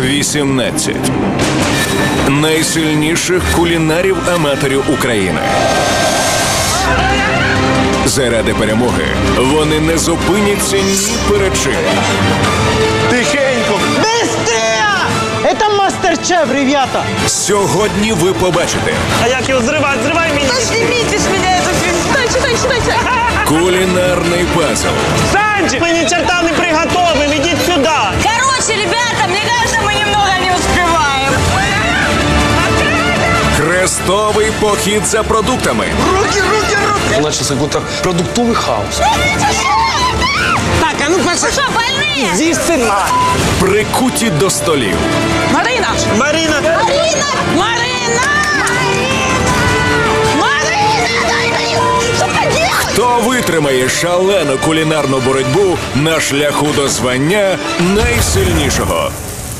18 найсильніших кулінарів-аматорів України. Заради перемоги вони не зупиняться ні перед чим. Тихенько! Быстрее! Это мастер-шеф, ребята! Сьогодні ви побачите. А як його зривати? Зривай мені! Снимите с меня эту фильм! Читайте! Кулінарний пазл. Санджі! Ми ні черта не приготовим, ідіть сюди! Короче, ребята, мне кажется, мы немного не успеваем. Хрестовий похід за продуктами. Руки! Начался какой-то продуктовый хаос. Так, а ну пошли! Что, больные? Иди, сына! Прикуті до столів. Марина! Маріна! Марина! Марина! Марина! Дай мне! Что поделать? Хто витримає шалену кулінарну боротьбу на шляху до звання найсильнішого?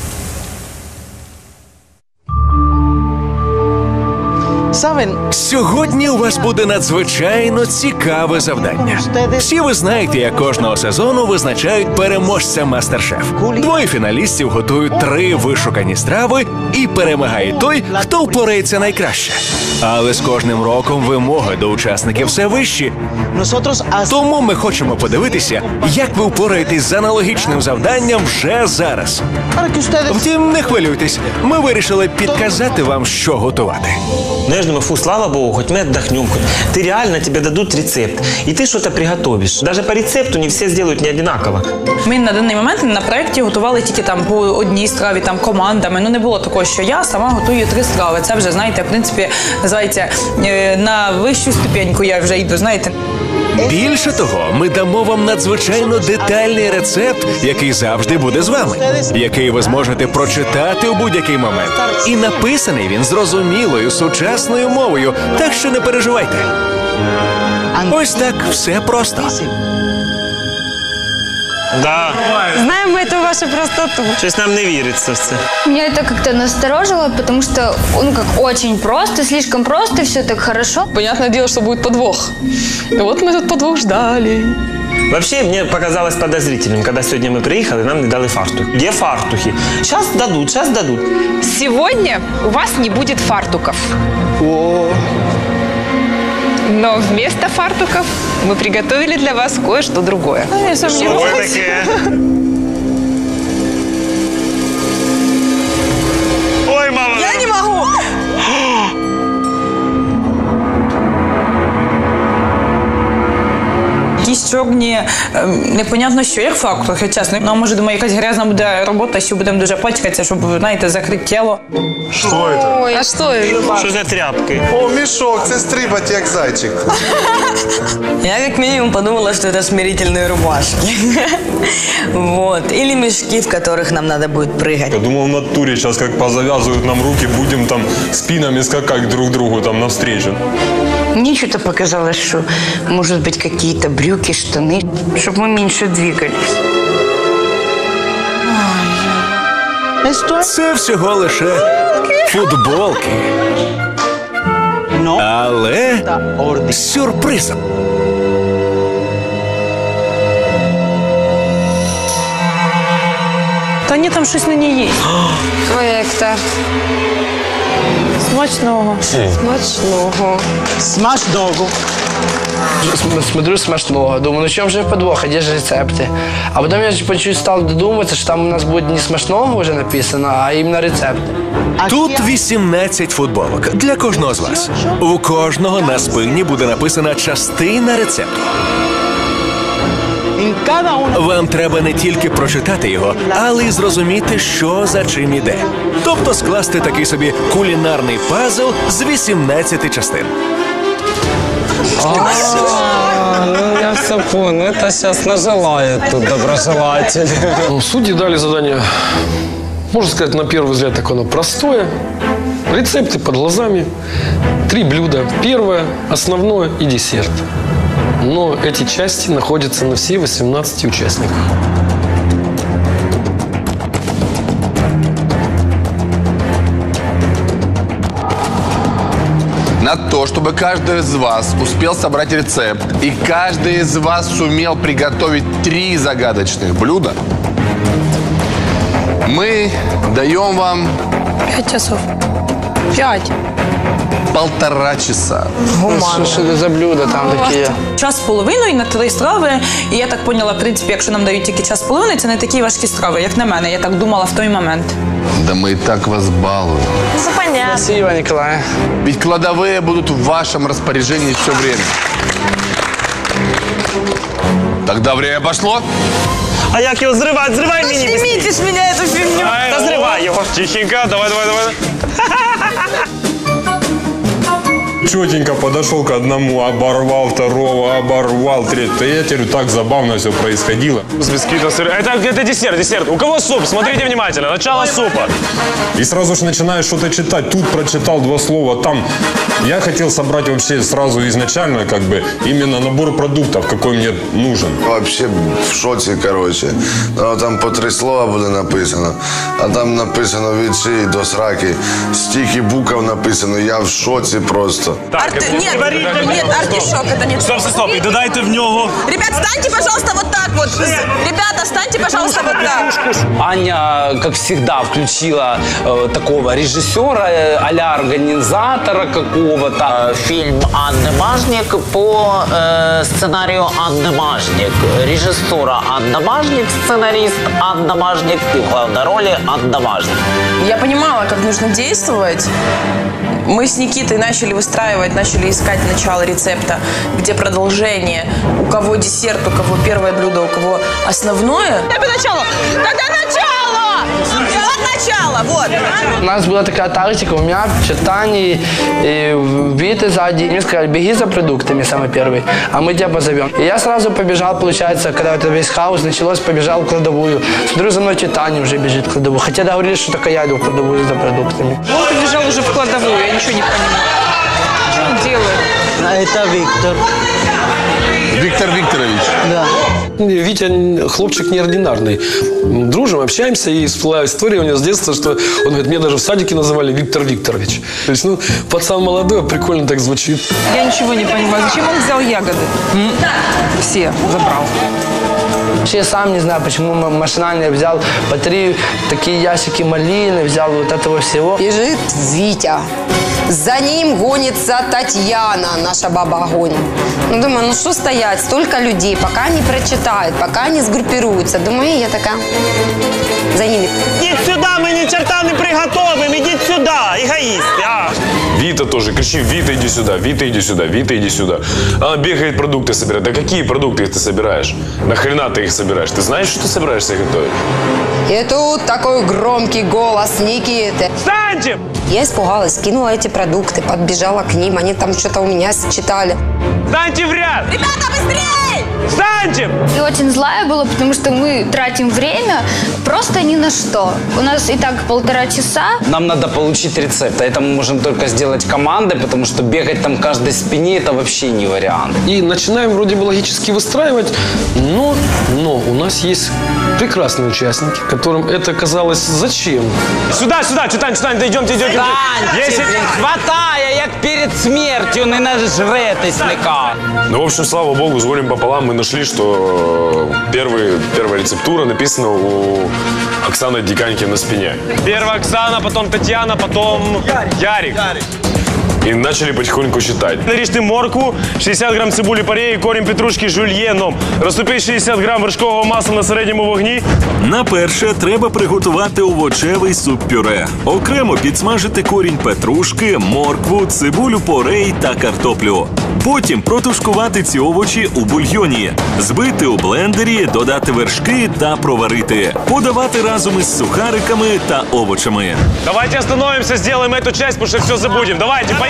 Сьогодні у вас буде надзвичайно цікаве завдання. Всі ви знаєте, як кожного сезону визначають переможця Мастер-шеф. Двоє фіналістів готують 3 вишукані страви і перемагає той, хто впорається найкраще. Але з кожним роком вимоги до учасників все вищі. Тому ми хочемо подивитися, як ви впораєтесь з аналогічним завданням вже зараз. Втім, не хвилюйтесь, ми вирішили підказати вам, що готувати. Ну я ж думаю, фу, слава Богу, хоть мы отдохнем, хоть ты реально, тебе дадут рецепт, и ты что-то приготовишь. Даже по рецепту не все сделают не одинаково. Ми на даний момент на проєкті готували тільки там по одній страві, там командами. Ну не було такого, що я сама готую 3 страви. Це вже, знаєте, в принципі, називається на вищу ступеньку я вже йду, знаєте. Більше того, ми дамо вам надзвичайно детальний рецепт, який завжди буде з вами, який ви зможете прочитати у будь-який момент. І написаний він зрозумілою, сучасною мовою, так що не переживайте. Ось так все просто. Да. Знаем мы эту вашу простоту. Щось нам не віриться в це. Меня это как-то насторожило, потому что, ну, как очень просто, слишком просто, все так хорошо. Понятное дело, что будет подвох. И вот мы тут подвох ждали. Вообще, мне показалось подозрительным, когда сегодня мы приехали, нам не дали фартух. Где фартухи? Сейчас дадут, сейчас дадут. Сегодня у вас не будет фартуков. Но вместо фартуков мы приготовили для вас кое-что другое. Что такое? Ой, мама! Я не могу! Якісь чорні, непонятно що, як фактор, чесно. Ну, може, думаю, якась грязна буде робота, що будемо дуже пачкатися, щоб, знаєте, закрити тіло. Что это? Ой, а что это? Що за тряпки? О, мешок, це стрибать як зайчик. Я как минимум подумала, что это смирительные рубашки. Вот. Или мешки, в которых нам надо будет прыгать. Я думал, в натуре сейчас как позавязывают нам руки, будем там спинами скакать друг другу там навстречу. Мне что-то показалось, что, может быть, какие-то брюки, штаны, чтобы мы меньше двигались. Це всього лише футболки. Але з сюрпризом. Та ні, там щось на ній є. Ой, Ектор. Смачного. Смачного. Смачного. Смотрю смачного, думаю, ну чем же подвох, а где же рецепты? А потом я чуть-чуть стал додумываться, что там у нас будет не смачного уже написано, а именно рецепт. Тут 18 футболок для кожного з вас. У кожного на спині буде написана частина рецепту. Вам треба не тільки прочитати його, але й зрозуміти, що за чим іде. Тобто скласти такий собі кулінарний пазл з 18 частин. Ну я все понял, это сейчас нажелает тут доброжелатель. Судьи дали задание, можно сказать, на первый взгляд такое оно простое. Рецепты под глазами, 3 блюда. Первое, основное и десерт. Но эти части находятся на все 18 участниках. На то, чтобы каждый из вас успел собрать рецепт и каждый из вас сумел приготовить 3 загадочных блюда, Мы даем вам 5 часов. 5. 1,5 часа. Что это за блюда там такие? Час з половиною на 3 страви. І я так поняла, в принципі, якщо нам дають тільки час з половиною, це не такі важкі страви, як на мене. Я так думала в той момент. Да мы и так вас балуем. Все понятно. Спасибо, Николай. Ведь кладовые будут в вашем распоряжении все время. Тогда время пошло. А як його зривати? Зривай мені! Снимите с меня эту фигню. Та зривай його! Тихенько, давай. Четенько подошел к одному, оборвал второго, оборвал третьего. Я теперь так забавно все происходило. С бисквитом сыр. Это десерт. У кого суп? Смотрите внимательно. Начало супа. И сразу же начинаешь что-то читать. Тут прочитал 2 слова, там. Я хотел собрать вообще сразу изначально, как бы, именно набор продуктов, какой мне нужен. Вообще в шоці, короче. Ну, там по 3 слова буде написано, а там написано від шиї до сраки. Стільки букв написано, я в шоці просто. Нет, артишок это не... Стоп, и додайте в нього. Ребят, станьте, пожалуйста, вот так вот. Ребята, станьте, пожалуйста, вот так. Аня, как всегда, включила такого режиссера, а-ля организатора какого-то. Фильм Анны Мажник по сценарию Анны Мажник. Режиссура Анна Мажник, сценарист Анна Мажник и в главной роли Анна Мажник. Я понимала, как нужно действовать. Мы с Никитой начали выстраивать, начали искать начало рецепта, где продолжение, у кого десерт, у кого первое блюдо, у кого основное. Тогда начало! Вот начало, вот. У нас была такая тактика, у меня Чертани и Виты сзади. Мне сказали, беги за продуктами, самый первый, а мы тебя позовем. И я сразу побежал, получается, когда это весь хаос началось, побежал в кладовую. Смотрю, за мной Чертани уже бежит в кладовую. Хотя договорились, что только я иду в кладовую за продуктами. Он побежал уже в кладовую, я ничего не понимаю. Что он делает? А это Виктор. Виктор Викторович. Да. Витя хлопчик неординарный. Дружим, общаемся, и всплыла история у него с детства, что он говорит, меня даже в садике называли Виктор Викторович. То есть, ну, пацан молодой, прикольно так звучит. Я ничего не понимаю. Зачем он взял ягоды? Все забрал. Вообще, я сам не знаю, почему машинально взял по 3 такие ящики малины, взял вот этого всего. Бежит Витя. За ним гонится Татьяна, наша баба Огонь. Ну, думаю, ну что стоять, столько людей, пока они прочитают, пока они сгруппируются. Думаю, я такая за ними. Идите сюда, мы ни черта не приготовим, идите сюда, эгоисты, а! Вита тоже кричит, Вита, иди сюда, Вита, иди сюда, Вита, иди сюда. Она бегает, продукты собирает. Да какие продукты ты собираешь? Нахрена ты их собираешь? Ты знаешь, что ты собираешься готовить? И тут такой громкий голос Никиты. Встаньте! Я испугалась, кинула эти продукты, подбежала к ним, они там что-то у меня считали. Встаньте в ряд! Ребята, быстрее! Встаньте! И очень злая была, потому что мы тратим время просто ни на что. У нас и так 1,5 часа. Нам надо получить рецепт, а это мы можем только сделать командой, потому что бегать там каждой спине – это вообще не вариант. И начинаем вроде бы логически выстраивать, но у нас есть прекрасные участники, которым это казалось зачем. Сюда, Читань, идемте. Если... Хватає, як перед смертью, не нажретесь никак. Ну, в общем, слава богу, с горем пополам мы нашли, что первая рецептура написана у Оксаны Диканьки на спине. Первая Оксана, потом Татьяна, потом Ярик. И начали потихоньку считать. Наріжте моркву, 60 грам цибулі пареї, корінь петрушки жульєном. Розтопіть 60 грам вершкового масла на середньому вогні. На перше треба приготувати овочевий суп-пюре. Окремо підсмажити корінь петрушки, моркву, цибулю порей та картоплю. Потім протушкувати ці овочі у бульйоні. Збити у блендері, додати вершки та проварити. Подавати разом із сухариками та овочами. Давайте остановимся, сделаем эту часть, потому что все забудем. Давайте, поехали!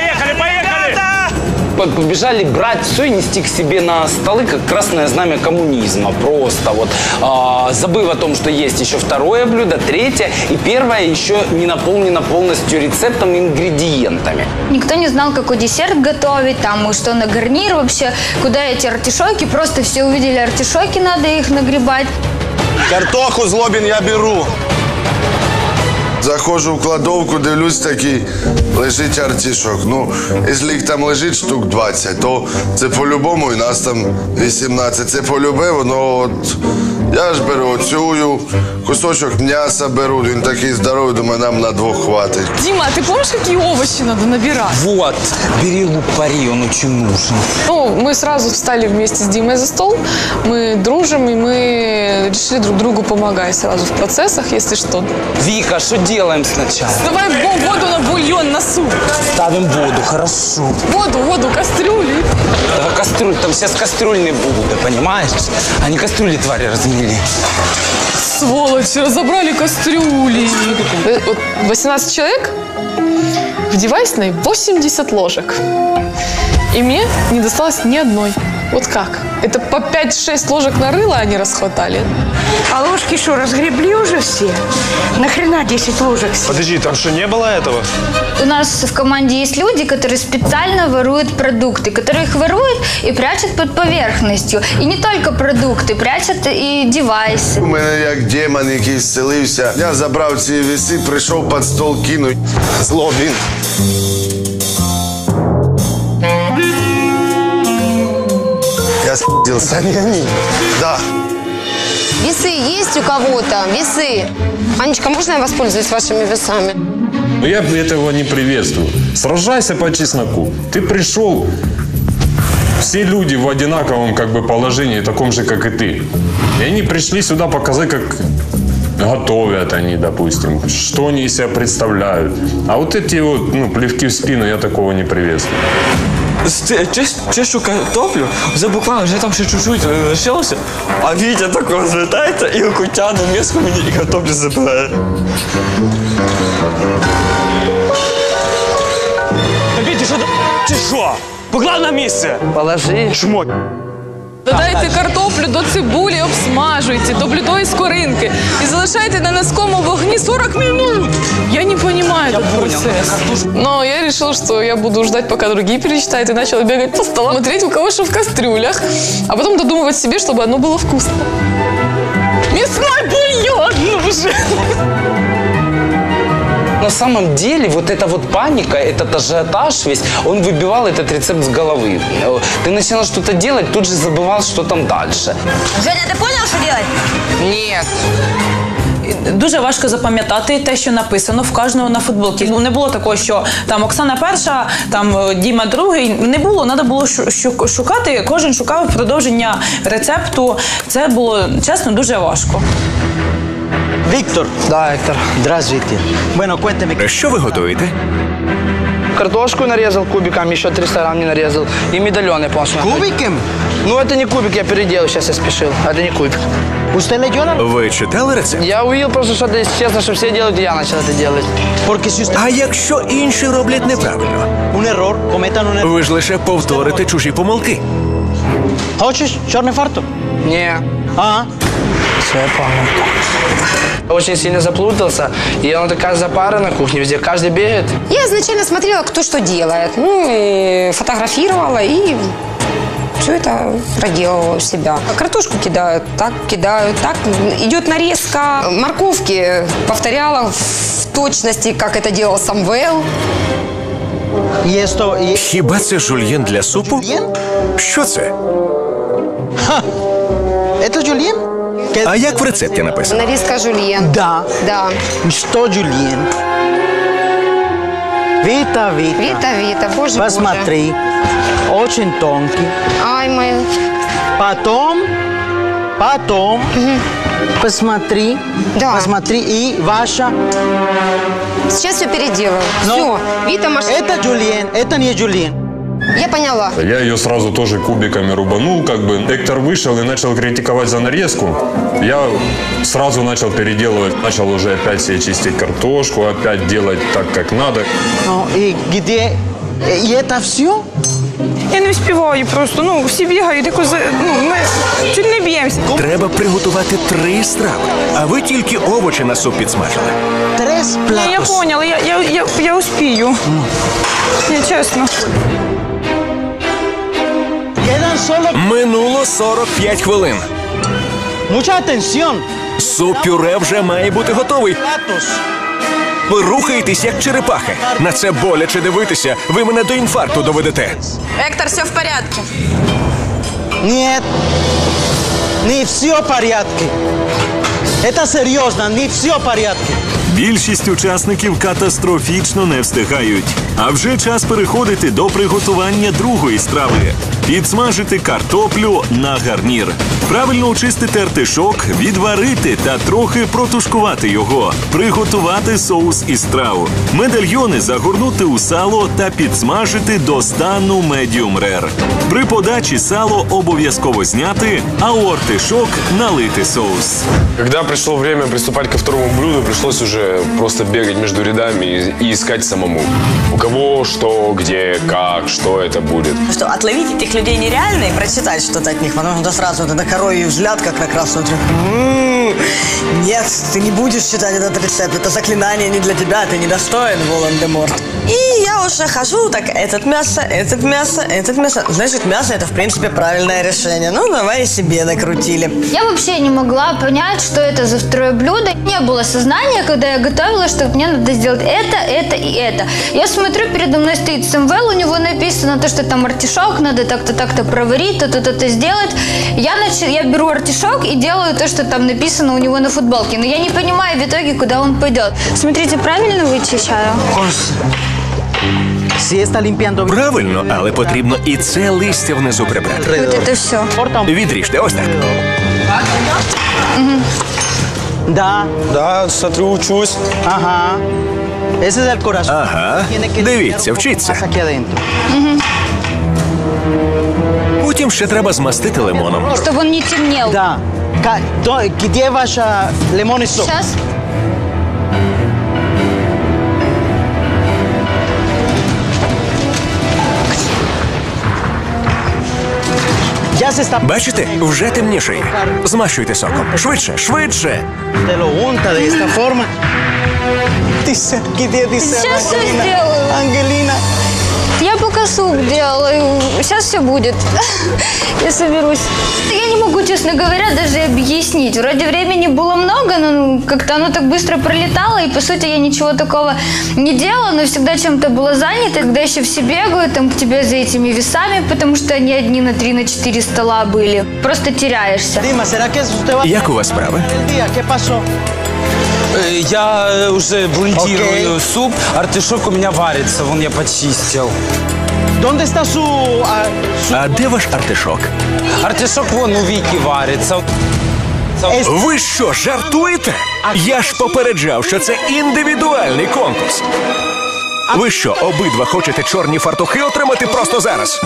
Побежали брать все и нести к себе на столы, как красное знамя коммунизма. Просто вот забыв о том, что есть еще второе блюдо, третье, и первое еще не наполнено полностью рецептом и ингредиентами. Никто не знал, какой десерт готовить, там, что на гарнир вообще, куда эти артишоки. Просто все увидели артишоки, надо их нагребать. Картоху Злобін я беру. Заходжу в кладовку, дивлюсь, такий лежить артишок. Ну, якщо їх там лежить штук 20, то це по-любому, і нас там 18. Це полюбе, воно от Я ж беру оцю, кусочок м'яса беру, він такий здоровий, думаю, нам на двох хватить. Дима, а ты помнишь, какие овощи надо набирать? Вот, бери лук-порей, он очень нужен. Ну, мы сразу встали вместе с Димой за стол, мы дружим, и мы решили друг другу помогать сразу в процессах, если что. Вика, что делаем сначала? Давай воду на бульон, на суп. Ставим воду, хорошо. Воду, кастрюли. Да, кастрюль, там сейчас кастрюльные будут, ты понимаешь? Они кастрюли, твари, размели. Сволочи, разобрали кастрюли. Вот 18 человек, в девайсной 80 ложек. И мне не досталось ни одной. Вот как? Это по 5-6 ложек нарыла они расхватали. А ложки что, разгребли уже все? Нахрена 10 ложек? Подожди, там что, не было этого? У нас в команде есть люди, которые специально воруют продукты, которые их воруют и прячут под поверхностью. И не только продукты, прячут и девайсы. У мене як демон, який зцілився. Я забрав ці віси, прийшов під стол, кинуть. Зло він. Я с***ился. Да. Весы есть у кого-то? Весы. Анечка, можно я воспользуюсь вашими весами? Но я этого не приветствую. Сражайся по чесноку. Ты пришел, все люди в одинаковом как бы положении, таком же, как и ты. И они пришли сюда показать, как готовят они, допустим, что они из себя представляют. А вот эти вот, плевки в спину, я такого не приветствую. Чешу картоплю, вже там ще чуть-чуть лишилося, а Вітя так розвертається і окутяне миску мені і картоплю забирає. Та Вітя, чи що? Поклав на місце! Положи. Шмот. Додайте картоплю до цибулі, обсмажуйте, до блюдої скоринки і залишайте на низькому вогні 40 минут. Я не понимаю этот процесс. Но я решила, что я буду ждать, пока другие пересчитают, и начала бегать по столам, смотреть, у кого что в кастрюлях, а потом додумывать себе, чтобы одно было вкусно. Мясной бульон нужен! На самом деле, вот эта вот паника, этот ажиотаж весь, он выбивал этот рецепт с головы. Ты начинал что-то делать, тут же забывал, что там дальше. Женя, ты понял, что делать? Нет. Дуже важко запам'ятати те, що написано в кожного на футболці. Не було такого, що там Оксана перша, там Діма другий. Не було, треба було шукати. Кожен шукав продовження рецепту. Це було, чесно, дуже важко. Виктор. Да, Виктор. Здравствуйте. Bueno, cuénteme. Що ви готуєте? Картошку нарезал кубиками, еще 300 грамм не нарезал. И медальоны полностью. Кубиком? Ну, это не кубик, я переделал, сейчас я спешил. Это не кубик. Usted leyó? Ви читали рецепт? Я увидел просто, что это честно, что все делают, и я начал это делать. Porque si usted... А якщо інші роблять неправильно? Un error, cometan un error. Ви ж лише повторите чужі помилки. Хочешь черный фартук? Не. А? Все, я понял. Очень сильно заплутался, и она такая запара на кухне, везде каждый бегает. Я изначально смотрела, кто что делает. Ну, и фотографировала, и все это проделывала у себя. Картошку кидают, так. Идет нарезка морковки. Повторяла в точности, как это делал Самвел. Хіба це жульєн для супу? Що це? Это жульен? А як в рецепті написано? Нарезка жульен. Да. Да. Что жульен? Вита. Вита, боже мой. Посмотри. Очень тонкий. Ай, мой. Потом. Посмотри. Да. Посмотри. И ваша. Сейчас все переделаю. Все. Вита машина. Это жульен, это не жульен. Я поняла. Я ее сразу тоже кубиками рубанул, как бы. Эктор вышел и начал критиковать за нарезку. Я сразу начал переделывать, начал уже опять себе чистить картошку, опять делать так, как надо. Ну, и где? И это все? Я не успіваю просто, всі бігають, ми чуть не б'ємося. Треба приготувати 3 страви, а ви тільки овочі на суп підсмажили. 3 платос. Я поняла, я успію. Не, чесно. Минуло 45 хвилин. Mucha atención. Суп-пюре вже має бути готовий. Ви рухаєтесь, як черепахи. На це боляче дивитися. Ви мене до інфаркту доведете. Эктор, все в порядке. Нет. Не все в порядке. Это серьезно, не все в порядке. Більшість учасників катастрофічно не встигають. А вже час переходити до приготування другої страви. Підсмажити картоплю на гарнір. Правильно очистити артишок, відварити та трохи протушкувати його. Приготувати соус із трав. Медальйони загорнути у сало та підсмажити до стану medium rare. При подачі сало обов'язково зняти, а у артишок налити соус. Когда пришло время приступать ко второму блюду, пришлось уже просто бегать между рядами и искать самому. У кого, что, где, как, что это будет. Что, отловить этих людей нереально и прочитать что-то от них, потому что сразу вот на коровий взгляд, как на красную тряпку. Нет, ты не будешь читать этот рецепт, это заклинание не для тебя, ты недостоин, Волан-де-Морт. И я уже хожу, так, этот мясо, этот мясо, этот мясо. Значит, мясо это, в принципе, правильное решение. Ну, давай себе накрутили. Я вообще не могла понять, что это за второе блюдо. Не было сознания, когда я готовила, что мне надо сделать это и это. Я смотрю, передо мной стоит Самвел, у него написано то, что там артишок, надо так-то, так-то проварить, то-то сделать. Я беру артишок и делаю то, что там написано у него на футболке. Но я не понимаю в итоге, куда он пойдет. Смотрите, правильно вычищаю? Правильно, але потрібно і це листя внизу прибрати. Вот это все. Відріжте, ось так. Да. Да, смотрю, учусь. Ага. Ese es el corazón. Ага. Дивіться, вчіться. Aquí adentro. Потім ще треба змастити лимоном. Чтобы он не темнел. Да. Где ваша лимонный сок? Сейчас. Бачите, вже темнішає. Змащуйте соком. Швидше, швидше. Te lo unta de esta forma. Dice, где dice Сейчас все Ангелина? сделаю. Ангелина. Я пока суп делаю. Сейчас все будет. Я соберусь. Я не могу, честно говоря, даже объяснить. Вроде времени было много, но как-то оно так быстро пролетало. И, по сути, я ничего такого не делала, но всегда чем-то была занята. Когда еще все бегают там к тебе за этими весами, потому что они одни на 3, на 4 стола были. Просто теряешься. Як у вас справи? ¿Qué pasó? Я уже блендирую суп, артишок у меня варится, вон я почистил. ¿Dónde está su... А де ваш артишок? Артишок вон у Віки вариться. Ви що, жартуєте? Я ж попереджав, що це індивідуальний конкурс. Ви що, обидва хочете чорні фартухи отримати просто зараз?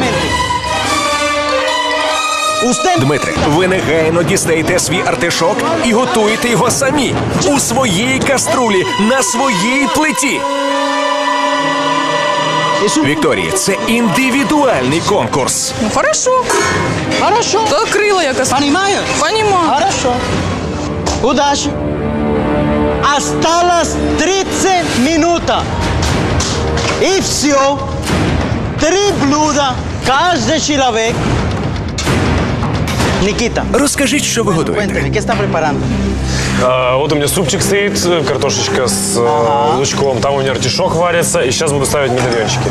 Дмитре, ви негайно дістаєте свій артишок і готуєте його самі. У своїй каструлі, на своїй плиті. Вікторія, це індивідуальний конкурс. Ну, хорошо. Хорошо. То крыло я коснула. Понимаю? Понимаю. Хорошо. Удачи. Осталось 30 минут. И все. 3 блюда. Каждый человек. Никита. Розкажіть, що ви готуєте. ¿Qué está preparando? Вот у меня супчик стоит, картошечка с лучком. Там у меня артишок варится. И сейчас буду ставить медальончики.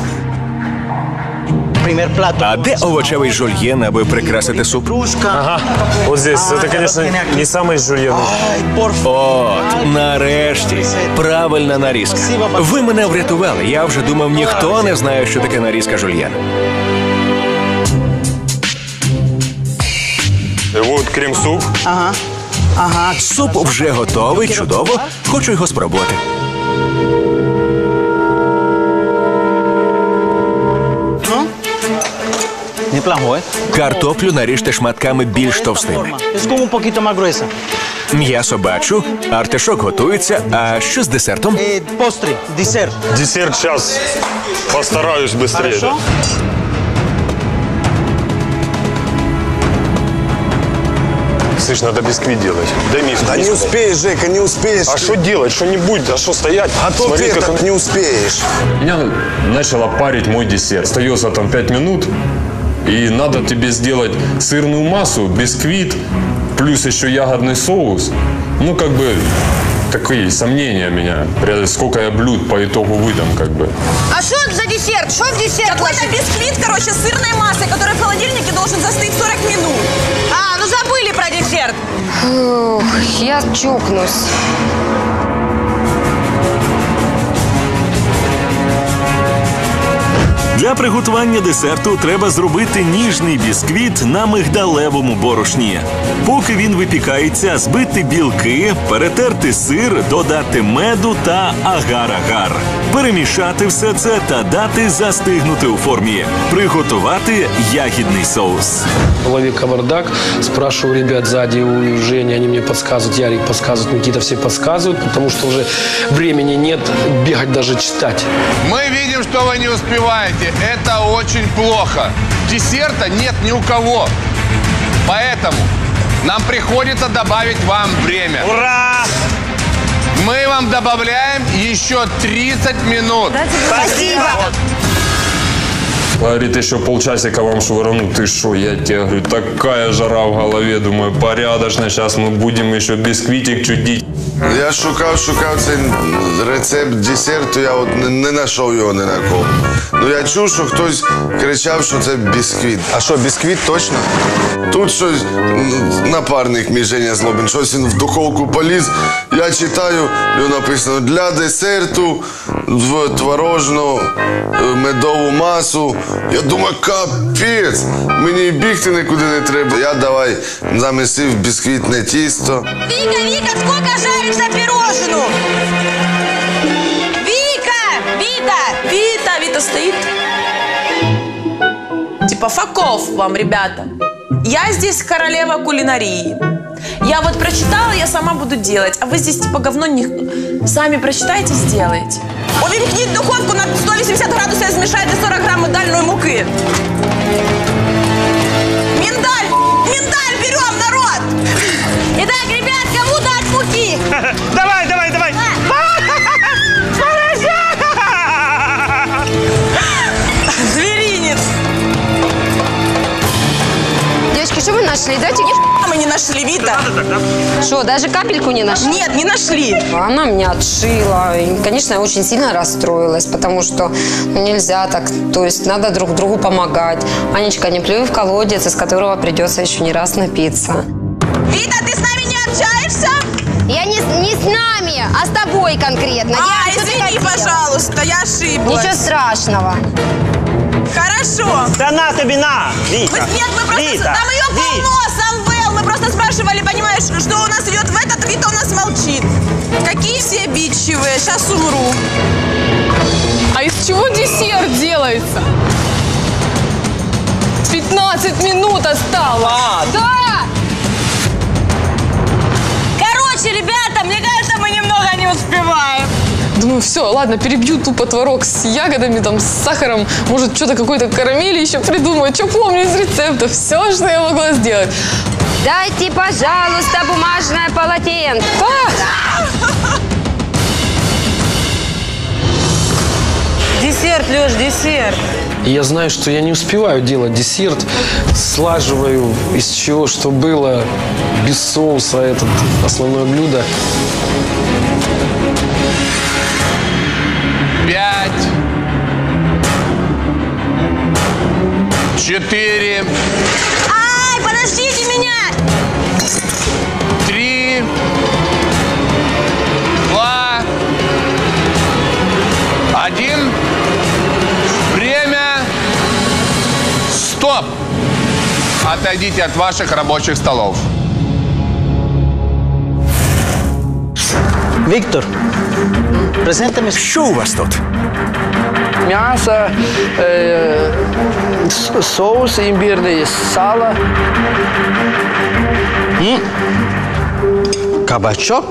А де овочевий жульєн, аби прикрасити суп? Ага, вот здесь. Это, конечно, не самый жульенный. От, нарешті. Правильна нарізка. Ви мене врятували. Я вже думав, ніхто не знає, що таке нарізка жульєна. Вот крем-суп. Ага. Ага. Суп вже готовий, чудово. Хочу його спробувати. Неплохо, Картоплю наріжте шматками більш товстими. Es como un poquito más gruesa. М'ясо бачу, артишок готується. А що з десертом? Postre, dessert. Десерт сейчас. Постараюсь быстрее. Хорошо. Слышь, надо бисквит делать. Дай мне Да не успеешь, Жека, не успеешь. А что делать? Что-нибудь? А что стоять? Готовь Смотри, это, как он... не успеешь. Меня начало парить мой десерт. Остается там 5 минут, и надо тебе сделать сырную массу, бисквит, плюс еще ягодный соус. Ну, как бы, такие сомнения меня. Сколько я блюд по итогу выдам, как бы. А что это за десерт? Что в десерт? Какой-то бисквит, короче, с сырной массой, который в холодильнике должен застыть 40 минут. А, ну забыли про десерт? Ух, я чокнусь. Для приготування десерту треба зробити ніжний бісквіт на мигдалевому борошні. Поки він випікається, збити білки, перетерти сир, додати меду та агар-агар. Перемішати все це та дати застигнути у формі. Приготувати ягідний соус. В голове кавардак. Спрашиваю ребят сзади у Жени, они мне подсказывают, Ярик подсказывает, Никита все подсказывают, потому что уже времени нет бегать даже читать. Мы видим, что вы не успеваете. Это очень плохо. Десерта нет ни у кого. Поэтому нам приходится добавить вам время. Ура! Мы вам добавляем еще 30 минут. Спасибо. Говорит, еще полчасика вам швырну. Ты шо, я тебе говорю, такая жара в голове. Думаю, порядочно, сейчас мы будем еще бисквитик чудить. Я шукав цей рецепт десерту, я от не знайшов його ні на кого. Ну я чув, що хтось кричав, що це бісквіт. А що, бісквіт точно? Тут щось, напарник мій Женя Злобин, щось він в духовку поліз. Я читаю, його написано для десерту в творожну медову масу. Я думаю, капець, мені бігти нікуди не треба. Я давай замісив бісквітне тісто. Вика, сколько жаришься пирожину? Вита стоит. Типа факов вам, ребята. Я здесь королева кулинарии. Я вот прочитала, я сама буду делать. А вы здесь типа говно не... Сами прочитайте, сделайте. Увемкните духовку на 180 градусов и смешайте 40 грамм миндальной муки. Миндаль берем, народ! Итак, ребят, кому дать муки? Давай! Зверинец! Девочки, что вы нашли? Дайте мне... Мы не нашли, Вита. Что, даже капельку не нашли? Нет, не нашли. Она меня отшила. И, конечно, я очень сильно расстроилась, потому что нельзя так. То есть надо друг другу помогать. Анечка, не плюй в колодец, из которого придется еще не раз напиться. Вита, ты с нами не общаешься? Я не с нами, а с тобой конкретно. Извини, пожалуйста, я ошиблась. Ничего страшного. Хорошо. Да на тебе, на! Вита! Нет, мы просто... Вита! Там ее полно, Самвел. Мы просто спрашивали, понимаешь, что у нас идет в этот, Вита у нас молчит. Какие все обидчивые. Сейчас умру. А из чего десерт делается? 15 минут осталось. Да! Короче, ребята, мне кажется, мы немного не успеваем. Думаю, все, ладно, перебью тупо творог с ягодами, там, с сахаром. Может, что-то какой-то карамели еще придумаю. Что помню из рецептов. Все, что я могла сделать. Дайте, пожалуйста, бумажное полотенце. Десерт, Леш, десерт. И я знаю, что я не успеваю делать десерт. Слаживаю из чего, что было, без соуса, этот основное блюдо. 5, 4. Ай, подождите меня! 3, 2, 1. Время. Стоп! Отойдите от ваших рабочих столов. Віктор, презентами... Що у вас тут? Мясо, соус имбирный, сало. Кабачок?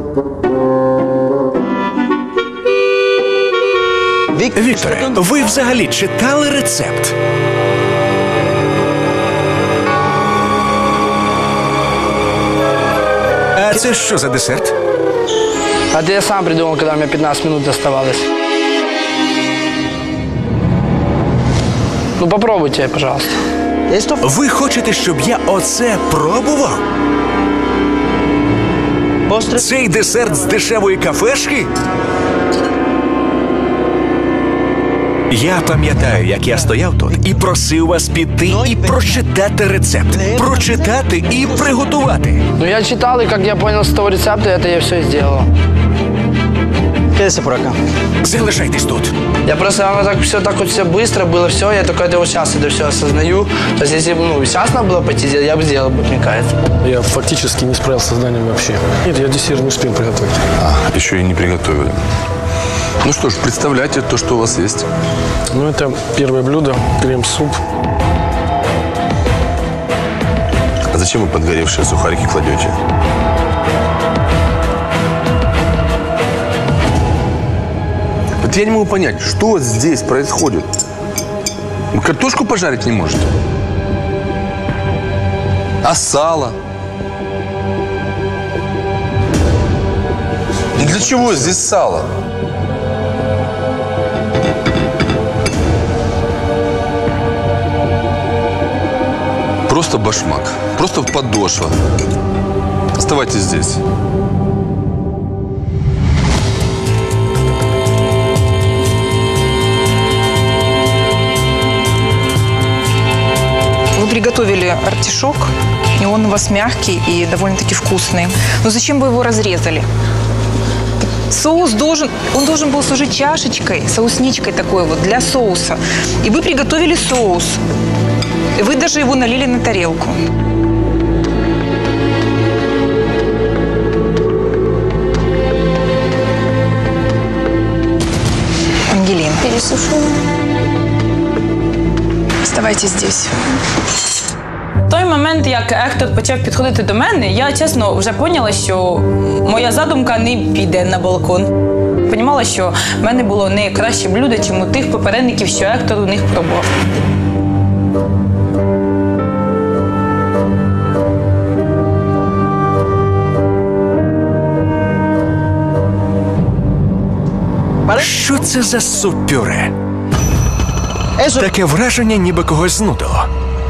Вікторе, ви взагалі читали рецепт? А це що за десерт? А это я сам придумал, когда у меня 15 минут оставалось. Ну попробуйте, пожалуйста. Ви хочете, щоб я оце пробував? Цей десерт з дешевої кафешки? Я пам'ятаю, як я стояв тут і просив вас піти і прочитати рецепт. Прочитати і приготувати. Ну, я читал, и как я понял с того рецепта, это я все сделал. Quédese por acá. Залишайтесь тут. Я просто, оно так все быстро было, все, я только это вот сейчас это все осознаю. То есть, если бы, сейчас надо было пойти сделать, я бы сделал, мне кажется. Я фактически не справился с зданием вообще. Нет, я десерт не успел приготовить. Еще и не приготовили. Ну что ж, представляйте то, что у вас есть. Ну, это первое блюдо, крем-суп. А зачем вы подгоревшие сухарики кладете? Вот я не могу понять, что здесь происходит. Вы картошку пожарить не можете? А сало? Для чего здесь сало? Просто башмак. Просто подошва. Оставайтесь здесь. Вы приготовили артишок, и он у вас мягкий и довольно-таки вкусный. Но зачем вы его разрезали? Соус должен был служить чашечкой, соусничкой такой вот для соуса. И вы приготовили соус. И вы даже его налили на тарелку. Ангелина. Пересушу. Оставайтесь здесь. В той момент, як Ектор почав підходити до мене, я, чесно, вже поняла, що моя задумка не піде на балкон. Понімала, що в мене було не краще блюдо, чим у тих попередників, що Ектор у них пробував. Що це за суп-пюре? Таке враження, ніби когось знудило.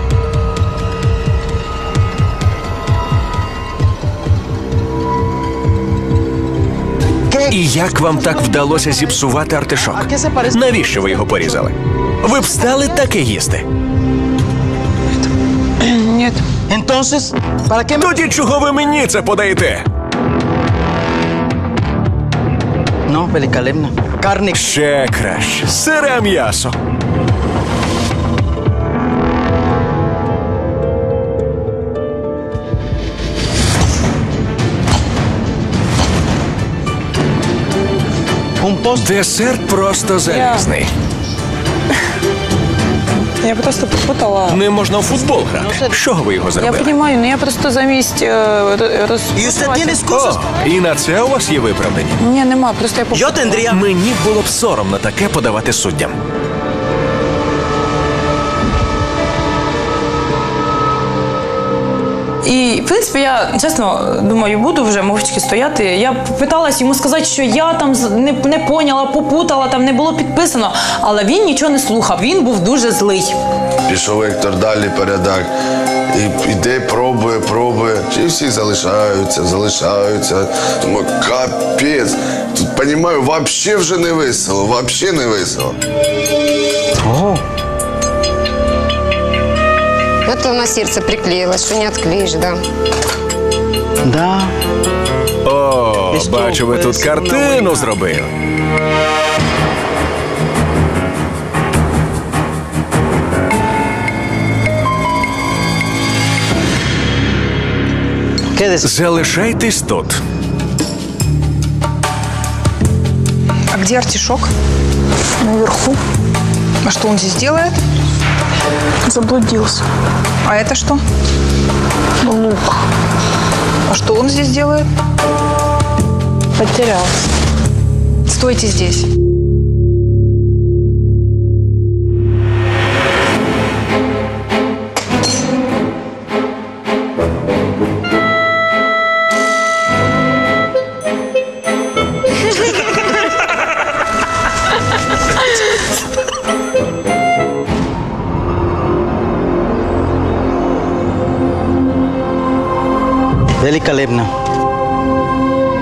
І як вам так вдалося зіпсувати артишок? Навіщо ви його порізали? Ви б стали таке їсти? Ні. Тоді чого ви мені це подаєте? No, великолепно. Carne. Ще краще. Сире м'ясо. Десерт просто залізний. Я просто попутала. Не можна в футбол грати. З чого ви його Я зробили? розумію, але я просто замість І на це у вас є виправдання? Ні, нема, просто я попутала. Мені було б соромно таке подавати суддям. І, в принципі, я, чесно, думаю, буду вже мовчки стояти. Я питалась йому сказати, що я там не поняла, попутала, там не було підписано. Але він нічого не слухав, він був дуже злий. Пішов Ектор далі передак. І іде, пробує. І всі залишаються. Думаю, капець. Тут, понімаю, вообще вже не весело, Ого. Это на сердце приклеилось, что не отклеишь, да. Да. О, бачу, ви тут картину зробили. Залишайтесь тут. А где артишок? Наверху. А что он здесь делает? Заблудился. А это что? Лук. А что он здесь делает? Потерялся. Стойте здесь. Великолепно.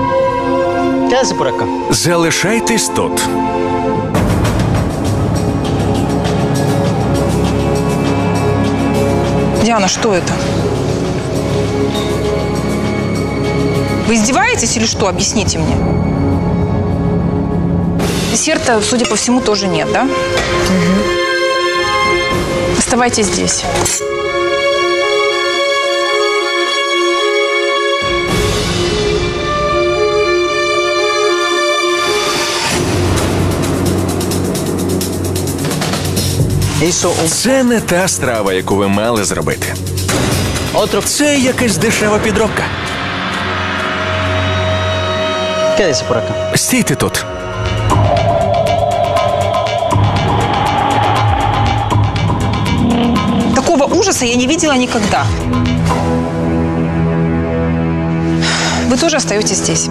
Quédese por acá. Залишайтесь тут. Диана, что это? Вы издеваетесь или что? Объясните мне. Десерта, судя по всему, тоже нет, да? Угу. Оставайтесь здесь. Це не та страва, яку ви мали зробити. Це якась дешева підробка. Стійте тут. Такого ужаса я не видела никогда. Вы тоже остаетесь здесь.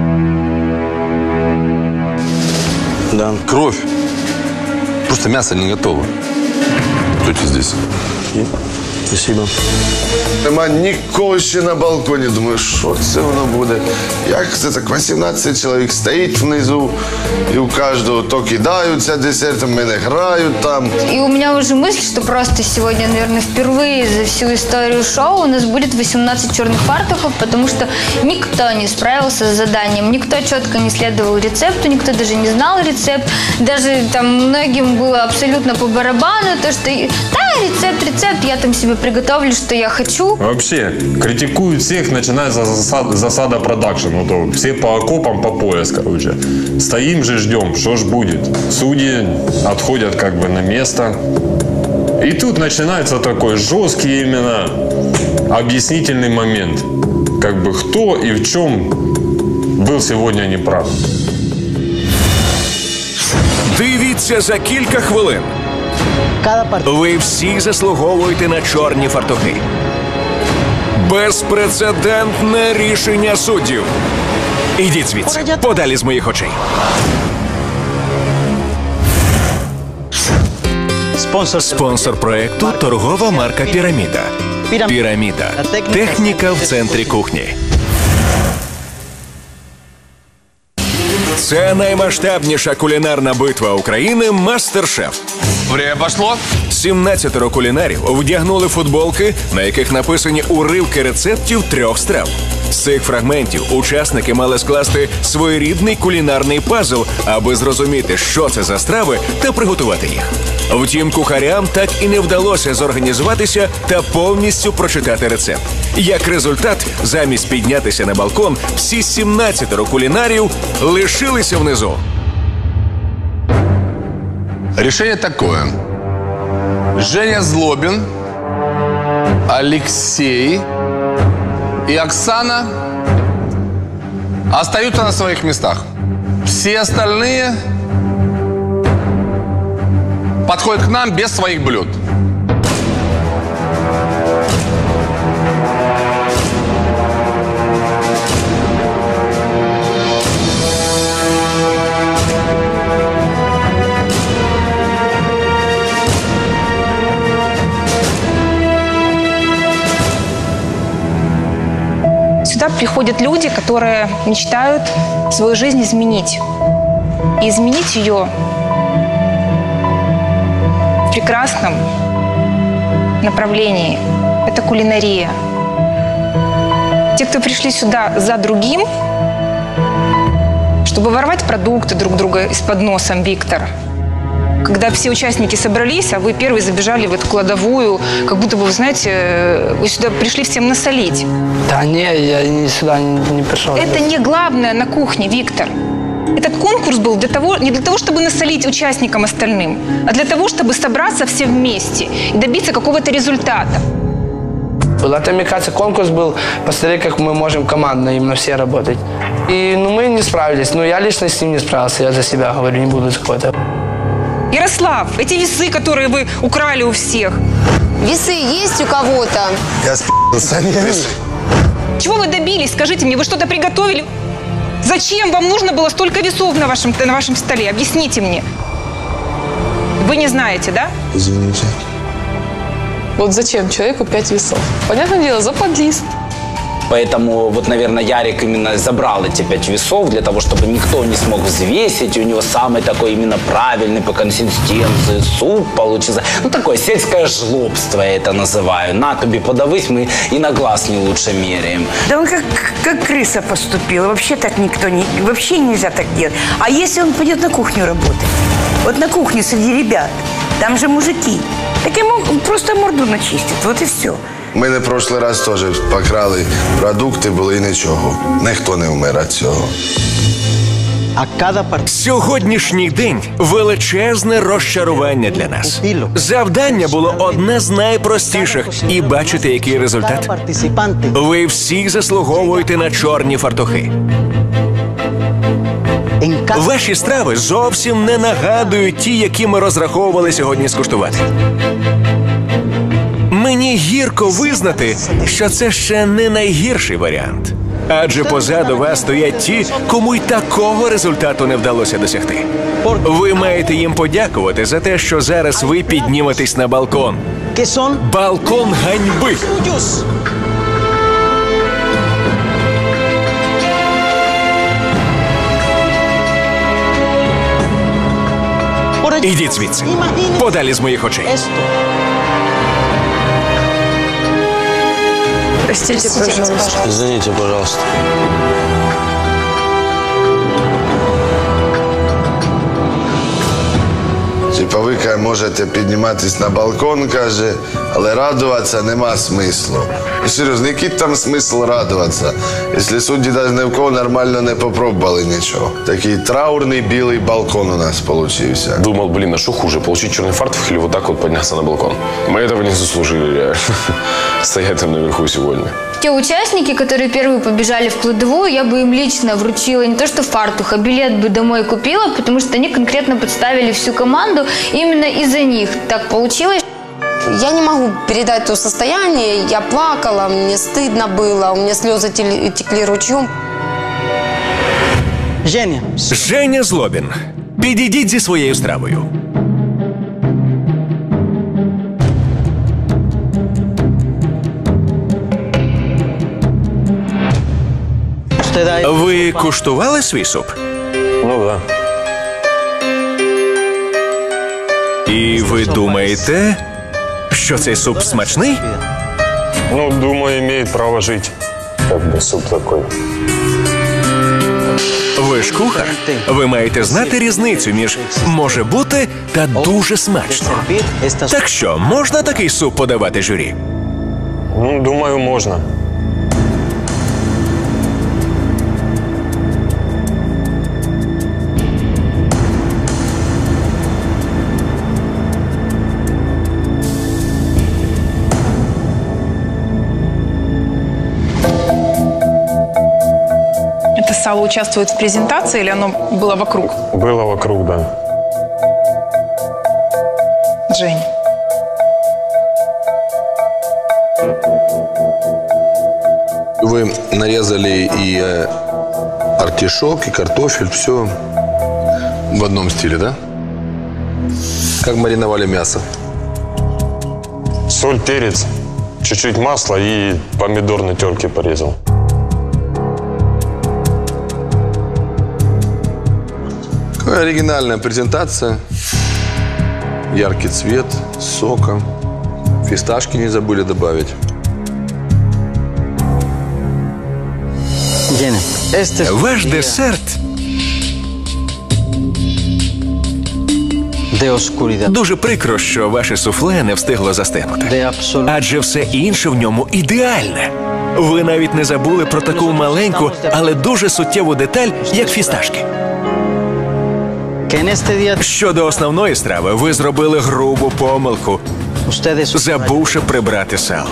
Да. Кровь. Просто мясо не готово. Только здесь. Спасибо. Нема нікого ще на балконі. Думаю, що це воно буде? Як це так? 18 чоловік стоїть внизу, і у кожного то кидаються десертом, мене грають там. И у меня уже мысль, что просто сегодня, наверное, впервые за всю историю шоу у нас будет 18 черных фартуков, потому что никто не справился с заданием, никто четко не следовал рецепту, никто даже не знал рецепт. Даже там многим было абсолютно по барабану, то, что да, рецепт, я там себе приготовлю, что я хочу. Вообще, критикуют всех, начиная с засада продакшн. Вот, все по окопам, по пояс, короче. Стоим же, ждем, что ж будет. Судьи отходят как бы на место. И тут начинается такой жесткий именно объяснительный момент. Как бы кто и в чем был сегодня неправ. Дивіться за кілька хвилин. Ви всі заслуговуєте на чорні фартухи. Безпрецедентне рішення суддів. Ідіть звідси, подалі з моїх очей. Спонсор проекту – торгова марка «Піраміда». «Піраміда» – техніка в центрі кухні. Це наймасштабніша кулінарна битва України «Мастер-шеф». Время пошло. 17 кулінарів вдягнули футболки, на яких написані уривки рецептів 3 страв. З цих фрагментів учасники мали скласти своєрідний кулінарний пазл, аби зрозуміти, що це за страви, та приготувати їх. Втім, кухарям так і не вдалося зорганізуватися та повністю прочитати рецепт. Як результат, замість піднятися на балкон, всі 17 кулінарів лишилися внизу. Решение такое. Женя Злобин, Алексей и Оксана остаются на своих местах. Все остальные подходят к нам без своих блюд. Сюда приходят люди, которые мечтают свою жизнь изменить. И изменить ее в прекрасном направлении. Это кулинария. Те, кто пришли сюда за другим, чтобы ворвать продукты друг друга из-под носа Виктора. Когда все участники собрались, а вы первые забежали в эту кладовую, как будто бы, вы знаете, вы сюда пришли всем насолить. Да не, я сюда не пришел. Это не главное на кухне, Виктор. Этот конкурс был не для того, чтобы насолить участникам остальным, а для того, чтобы собраться все вместе и добиться какого-то результата. Это, мне кажется, конкурс был посмотреть, как мы можем командно именно все работать. И мы не справились. Я лично с ним не справился, я за себя говорю, не буду за кого-то. Ярослав, эти весы, которые вы украли у всех. Весы есть у кого-то? Я с***л сами весы. Чего вы добились? Скажите мне, вы что-то приготовили? Зачем вам нужно было столько весов на вашем столе? Объясните мне. Вы не знаете, да? Извините. Вот зачем человеку 5 весов? Понятное дело, за подлист. Поэтому, вот, наверное, Ярик именно забрал эти 5 весов для того, чтобы никто не смог взвесить. И у него самый такой именно правильный по консистенции суп получился. Ну, такое сельское жлобство я это называю. На тобі подавись, мы и на глаз не лучше меряем. Да он как крыса поступил. Вообще так никто не... Вообще нельзя так делать. А если он пойдет на кухню работать? Вот на кухне среди ребят. Там же мужики. Так ему просто морду начистят. Вот и все. Ми на прошлий раз теж покрали продукти, було і нічого. Ніхто не вмер від цього. Сьогоднішній день – величезне розчарування для нас. Завдання було одне з найпростіших. І бачите, який результат? Ви всі заслуговуєте на чорні фартухи. Ваші страви зовсім не нагадують ті, які ми розраховували сьогодні скуштувати. Мені гірко визнати, що це ще не найгірший варіант. Адже позаду вас стоять ті, кому й такого результату не вдалося досягти. Ви маєте їм подякувати за те, що зараз ви підніметесь на балкон. Балкон ганьби. Ідіть звідси. Подалі з моїх очей. Простите, пожалуйста. Извините, пожалуйста. Типа ви можете підніматись на балкон, каже, але радуватися нема смислу. І серйозно, який там смисл радуватися, якщо судді навіть ні в кого нормально не попробували нічого. Такий траурний білий балкон у нас получився. Думал, блин, а что хуже, получить черный фартух или вот так вот подняться на балкон? Мы этого не заслужили, реально. Стоять там наверху сегодня. Те участники, которые первые побежали в кладовую, я бы им лично вручила не то что фартух, а билет бы домой купила, потому что они конкретно подставили всю команду. Именно из-за них так получилось. Я не могу передать то состояние. Я плакала, мне стыдно было, у меня слезы текли ручьем. Женя Злобін. Підійдіть зі своєю стравою. Ви куштували свій суп? Ну, да. І ви думаєте, що цей суп смачний? Ну, думаю, имеет право жить. Как бы суп такой. Ви ж кухар. Ви маєте знати різницю між «може бути» та «дуже смачно». Так що, можна такий суп подавати журі? Ну, думаю, можно. Это сало участвует в презентации или оно было вокруг? Было вокруг, да. Жень. Вы нарезали и артишок, и картофель, все в одном стиле, да? Как мариновали мясо? Соль, перец, чуть-чуть масла и помидор на терке порезал. Какая оригинальная презентация. Яркий цвет, сока. Фисташки не забыли добавить. Ваш десерт дуже прикро, що ваше суфле не встигло застигнути. Адже все інше в ньому ідеальне. Ви навіть не забули про таку маленьку, але дуже суттєву деталь, як фісташки. Щодо основної страви, ви зробили грубу помилку, забувши прибрати сало.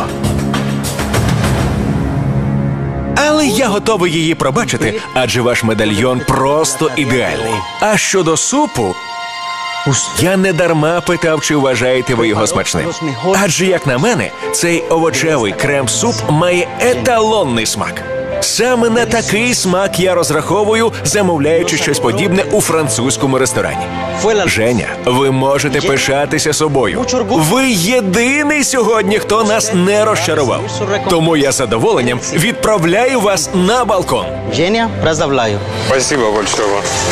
Але я готовий її пробачити, адже ваш медальйон просто ідеальний. А щодо супу, я не дарма питав, чи вважаєте ви його смачним. Адже, як на мене, цей овочевий крем-суп має еталонний смак. Саме на такий смак я розраховую, замовляючи щось подібне у французькому ресторані. Женя, ви можете пишатися собою. Ви єдиний сьогодні, хто нас не розчарував. Тому я з задоволенням відправляю вас на балкон. Женя, розставляю. Спасибо большое.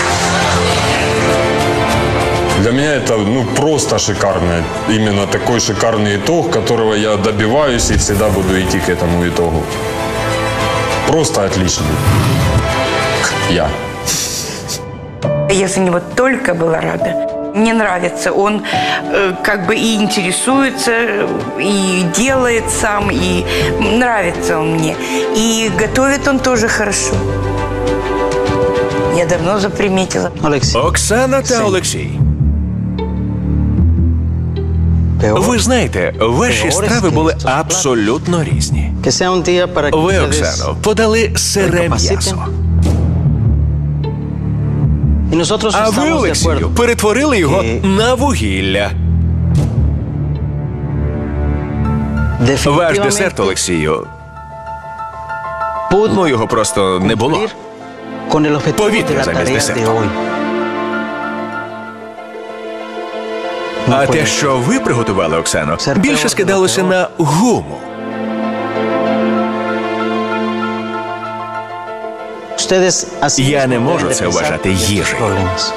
Для меня это просто шикарно. Именно такой шикарный итог, которого я добиваюсь и всегда буду идти к этому итогу. Просто отличный. Я. Я за него только была рада. Мне нравится. Он как бы и интересуется, и делает сам, и нравится он мне. И готовит он тоже хорошо. Я давно заприметила. Оксана та Олексій. Ви знаєте, ваші страви були абсолютно різні. Ви, Оксано, подали сире м'ясо. А ви, Олексію, перетворили його на вугілля. Ваш десерт, Олексію, його просто не було. Повітря замість десерту. А те, що ви приготували, Оксано, більше скидалося на гуму. Я не можу це вважати їжею.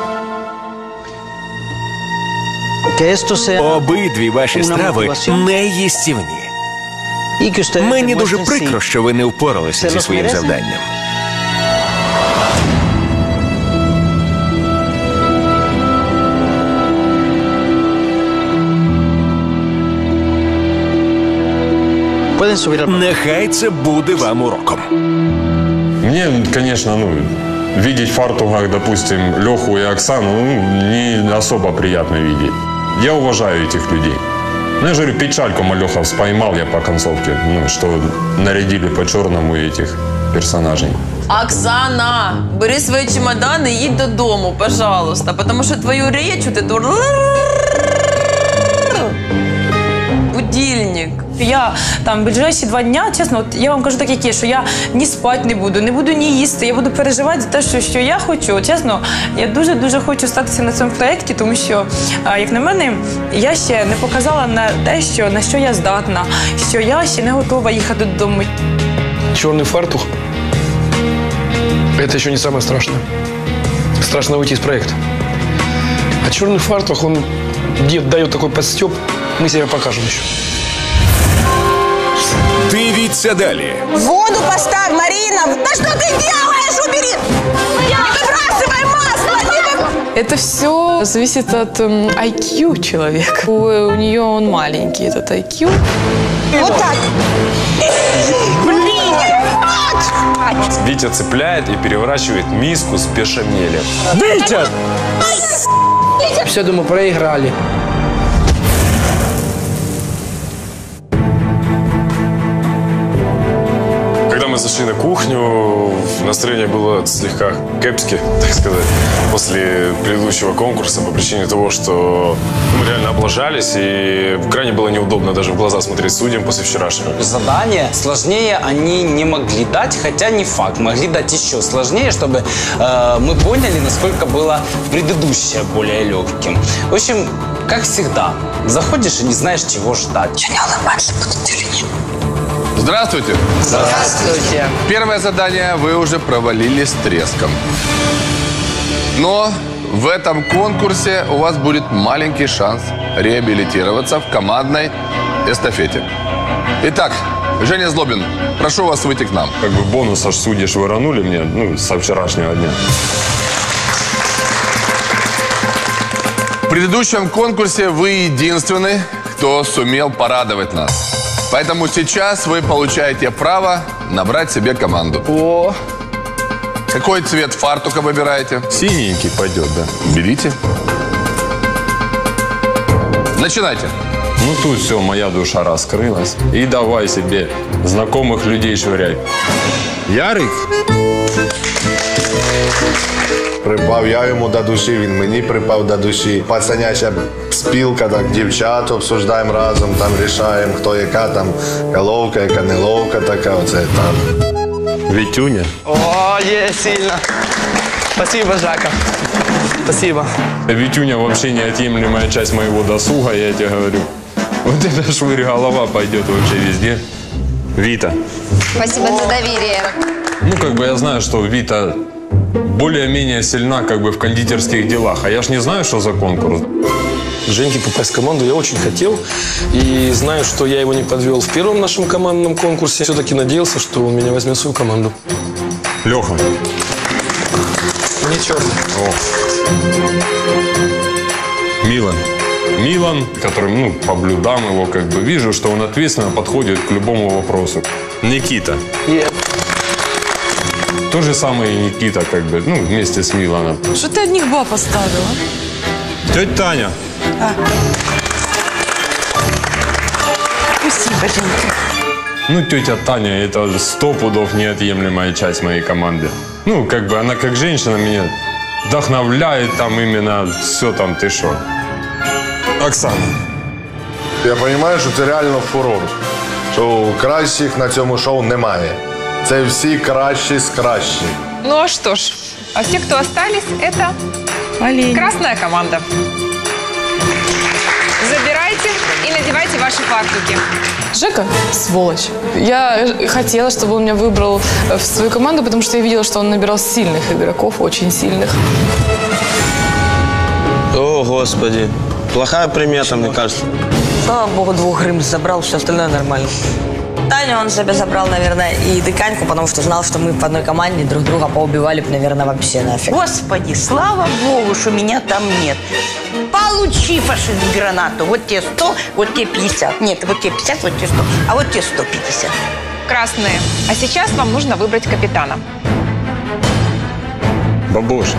Обидві ваші страви неїстівні. Мені дуже прикро, що ви не впоралися зі своїм завданням. Нехай це буде вам уроком. Мне, конечно, видеть в фартуках, допустим, Леху и Оксану, не особо приятно видеть. Я уважаю этих людей. Я же говорю, печальку Малехов поймал я по концовке, что нарядили по-черному этих персонажей. Оксана, бери свои чемоданы и едь додому, пожалуйста, потому что твою речь, вот эту будильник. Я там ближайші 2 дня, чесно, от я вам кажу так, як є, що я ні спати не буду ні їсти, я буду переживати за те, що я хочу. Чесно, я дуже-дуже хочу статися на цьому проєкті, тому що, як на мене, я ще не показала на те, на що я здатна, що я ще не готова їхати додому. Черный фартух – это еще не самое страшное. Страшно уйти из проекта. А черный фартух, он дает такой подстеп, мы себя покажем еще. Дивіться далі. Воду поставь, Марина! Да что ты делаешь? Убери! Не выбрасывай масло! Это все зависит от IQ человека. У нее он маленький, этот IQ. Вот так! Блин! Витя цепляет и переворачивает миску с бешамелем. Витя! Все, думаю, проиграли. Когда мы зашли на кухню, настроение было слегка кепски, так сказать, после предыдущего конкурса по причине того, что мы реально облажались, и крайне было неудобно даже в глаза смотреть судьям после вчерашнего. Задание сложнее они не могли дать, хотя не факт. Могли дать еще сложнее, чтобы мы поняли, насколько было предыдущее более легким. В общем, как всегда, заходишь и не знаешь, чего ждать. Что, не улыбаться будут или нет? Здравствуйте. Здравствуйте. Первое задание вы уже провалили с треском. Но в этом конкурсе у вас будет маленький шанс реабилитироваться в командной эстафете. Итак, Женя Злобин, прошу вас выйти к нам. Как бы бонус аж судьи швырнули мне, со вчерашнего дня. В предыдущем конкурсе вы единственный, кто сумел порадовать нас. Поэтому сейчас вы получаете право набрать себе команду. О! Какой цвет фартука выбираете? Синенький пойдет, да. Берите. Начинайте. Ну тут все, моя душа раскрылась. И давай себе знакомых людей швыряй. Ярик? Припав я йому до душі, він мені припав до душі. Пацаняча спілка, так, дівчат обсуждаємо разом, там рішаємо, хто яка там головка, яка не ловка така, оце там. Витюня. О, сильно. Спасибо, Жака. Спасибо. Витюня вообще неотъемлемая часть моего досуга, я тебе говорю. Вот эта швырь голова пойдет вообще везде. Вита. Спасибо за доверие. Ну, как бы я знаю, что Вита более-менее сильна как бы в кондитерских делах. А я ж не знаю, что за конкурс. Женьке попасть в команду я очень хотел. И знаю, что я его не подвел в первом нашем командном конкурсе. Все-таки надеялся, что он меня возьмет в свою команду. Леха. Ничего. Милан, который, ну, по блюдам его как бы вижу, что он ответственно подходит к любому вопросу. Никита. То же самое и Никита, как бы, ну, вместе с Миланом. Что ты одних баб оставила? Тетя Таня. Спасибо, Женька. Ну, тетя Таня, это 100 пудов неотъемлемая часть моей команды. Ну, как бы она как женщина меня вдохновляет, там именно все там, ты шо. Оксана. Я розумію, що це реально фурор. Що кращих на цьому шоу немає. Це всі кращі з кращих. Ну а что ж, а все, кто остались, это красная команда. Забирайте и надевайте ваши фартуки. Жека – сволочь. Я хотела, чтобы он меня выбрал в свою команду, потому что я видела, что он набирал сильных игроков, очень сильных. О, Господи. Плохая примета, мне кажется. Слава богу, 2 Грымс забрал, все остальное нормально. Таню он себе забрал, наверное, и Дыканьку, потому что знал, что мы в одной команде друг друга поубивали бы, наверное, вообще нафиг. Господи, слава богу, что меня там нет. Получи, фашист, гранату. Вот тебе 100, вот тебе 50. Нет, вот тебе 50, вот тебе 100. А вот тебе 150. Красные. А сейчас вам нужно выбрать капитана. Бабош.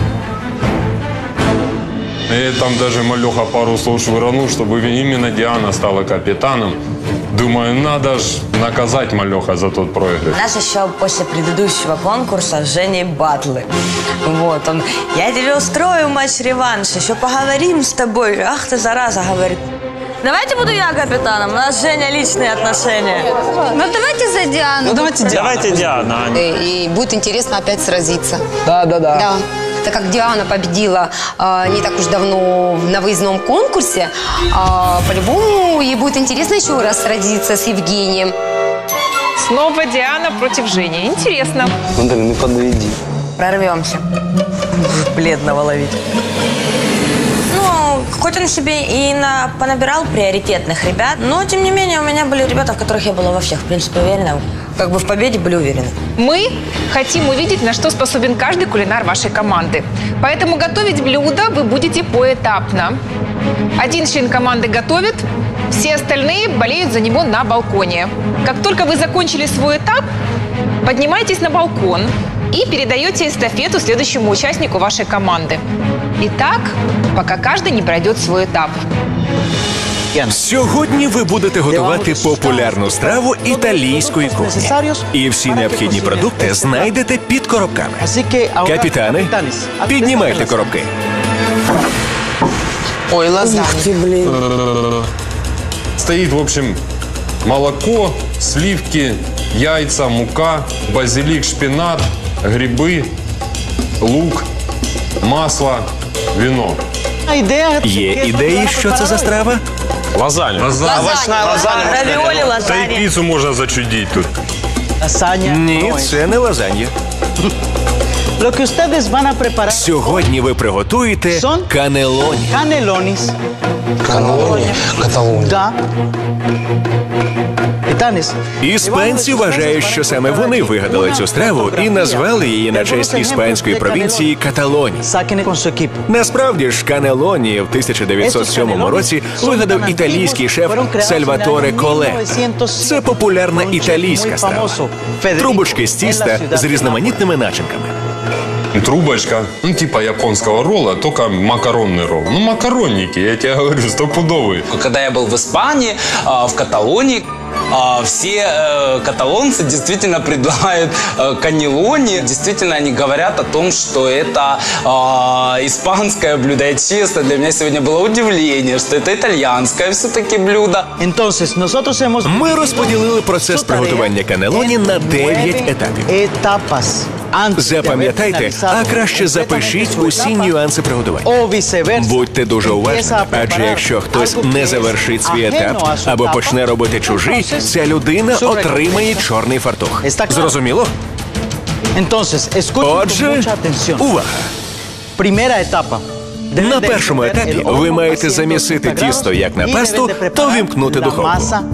Я там даже Малеха пару слов швырнул, чтобы именно Диана стала капитаном. Думаю, надо ж наказать Малеха за тот проигрыш. У нас еще после предыдущего конкурса с Женей батлы. Вот он. Я тебе устрою матч-реванш, еще поговорим с тобой. Ах ты, зараза, говорит. Давайте буду я капитаном, у нас с Женей личные отношения. Ну давайте за Диану. Ну давайте Диана. И будет интересно опять сразиться. Да. Да. Так как Диана победила не так уж давно на выездном конкурсе, по-любому ей будет интересно еще раз сразиться с Евгением. Снова Диана против Жени. Интересно. Ну подведи. Прорвемся. Бледного ловить. Ну, хоть он себе и понабирал приоритетных ребят, но, тем не менее, у меня были ребята, в которых я была во всех, в принципе, уверена. Как бы в победе были уверены. Мы хотим увидеть, на что способен каждый кулинар вашей команды. Поэтому готовить блюдо вы будете поэтапно. Один член команды готовит, все остальные болеют за него на балконе. Как только вы закончили свой этап, поднимайтесь на балкон и передаете эстафету следующему участнику вашей команды. И так, пока каждый не пройдет свой этап. Сьогодні ви будете готувати популярну страву італійської кухні. І всі необхідні продукти знайдете під коробками. Капітани, піднімайте коробки. Ой, лазанья. Стоит, в общем, молоко, сливки, яйца, мука, базилик, шпинат, грибы, лук, масло, вино. Є ідеї, що це за страва? Лазанья. Овощная лазанья. Равиоли, Та й лазанья. піцу можна зачудити тут. Ні, це не лазанья. Lo que ustedes van a preparar Сьогодні ви приготуєте son канелоні. canelones. Каталония. Да. Itanes. Іспанці вважають, що саме вони вигадали цю страву і назвали її на честь іспанської провінції Каталонії. Saquen con su equipo. Насправді ж канелоні в 1907 році вигадав італійський шеф Сальваторе Коле. Це популярна італійська страва. Трубочки з тіста з різноманітними начинками. Трубочка, ну типа японского ролла, только макаронный ролл. Ну макаронники, я тебе говорю, стопудовые. Когда я был в Испании, в Каталонии, все каталонцы действительно предлагают каннелони. Действительно, они говорят о том, что это испанское блюдо. И честно, для меня сегодня было удивление, что это итальянское все-таки блюдо. Ми розподілили процес приготування канелоні на 9 етапів. Запам'ятайте, а краще запишіть усі нюанси приготування. Будьте дуже уважні, адже якщо хтось не завершить свій етап або почне робити чужий, ця людина отримає чорний фартух. Зрозуміло? Отже, увага! На першому етапі ви маєте замісити тісто як на пасту та увімкнути духовку.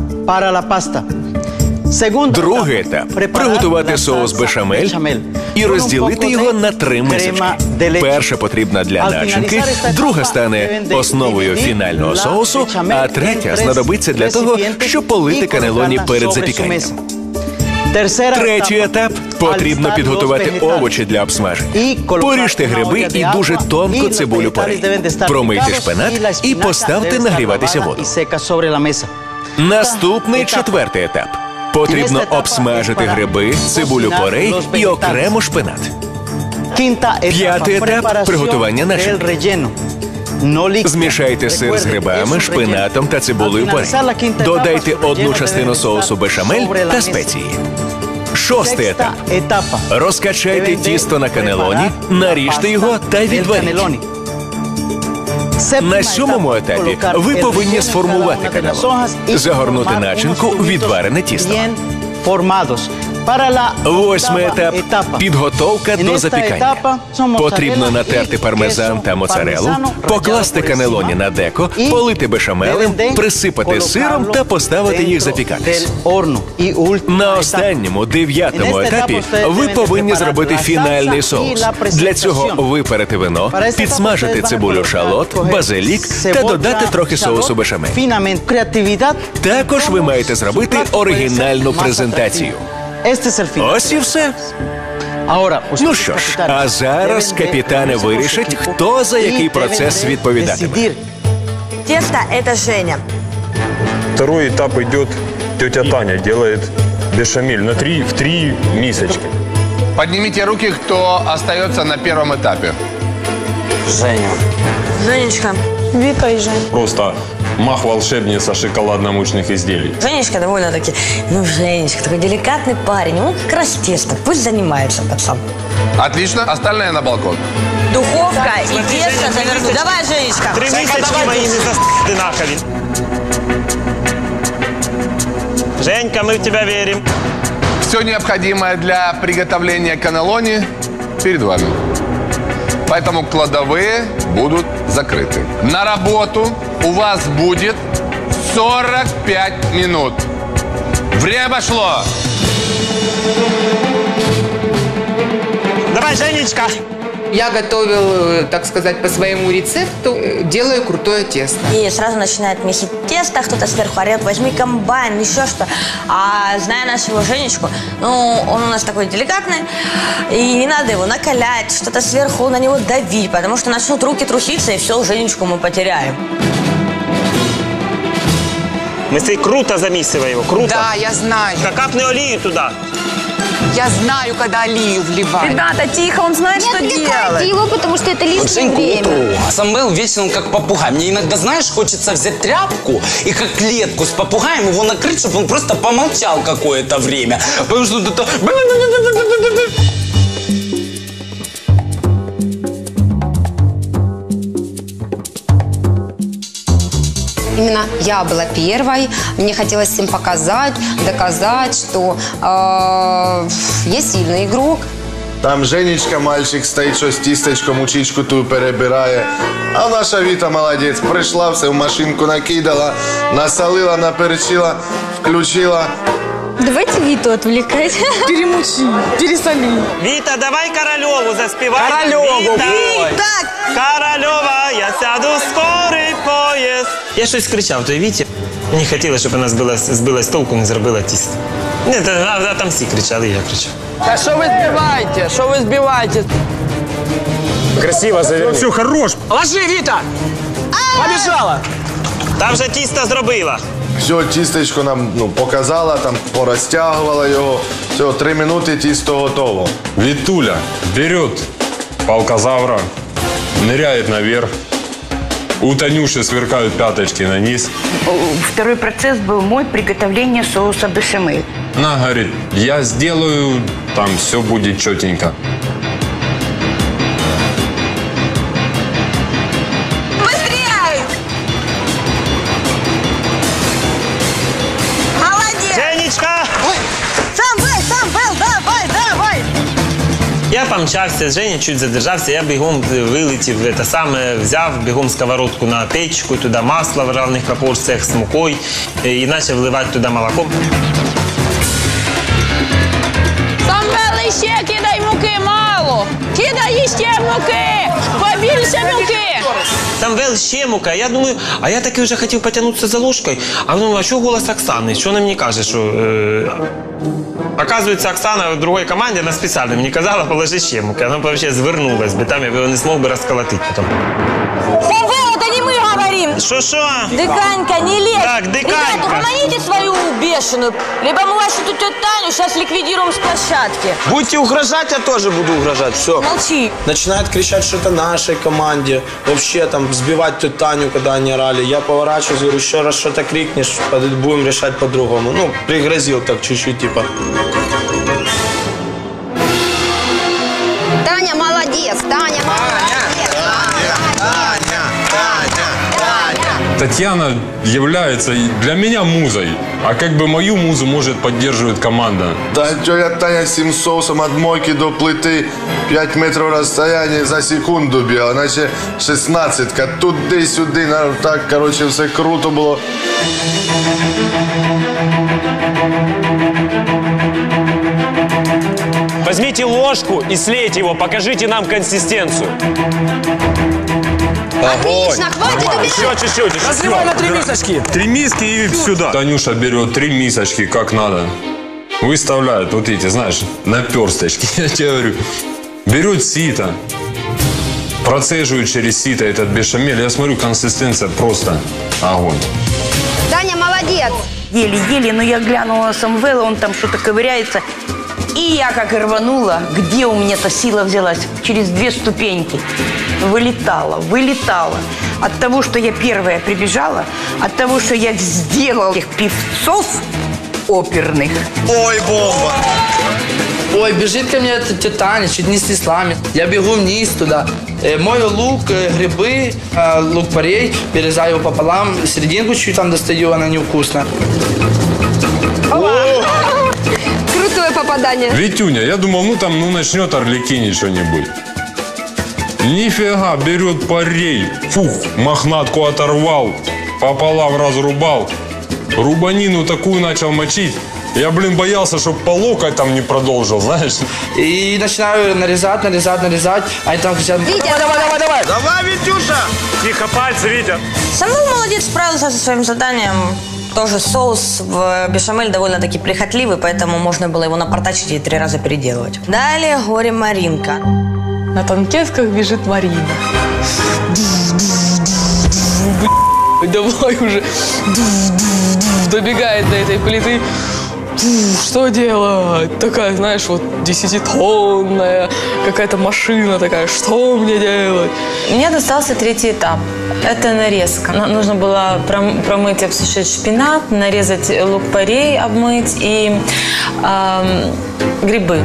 Другий етап – приготувати соус бешамель і розділити його на 3 мисочки. Перша потрібна для начинки, друга стане основою фінального соусу, а третя знадобиться для того, щоб полити канелоні перед запіканням. Третій етап – потрібно підготувати овочі для обсмаження. Поріжте гриби і дуже тонко цибулю порей. Промийте шпинат і поставте нагріватися воду. Наступний 4-й етап. Потрібно обсмажити гриби, цибулю порей і окремо шпинат. 5-й етап – приготування начинки. Змішайте сир з грибами, шпинатом та цибулею порей. Додайте 1 частину соусу бешамель та спеції. 6-й етап. Розкачайте тісто на канелоні, наріжте його та відваріть. На 7-му етапі ви повинні сформувати канелоні, загорнути начинку у відварене тісто. 8-й етап – підготовка до запікання. Потрібно натерти пармезан та моцарелу, покласти канелоні на деко, полити бешамелем, присипати сиром та поставити їх запікатись. На останньому, 9-му етапі ви повинні зробити фінальний соус. Для цього виперете вино, підсмажити цибулю шалот, базилік та додати трохи соусу бешамель. Також ви маєте зробити оригінальну презентацію. Ось і все. Ну що ж, а зараз капітани вирішать, хто за який процес відповідатиме. Тесто – это Женя. Второй этап идет, тетя Таня делает бешамель в 3 мисочки. Поднимите руки, кто остается на первом этапе. Женя. Женечка. Вика и Жень. Просто мах волшебница шоколадно-мучных изделий. Женечка довольно-таки, Женечка, такой деликатный парень, он как раз тесто, пусть занимается пацан. Отлично, остальное на балкон. Духовка и тесто заверну. Давай, Женечка. 3 мисочки моими одинаковые. Женька, мы в тебя верим. Все необходимое для приготовления канелони перед вами. Поэтому кладовые будут закрыты. На работу у вас будет 45 минут. Время шло. Давай, Женечка. Я готовил, так сказать, по своему рецепту, делаю крутое тесто. И сразу начинает месить тесто, кто-то сверху орет, возьми комбайн, еще что. А зная нашего Женечку, он у нас такой деликатный, и не надо его накалять, что-то сверху на него давить, потому что начнут руки труситься, и все, Женечку мы потеряем. Мы круто замесиваем его, круто. Да, я знаю. Капни олію туда. Я знаю, когда алию вливаю. Ребята, тихо, он знает, что делать. Не отвлекайте его, потому что это лишнее время. А Самвел вечно он как попугай. Мне иногда, знаешь, хочется взять тряпку и как клетку с попугаем его накрыть, чтобы он просто помолчал какое-то время. Потому что это... Именно я была первой. Мне хотелось всем показать, доказать, что я сильный игрок. Там Женечка, мальчик, стоїть щось тістечком, учичку ту перебирає. А наша Віта молодець. Прийшла, все в машинку накидала, насолила, наперчила, включила. Давайте Виту отвлекать. Перемучи, пересоли. Вита, давай Королеву заспевай. Королеву, Вита! Королева, я сяду в скорий поїзд. Я щось кричав той Віті. Мені хотілося, щоб вона збила з толку, не зробила тісто. Ні, там всі кричали, і я кричав. Да что вы сбиваете? Что вы сбиваете? Красиво заверни. Все, хорош. Ложи, Вита! Побежала! Там вже тісто зробила. Все, тістечко нам показала, там порозтягувала його. Все, 3 минути, тісто готово. Витуля берет палкозавра, ныряет наверх. У Танюши сверкают пяточки на низ. Второй процесс был мой, приготовление соуса бешамель. Она говорит, я сделаю, там все будет четенько. Быстрее! Молодец! Женечка! Сам был, давай! Я помчався, Женя чуть задержався, я бігом вилетів, це саме, взяв бігом сковородку на печку, туди масло в равних пропорціях з мукою і почав вливати туди молоко. Самвел, іще кидай муки мало. Кидай іще муки. Побільше муки. Самвел, ще мука. Я думаю, а я таки вже хотів потягнутися за ложкою. А думаю, а що голос Оксани? Що вона мені каже, що... Оказується, Оксана в другій команді, вона спеціально мені казала, положи ще муки. Вона взагалі звернулась би, там я б його не змог би розколотити потім. Самвел, это не мы говорим! Що? Дыканька, не лезь! Так, Дыканька. Ребята, угомоните свою бешеную, либо мы вашу тут тетю Таню сейчас ликвидируем с площадки. Будете угрожать, я тоже буду угрожать. Все. Молчи. Начинают кричать что-то нашей команде. Вообще там взбивать тетю Таню, когда они орали. Я поворачиваюсь, говорю, еще раз что-то крикнешь, будем решать по-другому. Ну, пригрозил так чуть-чуть, типа. Таня молодец, Таня молодец. Татьяна является для меня музой, а как бы мою музу, может, поддерживает команда. Да, тетя Таня с этим соусом от мойки до плиты 5 метров расстояния за секунду бігала, наче 16-ка, туди-сюди, так, короче, все круто було. Возьмите ложку и слейте его, покажите нам консистенцию. Отлично, хватит убирать. Еще чуть-чуть. Разливай на 3 мисочки. 3 миски и сюда. Танюша берет 3 мисочки, как надо. Выставляет, вот эти, знаешь, наперсточки. Я тебе говорю. Берет сито. Процеживает через сито этот бешамель. Я смотрю, консистенция просто огонь. Таня молодец. Еле-еле, но я глянула на Самвела, он там что-то ковыряется. И я как рванула, где у меня-то сила взялась? Через 2 ступеньки. Вылетала. От того, что я первая прибежала, от того, что я сделала этих певцов оперных. Ой, бомба! Ой, бежит ко мне тетя Таня, чуть не снесла меня. Я бегу вниз туда. Мою лук, грибы, лук-порей, перерезаю его пополам, серединку чуть там достаю, она невкусная. Крутое попадание. Витюня, я думал, начнет Арлекинить что-нибудь. Нифига, берет парей. Фух, мохнатку оторвал, пополам разрубал. Рубанину такую начал мочить. Я, боялся, чтобы по локоть там не продолжил, знаешь. И начинаю нарезать. Они там кричат, давай. Давай, Витюша! Тихо, пальцы, Витя. Самвел молодец, справился со своим заданием. Тоже соус в бешамель довольно-таки прихотливый, поэтому можно было его напортачить и 3 раза переделывать. Далее горе Маринка. На танкетках бежит Марина. Давай уже. Добегает до этой плиты. Что делать? Такая, знаешь, вот 10-тонная какая-то машина такая. Что мне делать? Мне достался 3-й этап. Это нарезка. Нужно было промыть и обсушить шпинат, нарезать лук-порей, обмыть и грибы.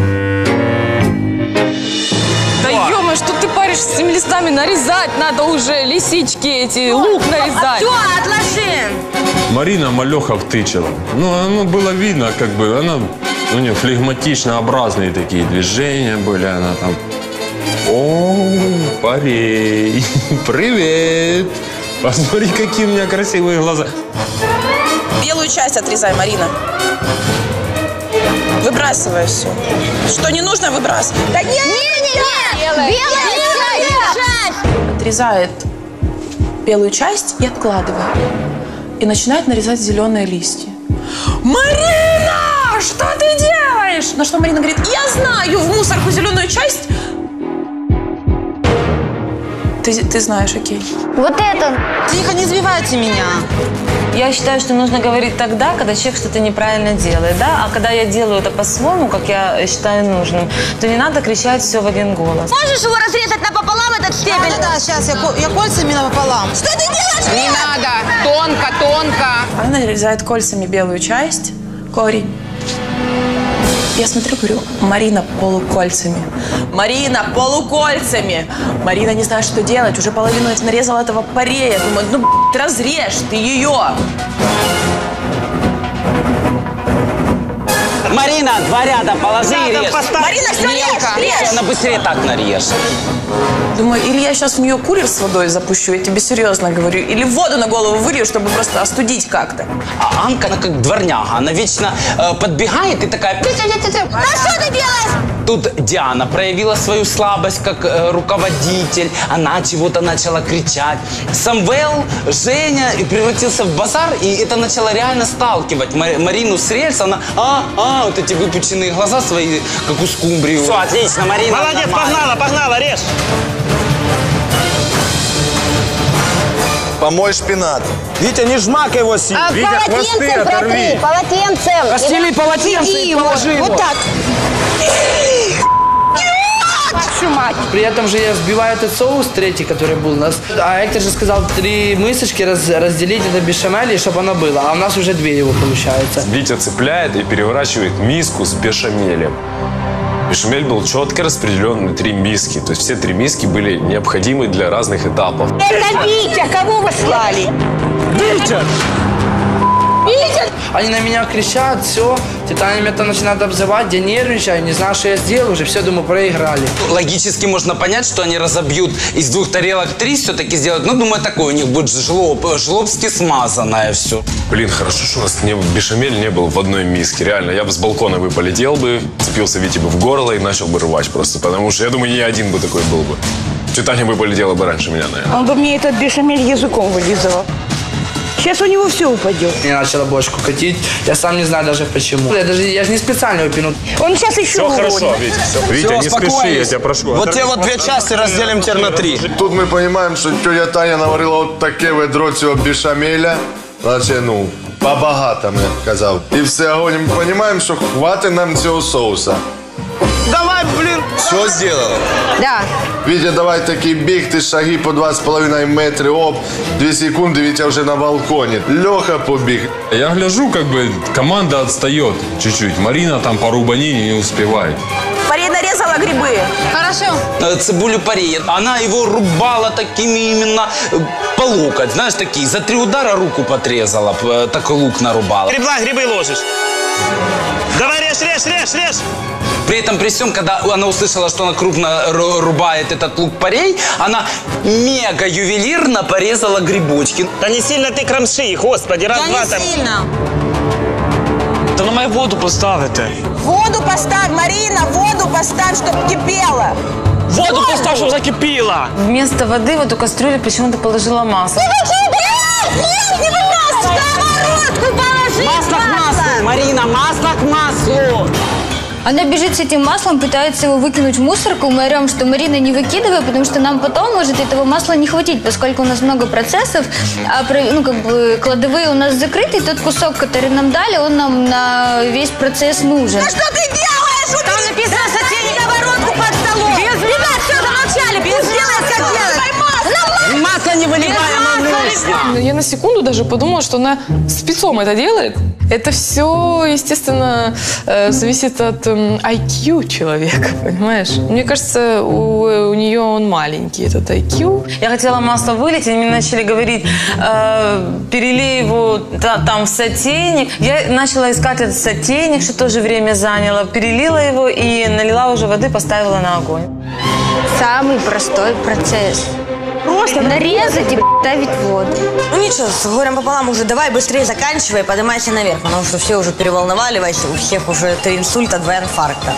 Да ё-моё, что ты паришь с этими листами? Нарезать надо уже, лисички эти, лук нарезать. Все, отложи! Марина малёха втычила. Оно было видно, она, у нее флегматично-образные такие движения были, она там... О, парей, привет! Посмотри, какие у меня красивые глаза. Белую часть отрезай, Марина. Выбрасывай все. Что не нужно, выбрасывай. Да нет! Белая часть! Отрезает белую часть и откладывает. И начинает нарезать зеленые листья. Марина! Что ты делаешь? На что Марина говорит, я знаю в мусорку зеленую часть. Ты знаешь, окей. Вот это. Тихо, не сбивайте меня. Я считаю, что нужно говорить тогда, когда человек что-то неправильно делает, да? А когда я делаю это по-своему, как я считаю нужным, то не надо кричать все в один голос. Можешь его разрезать напополам, этот стебель? Да, сейчас я кольцами напополам. Что ты делаешь? Не надо. Тонко, тонко. Она нарезает кольцами белую часть, корень. Я смотрю, говорю, Марина полукольцами. Марина полукольцами. Марина не знает, что делать. Уже половину нарезала этого парея. Думаю, ну, разрежь ты ее. Марина, два ряда положи и режь. Марина, все режь! Она быстрее так нарежет. Думаю, или я сейчас в нее кулер с водой запущу, я тебе серьезно говорю, или воду на голову вылью, чтобы просто остудить как-то. А Анка, она как дворняга, она вечно подбегает и такая... Да что ты делаешь? Тут Диана проявила свою слабость как руководитель, она чего-то начала кричать. Самвел, Женя и превратился в базар, и это начало реально сталкивать Марину с рельс. Она, вот эти выпученные глаза свои, как у скумбрии. Все, отлично, Марина. Молодец, погнала, режь. Помой шпинат. Витя, не жмакай его сильно. Витя, хвосты оторви. Полотенцем. Постели полотенце и положи его. Вот так. При этом же я взбиваю этот соус третий, который был у нас. А Эктор же сказал 3 мысочки разделить это бешамель, чтобы оно было. А у нас уже 2 его получается. Витя цепляет и переворачивает миску с бешамелем. Бешамель был четко распределен на 3 миски. То есть все 3 миски были необходимы для разных этапов. Это Витя, кого вы слали? Витя! Витя! Они на меня кричат, все. Они меня там начинают обзывать, я нервничаю, не знаю, что я сделал, уже все, думаю, проиграли. Логически можно понять, что они разобьют из 2 тарелок 3, все-таки сделают. Ну, думаю, такое у них будет жлобски смазанное все. Блин, хорошо, что у нас бешамель не был в одной миске. Реально, я бы с балкона бы полетел бы, цепился Вите бы в горло и начал бы рвать просто. Потому что, я думаю, не один бы такой был бы. Таня бы полетела бы раньше меня, наверное. Он бы мне этот бешамель языком вылизывал. Сейчас у него все упадет. Мне начала бошку катить. Я сам не знаю даже почему. Я же не специально его пину. Он сейчас еще Все хорошо, Витя, все. Витя, не спеши, я тебя прошу. Вот те вот 2 части разделим теперь на 3. Тут мы понимаем, что тетя Таня наварила вот таке ведро цього бешамеля. Значить, ну, по-багатому, я казав. І все, огонь. Ми розуміємо, що хватить нам цього соуса. Давай, блин. Все сделала? Да. Витя, давай такие бігти, шаги по 2,5 метри, оп, 2 секунды, Витя уже на балконе. Леха побіг. Я гляжу, как бы команда отстает чуть-чуть. Марина там по рубанине не успевает. Парей нарезала грибы. Хорошо. Цибулю парея. Она его рубала такими именно по локоть. Знаешь, такие, за 3 удара руку подрезала, так лук нарубала. Грибы ложишь. Давай режь. При этом, при всем, когда она услышала, что она крупно рубает этот лук-порей, она мега ювелирно порезала грибочки. Да не сильно ты кромши их, господи, раз-два там. Не сильно. Да на мою воду поставите. Воду поставь, Марина, воду поставь, чтобы кипело. Воду поставь, чтобы закипело. Вместо воды в эту кастрюлю почему-то положила масло. Нет, не масло! Сковородку положи! Масло к маслу, Марина, масло к маслу! Она бежит с этим маслом, пытается его выкинуть в мусорку. Мы орем, что Марина, не выкидывай, потому что нам потом может этого масла не хватить, поскольку у нас много процессов, а кладовые у нас закрыты, и тот кусок, который нам дали, он нам на весь процесс нужен. Да что ты делаешь? Там написано «Сотри сковородку под столом». Ребят, все, замолчали, пусть делает, как делает. Масло не выливай, оно нужно. Я на секунду даже подумала, что она спецом это делает. Это все, естественно, зависит от IQ человека, понимаешь? Мне кажется, у нее он маленький, этот IQ. Я хотела масло вылить, и они мне начали говорить, перелей его там в сотейник. Я начала искать этот сотейник, что тоже время заняло. Перелила его и налила уже воды, поставила на огонь. Самый простой процесс. Просто нарезать и ставить воду. Ну ничего, с горем пополам уже давай быстрее заканчивай, поднимайся наверх, потому что все уже переволновались, у всех уже 3 инсульта, 2 инфаркта.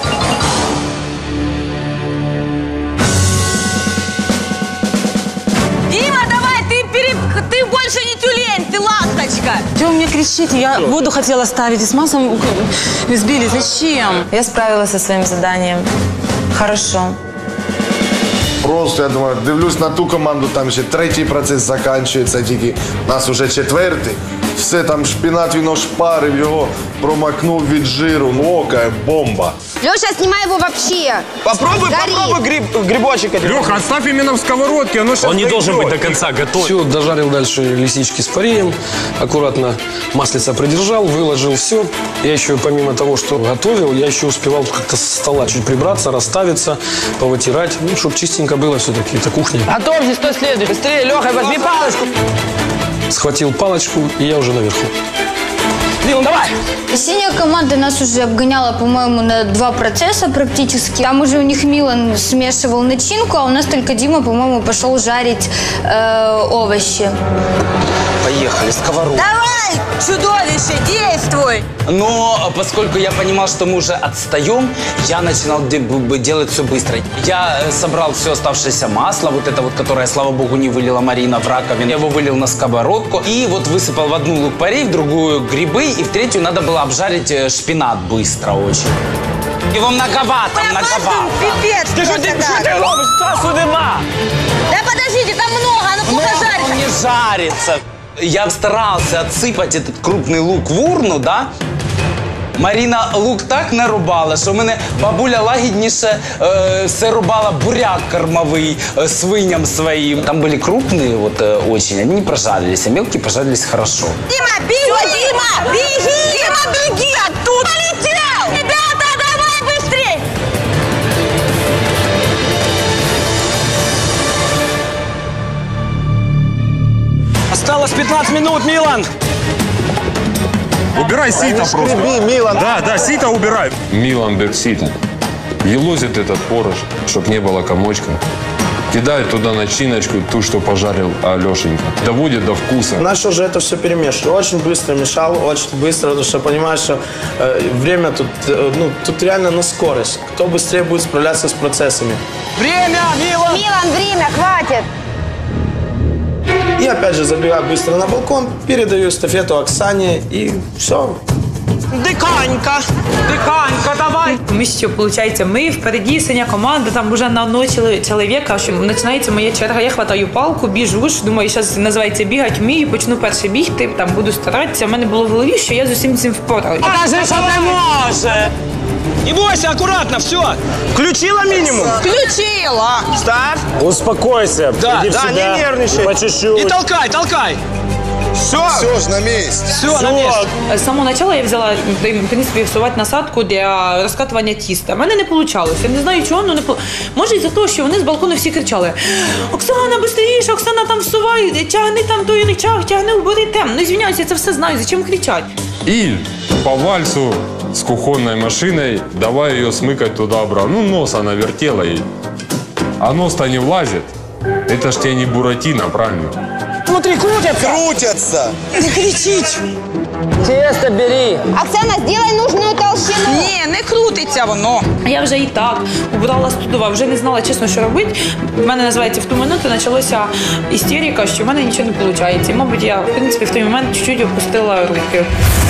Дима, давай, ты больше не тюлень, ты ласточка. Чего он мне кричит? Я воду хотела ставить, и с маслом сбили. Зачем? Я справилась со своим заданием. Хорошо. Просто, я думаю, дивлюсь на ту команду, там ще 3-й процес закінчується, тільки у нас уже 4-й. все там шпинат він ошпарив, його промакнув від жиру. Ока, бомба. Леша, снимай его вообще. Попробуй грибочек. Леха, оставь именно в сковородке, оно сейчас Он не должен быть до конца готов. Все, дожарил дальше лисички с пареем. Аккуратно маслица придержал, выложил все. Я еще, помимо того, что готовил, я еще успевал как-то со стола чуть прибраться, расставиться, повытирать. Ну, чтобы чистенько было все-таки. Это кухня. Готовьтесь, кто следует. Быстрее, Леха, возьми палочку. Схватил палочку, и я уже наверху. Дилан, давай. Синяя команда нас уже обгоняла, по-моему, на 2 процесса практически. Там уже у них Милан смешивал начинку, а у нас только Дима, по-моему, пошел жарить овощи. Поехали, сковородку. Давай, чудовище, действуй! Но поскольку я понимал, что мы уже отстаем, я начинал делать все быстро. Я собрал все оставшееся масло, вот это вот, которое, слава богу, не вылила Марина в раковину. Я его вылил на сковородку и вот высыпал в одну лук-порей, в другую грибы, и в третью надо было обжарить шпинат быстро очень. Его многовато, многовато. Пипец, Ты что ты робишь? Часу нема. Да подождите, там много, оно плохо жарится. Он не жарится. Я старался отсыпать этот крупный лук в урну, да? Марина лук так нарубала, що в мене бабуля лагідніше все рубала буряк кормовий свиням своим. Там были крупные вот очень, они не прожарились, а мелкие прожарились хорошо. Дима, беги! Дима, беги! Дима, беги оттуда! Полетел! Ребята, давай быстрей! Осталось 15 минут, Милан. Убирай сито просто. Милан. Да, сито убирай. Милан берет сито, елозит этот порож, чтобы не было комочка. Кидает туда начиночку, ту, что пожарил Алешенька. Доводит до вкуса. Наш уже это все перемешивал. Очень быстро мешал, очень быстро, потому что понимаешь, что время тут, тут реально на скорость. Кто быстрее будет справляться с процессами. Время, Милан! Милан, время, хватит! И опять же забегаю быстро на балкон, передаю эстафету Оксане и все. Диканька, давай. Ми що, виходить, ми впереді, синя команда, там вже на одного чоловіка, що починається моя черга, я хватаю палку, біжу, думаю, зараз називається бігати вмію, почну перше бігти, там буду старатися. У мене було в голові, що я з усім цим впораюсь. Покажи, що ти можеш. Не бойся, аккуратно, все. Включила минимум? Включила. Ставь. Успокойся, Да, приди в да, себя, не нервничай. по чуть-чуть. И толкай. Все. Все ж на місці. Все на месте. З самого початку я взяла, в принципі, всувати насадку для розкатування тіста. У мене не вийшло. Я не знаю, чого, але не вийшло. Може, із-за того, що вони з балкону всі кричали: Оксана, швидше, Оксана, там всувай, тягни там той рычаг, тягни, убери тем. Ну, извиняюсь, я це все знаю, зачем кричать? И по вальсу с кухонной машиной давай ее смыкать туда-обратно. Ну, нос она вертела и... А нос-то не влазит. Это ж тебе не Буратино, правильно? Смотри, Крутятся. Не кричить. Тесто бери. Оксана, сделай нужную толщину. Ні, не крутиться воно. Я вже і так убрала студова, вже не знала, чесно, що робити. В мене, називається, в ту минуту почалася істерика, що в мене нічого не виходить. І, мабуть, я, в принципі, в той момент чуть-чуть опустила руки.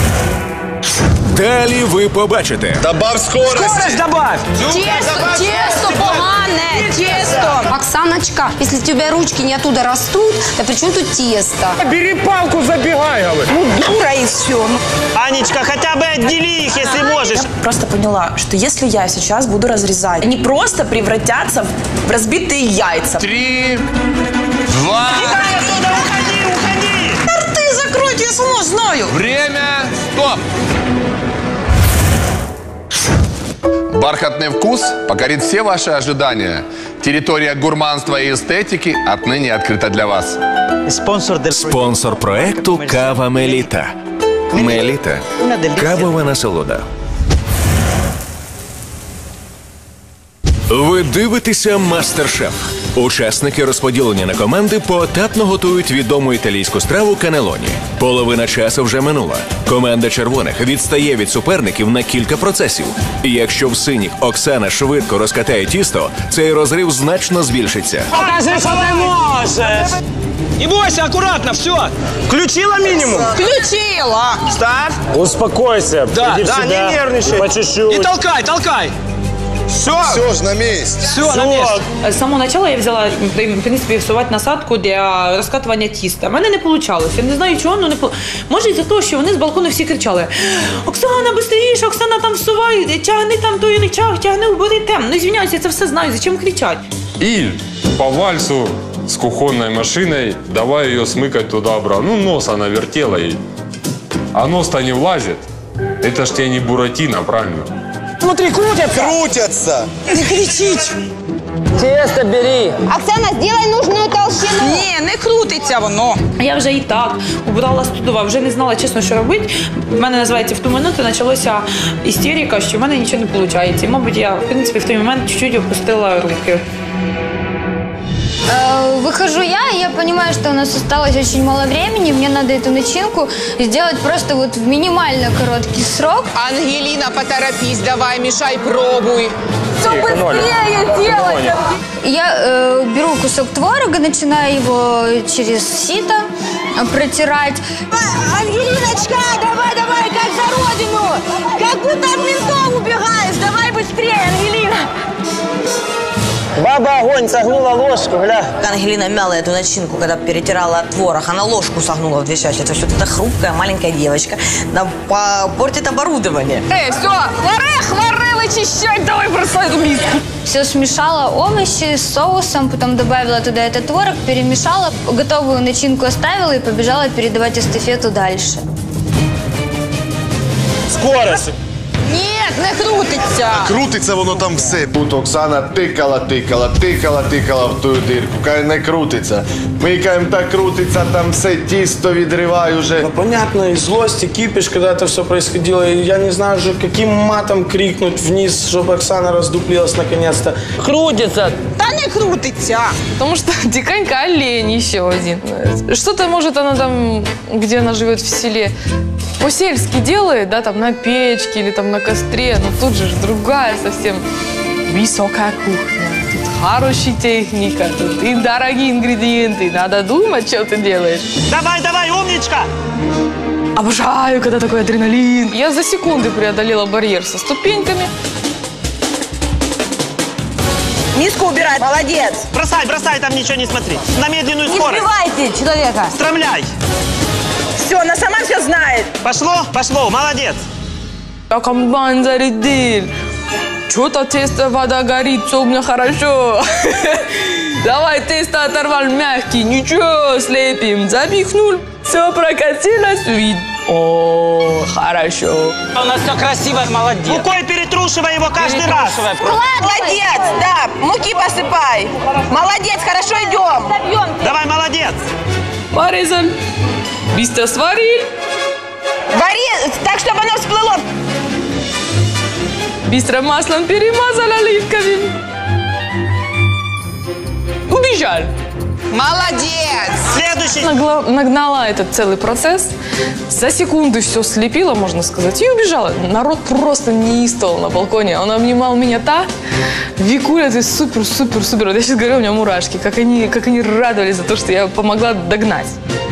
Далі ви побачите. Добавь скорости. Скорость добавь. Тесто погане, тесто. Оксаночка, если у тебя ручки не оттуда растут, то при чем тут тесто? Бери палку, забегай, говорю. Ну, дура и все. Анечка, хотя бы отдели их, если можешь. Просто поняла, что если я сейчас буду разрезать, они просто превратятся в разбитые яйца. 3, 2, Уходи. Рты закройте, я сама знаю. время, стоп! Бархатный вкус покорит все ваши ожидания. Территория гурманства и эстетики отныне открыта для вас. Спонсор проекту «Кава Меліта». Меліта – кавова насолода. Ви дивитеся «Мастер-шеф». Учасники розподілені на команди поетапно готують відому італійську страву канелоні. Половина часу вже минула. Команда червоних відстає від суперників на кілька процесів. І якщо в синіх Оксана швидко розкатає тісто, цей розрив значно збільшиться. Покажи, что ты можешь. Не бойся, аккуратно, все. Включила минимум? Включила. Ставь. Успокойся, Да, приди в себя, не нервничай. по чуть-чуть. И толкай. Все ж на месте. Все, на месте. З самого начала я взяла, в принципі, всувати насадку для розкатування тіста. У мене не вийшло. Я не знаю, чого, але не вийшло. Може, із-за того, що вони з балкону всі кричали: Оксана, швидше, Оксана, там всувай, тягни там той рычаг, тягни, убери тем. Ну, извиняюсь, я це все знаю, зачем кричать? И по вальсу с кухонной машиной давай ее смыкать туда-обратно. Ну, нос она вертела ей. А нос-то не влазит. Это ж тебе не Буратино, правильно? Смотри, крутятся. Крутятся. Не кричить. Тесто бери. Оксана, сделай нужную толщину. Ні, не крутиться воно. Я вже і так убрала студова, вже не знала, чесно, що робити. В мене, називається, в ту минуту почалася істерика, що в мене нічого не виходить. І, мабуть, я, в принципі, в той момент чуть-чуть опустила руки. Выхожу я понимаю, что у нас осталось очень мало времени. Мне надо эту начинку сделать просто вот в минимально короткий срок. Ангелина, поторопись, давай, мешай, пробуй. Все быстрее делать! Я беру кусок творога, начинаю его через сито протирать. Ангелиночка, давай, как за родину! Как будто от ментов убегаешь! Давай быстрее, Ангелина! Баба огонь согнула ложку, гля. Ангелина мяла эту начинку, когда перетирала творог. Она ложку согнула в две части. Это все эта хрупкая маленькая девочка. Она портит оборудование. Все, хвары вычищать, давай бросай эту миску. Все смешала, овощи с соусом, потом добавила туда этот творог, перемешала, готовую начинку оставила и побежала передавать эстафету дальше. Скорость. Нет, не крутиться. Крутиться воно там все. Тут Оксана тикала в ту дирку. Каже, не крутиться. Ми кажемо, так крутиться, там все тісто відриває уже. Ну, понятно, и злость, и кипиш, когда это все происходило. И я не знаю уже, каким матом крикнуть вниз, чтобы Оксана раздуплилась наконец-то. Крутится. Да не крутиться. Потому что диканька олень еще один. Что-то, может, она там, где она живет в селе, по-сельски делает, да, там на печке или там на костре, но тут же другая совсем высокая кухня. Тут хорошая техника, тут и дорогие ингредиенты. Надо думать, что ты делаешь. Давай, умничка. Обожаю, когда такой адреналин. Я за секунды преодолела барьер со ступеньками. Миску убирай, молодец! Бросай, там ничего не смотри. На медленную скорость. Не сбивайте человека! Стромляй. Все, она сама все знает. Пошло, молодец. А комбайн зарядил. Что-то тесто, вода горит, все у меня хорошо. Давай тесто оторвал мягкий, ничего, слепим. Запихнул, все прокатилось, вид. О, хорошо. У нас все красиво, молодец. Мукой перетрушивай его каждый раз. Молодец, да, муки посыпай. Молодец, хорошо идем. Давай, молодец. Порезал. Быстро сварил. Вари так, чтобы оно всплыло. Быстро маслом перемазал оливками. Убежал. Молодец! Следующий. Нагнала этот целый процесс. За секунду все слепила, можно сказать, и убежала. Народ просто неистовал на балконе. Он обнимал меня так. Викуля, ты супер. Вот я сейчас говорю, у меня мурашки. Как они радовались за то, что я помогла догнать.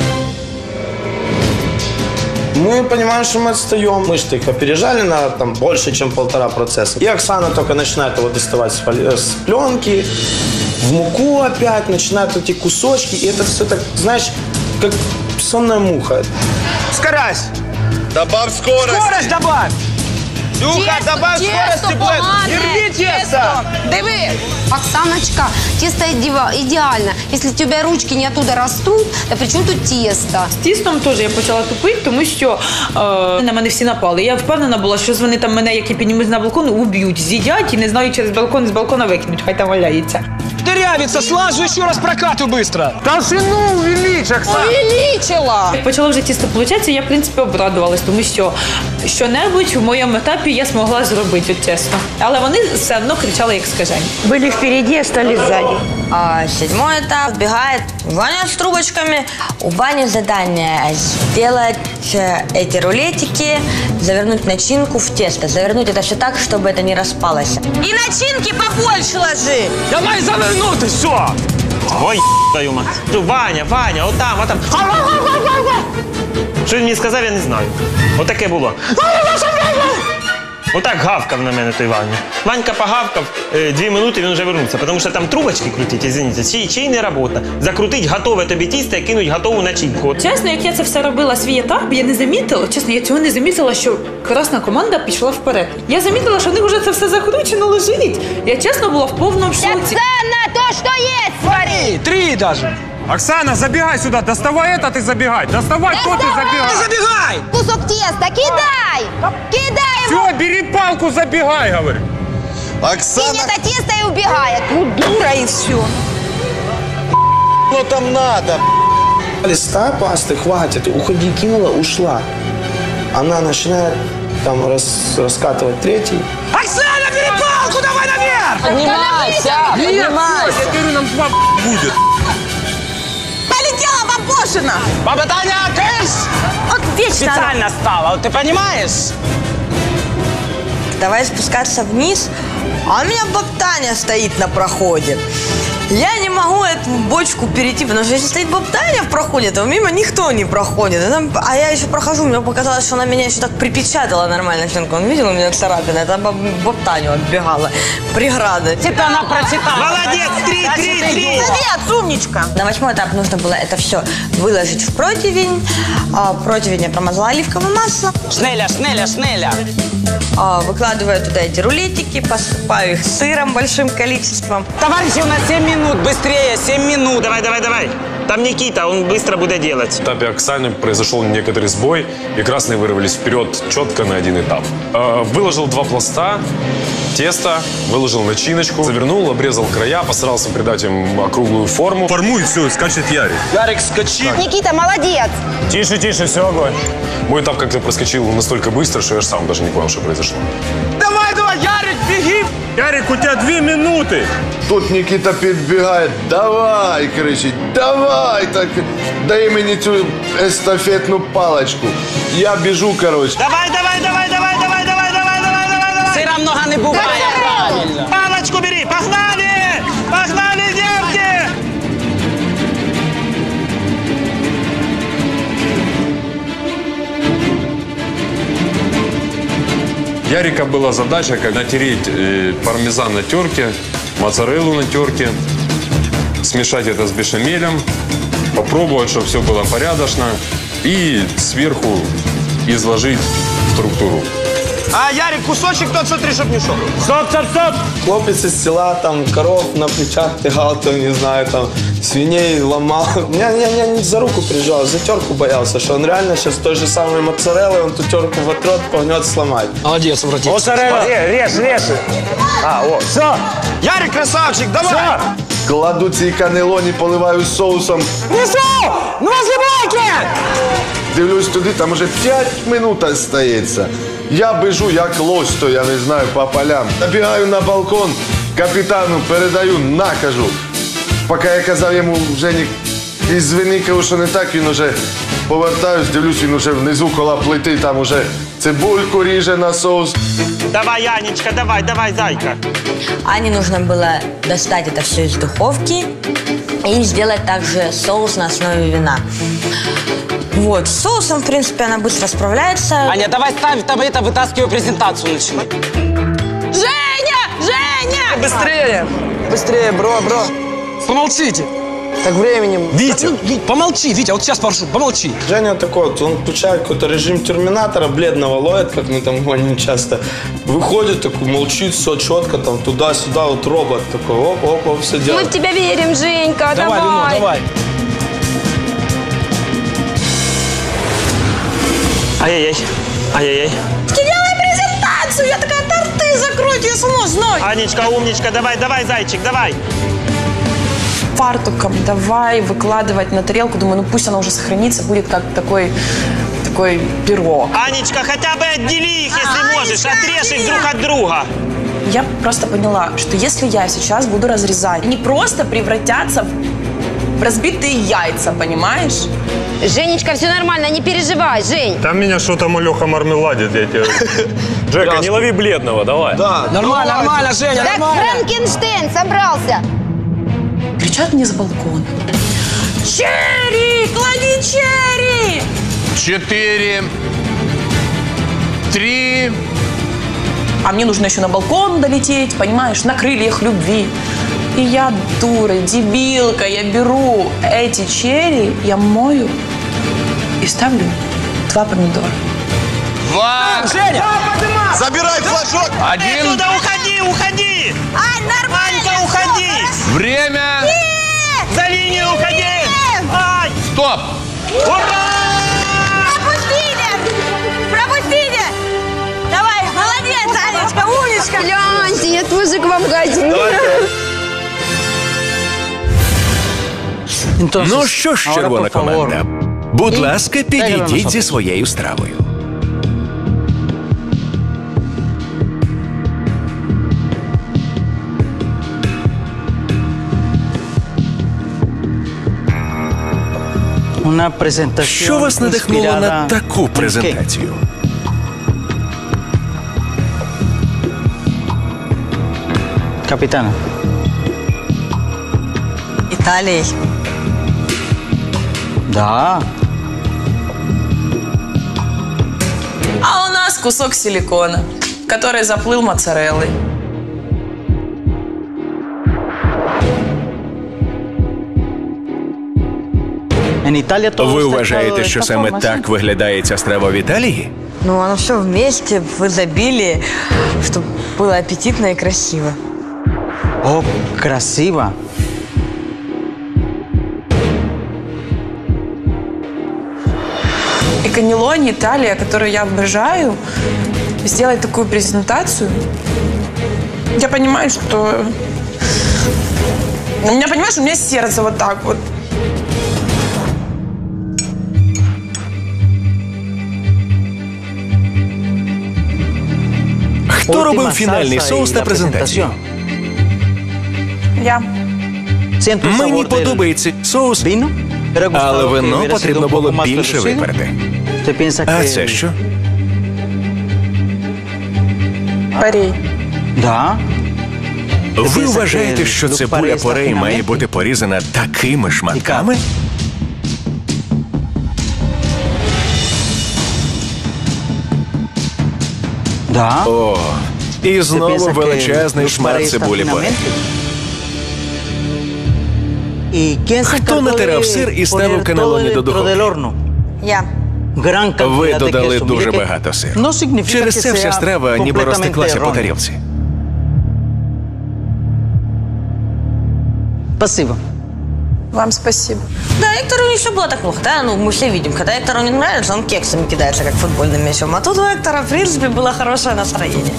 Мы понимаем, что мы отстаем. Мы же их опережали на там, больше, чем 1,5%. И Оксана только начинает его доставать с пленки, в муку опять, начинают эти кусочки. И это все так, знаешь, как сонная муха. Скорость. Добавь скорость. Скорость добавь. Люка, добавь скорости, Блэд. Не рви тесто. Диви. Оксаночка, тесто идеально. Если у тебя ручки не оттуда растут, то при чому тут тесто? З тістом теж я почала тупити, тому що на мене всі напали. Я впевнена була, що вони там мене, як я піднімусь на балкон, уб'ють, з'їдять і не знаю, через балкон з балкона викинуть, хай там валяється. Дырявится, слажу еще раз прокатывай быстро. Толщину увеличь, Оксана. Увеличила. Як почало вже тісто получатися, я, в принципі, обрадувалась, тому що що-небудь в моєму етапі я змогла зробити, от чесно. Але вони все одно кричали, як скажені. Были впереди, остались сзади. Седьмой этап. Вбегает Ваня с трубочками. У Вани задание сделать эти рулетики, завернуть начинку в тесто. Завернуть это все так, чтобы это не распалось. И начинки побольше ложи. Давай завернути, все. Ой, твою мать. Ваня, вот там. Що він мені сказав, я не знаю. Отаке було. Отак гавкав на мене той Ваня. Ванька погавкав, 2 минути він вже вернувся, тому що там трубочки крутить, извините, чи не робота. Закрутить готове тобі тісто і кинуть готову начинку. Чесно, як я це все робила свій етап, я не замітила, чесно, я цього не замітила, що красна команда пішла вперед. Я замітила, що в них вже це все закручено лежить. Я чесно була в повному шоці. Оксана, то, что есть, смотри! 3 даже. Оксана, забегай сюда, доставай этот и забегай. Доставай тот и забегай. Забегай! Кусок теста, кидай! Кидай его! Все, бери палку, забегай, говорю. Оксана, Кинь это тесто и убегает. Ну, дура и все. ну там надо. Листа пасты хватит, уходи, кинула, ушла. Она начинает там раскатывать третий. Оксана, бери палку, давай наверх! Поднимайся! Поднимайся! Я говорю, нам 2 будет. Полетела бабошина! Баба Таня, кыш! Вот вечно. Специально стала, вот ты понимаешь? Давай спускаться вниз, а у меня баб-Таня стоит на проходе. Я не могу эту бочку перейти, потому что если стоит баб-Таня в проходе, то мимо никто не проходит. А я еще прохожу, мне показалось, что она меня еще так припечатала нормально. Он видел, у меня царапина, это баб-Таню отбегала. Преграда. Типа она прочитала. Молодец, 3. Молодец, умничка! На 8-й этап нужно было это все выложить в противень. Противень я промазала оливковым маслом. Шнеля, шнеля, шнеля. Выкладываю туда эти рулетики, посыпаю их сыром большим количеством. Товарищи, у нас 7 минут, быстрее, 7 минут. Давай. Там Никита, он быстро будет делать. В этапе Оксаны произошел некоторый сбой, и красные вырвались вперед четко на один этап. Выложил 2 пласта теста, выложил начиночку, завернул, обрезал края, постарался придать им округлую форму. Формуй, все, скачет Ярик. Ярик, скачи. Никита, молодец! Тише, все, огонь. Мой этап как-то проскочил настолько быстро, что я сам даже не понял, что произошло. Давай, Ярик, беги! Ярик, у тебя 2 минуты. Тут Никита підбігає, давай, кричить, давай, так, дай мені цю естафетну паличку. Я біжу, короче. Давай. Сыра много не бывает, правильно. Палочку бери, погнали, девки! Ярика была задача, как натереть пармезан на терке, моцареллу на терке, смешать это с бешамелем, попробовать, чтобы все было порядочно и сверху изложить структуру. А, Ярик, кусочек тот, смотри, чтоб не ушел. Стоп! Хлопец из села, там, коров на плечах тягал, там, не знаю, там, свиней ломал. Я за руку прижал, за терку боялся, что он реально сейчас той же самой моцареллой, он ту терку вотрет, погнет сломать. Молодец, братик. Моцарелла. Режь. Все. Ярик, красавчик, давай. Все. Кладу ці канелоні, поливаю соусом. Несу! Ну, возле Дивлюсь туди, там уже 5 минут остається. Я біжу, як лось, то я не знаю, по полям. Набігаю на балкон, капітану передаю, накажу. Поки я казав йому, Женік, ізвини, кажу, що не так, він уже повертаюсь, дивлюсь, він уже внизу коло плити, там уже цибульку ріже на соус. Давай, Янечка, давай, зайка. Ане нужно было достать это все из духовки и сделать также соус на основе вина. Вот, с соусом, в принципе, она быстро справляется. Аня, давай ставь там это, вытаскивай презентацию, начинай. Женя! Быстрее, бро. Помолчите. Так временем... Витя, помолчи, Витя, вот сейчас прошу, помолчи. Женя такой вот, он включает какой-то режим терминатора, бледного ловит, как мы там гоним часто. Выходит такой, молчит, все четко, там, туда-сюда, вот робот такой, оп, все делает. Мы в тебя верим, Женька, давай. Давай, давай. Ай-яй-яй. Делай презентацию! Я такая, торты закройте, я сама знаю. Анечка, умничка, давай, зайчик, давай. Фартуком давай выкладывать на тарелку. Думаю, ну пусть она уже сохранится, будет как такой пирог. Анечка, хотя бы отдели их, если можешь, отрежь их друг от друга. Я просто поняла, что если я сейчас буду разрезать, они просто превратятся в разбитые яйца, понимаешь? Женечка, все нормально, не переживай, Жень. Там меня что-то Леха мармеладит, я тебе... Жека, не лови бледного, давай. Да. Нормально, Женя, Так нормально. Франкенштейн собрался. Кричат мне с балкона. Черри! Клади черри! 4, 3, А мне нужно еще на балкон долететь, понимаешь, на крыльях любви. И я дура, дебилка, я беру эти черри, я мою и ставлю 2 помидора. Женя! Забирай флажок! Один. Туда уходи! Ань, нормально! Анька, уходи! Время! Нет! За линию уходи! Ань! Стоп! Ура! Пропустите! Давай, молодец, Анечка, умничка! Гляньте, я тоже к вам годюсь. Ну що ж, червона команда, будь ласка, підійдіть зі своєю стравою. Що вас надихнуло на таку презентацію? Капитана. Италией. Да. А у нас кусок силикона, который заплыл моцареллой. Ви вважаєте, що саме так виглядає ця страва в Італії? Ну, оно все вместе, в изобилии, чтобы было аппетитно и красиво. О, красиво. И каннелони, Италия, которую я обожаю, сделать такую презентацию. Я понимаю, что... У меня, понимаешь, у меня сердце вот так вот. Хто робив фінальний соус та презентацію? Я. Мені подобається соус, але вино потрібно було більше виперти. А це що? Порей. Да. Ви вважаєте, що цибуля порей має бути порізана такими шматками? Да. О, і знову величезний шмат цибулі порей. Хто натирав сир і ставив канелоні до духовки? Я. Ви додали дуже багато сиру. Через це вся страва ніби розтеклася по тарілці. Спасибо. Вам спасибо. Да, Эктору не все было так плохо, да? Ну, мы все видим, когда Эктору не нравится, он кексами кидается, как футбольным мячом. А тут у Эктора, в принципе, было хорошее настроение.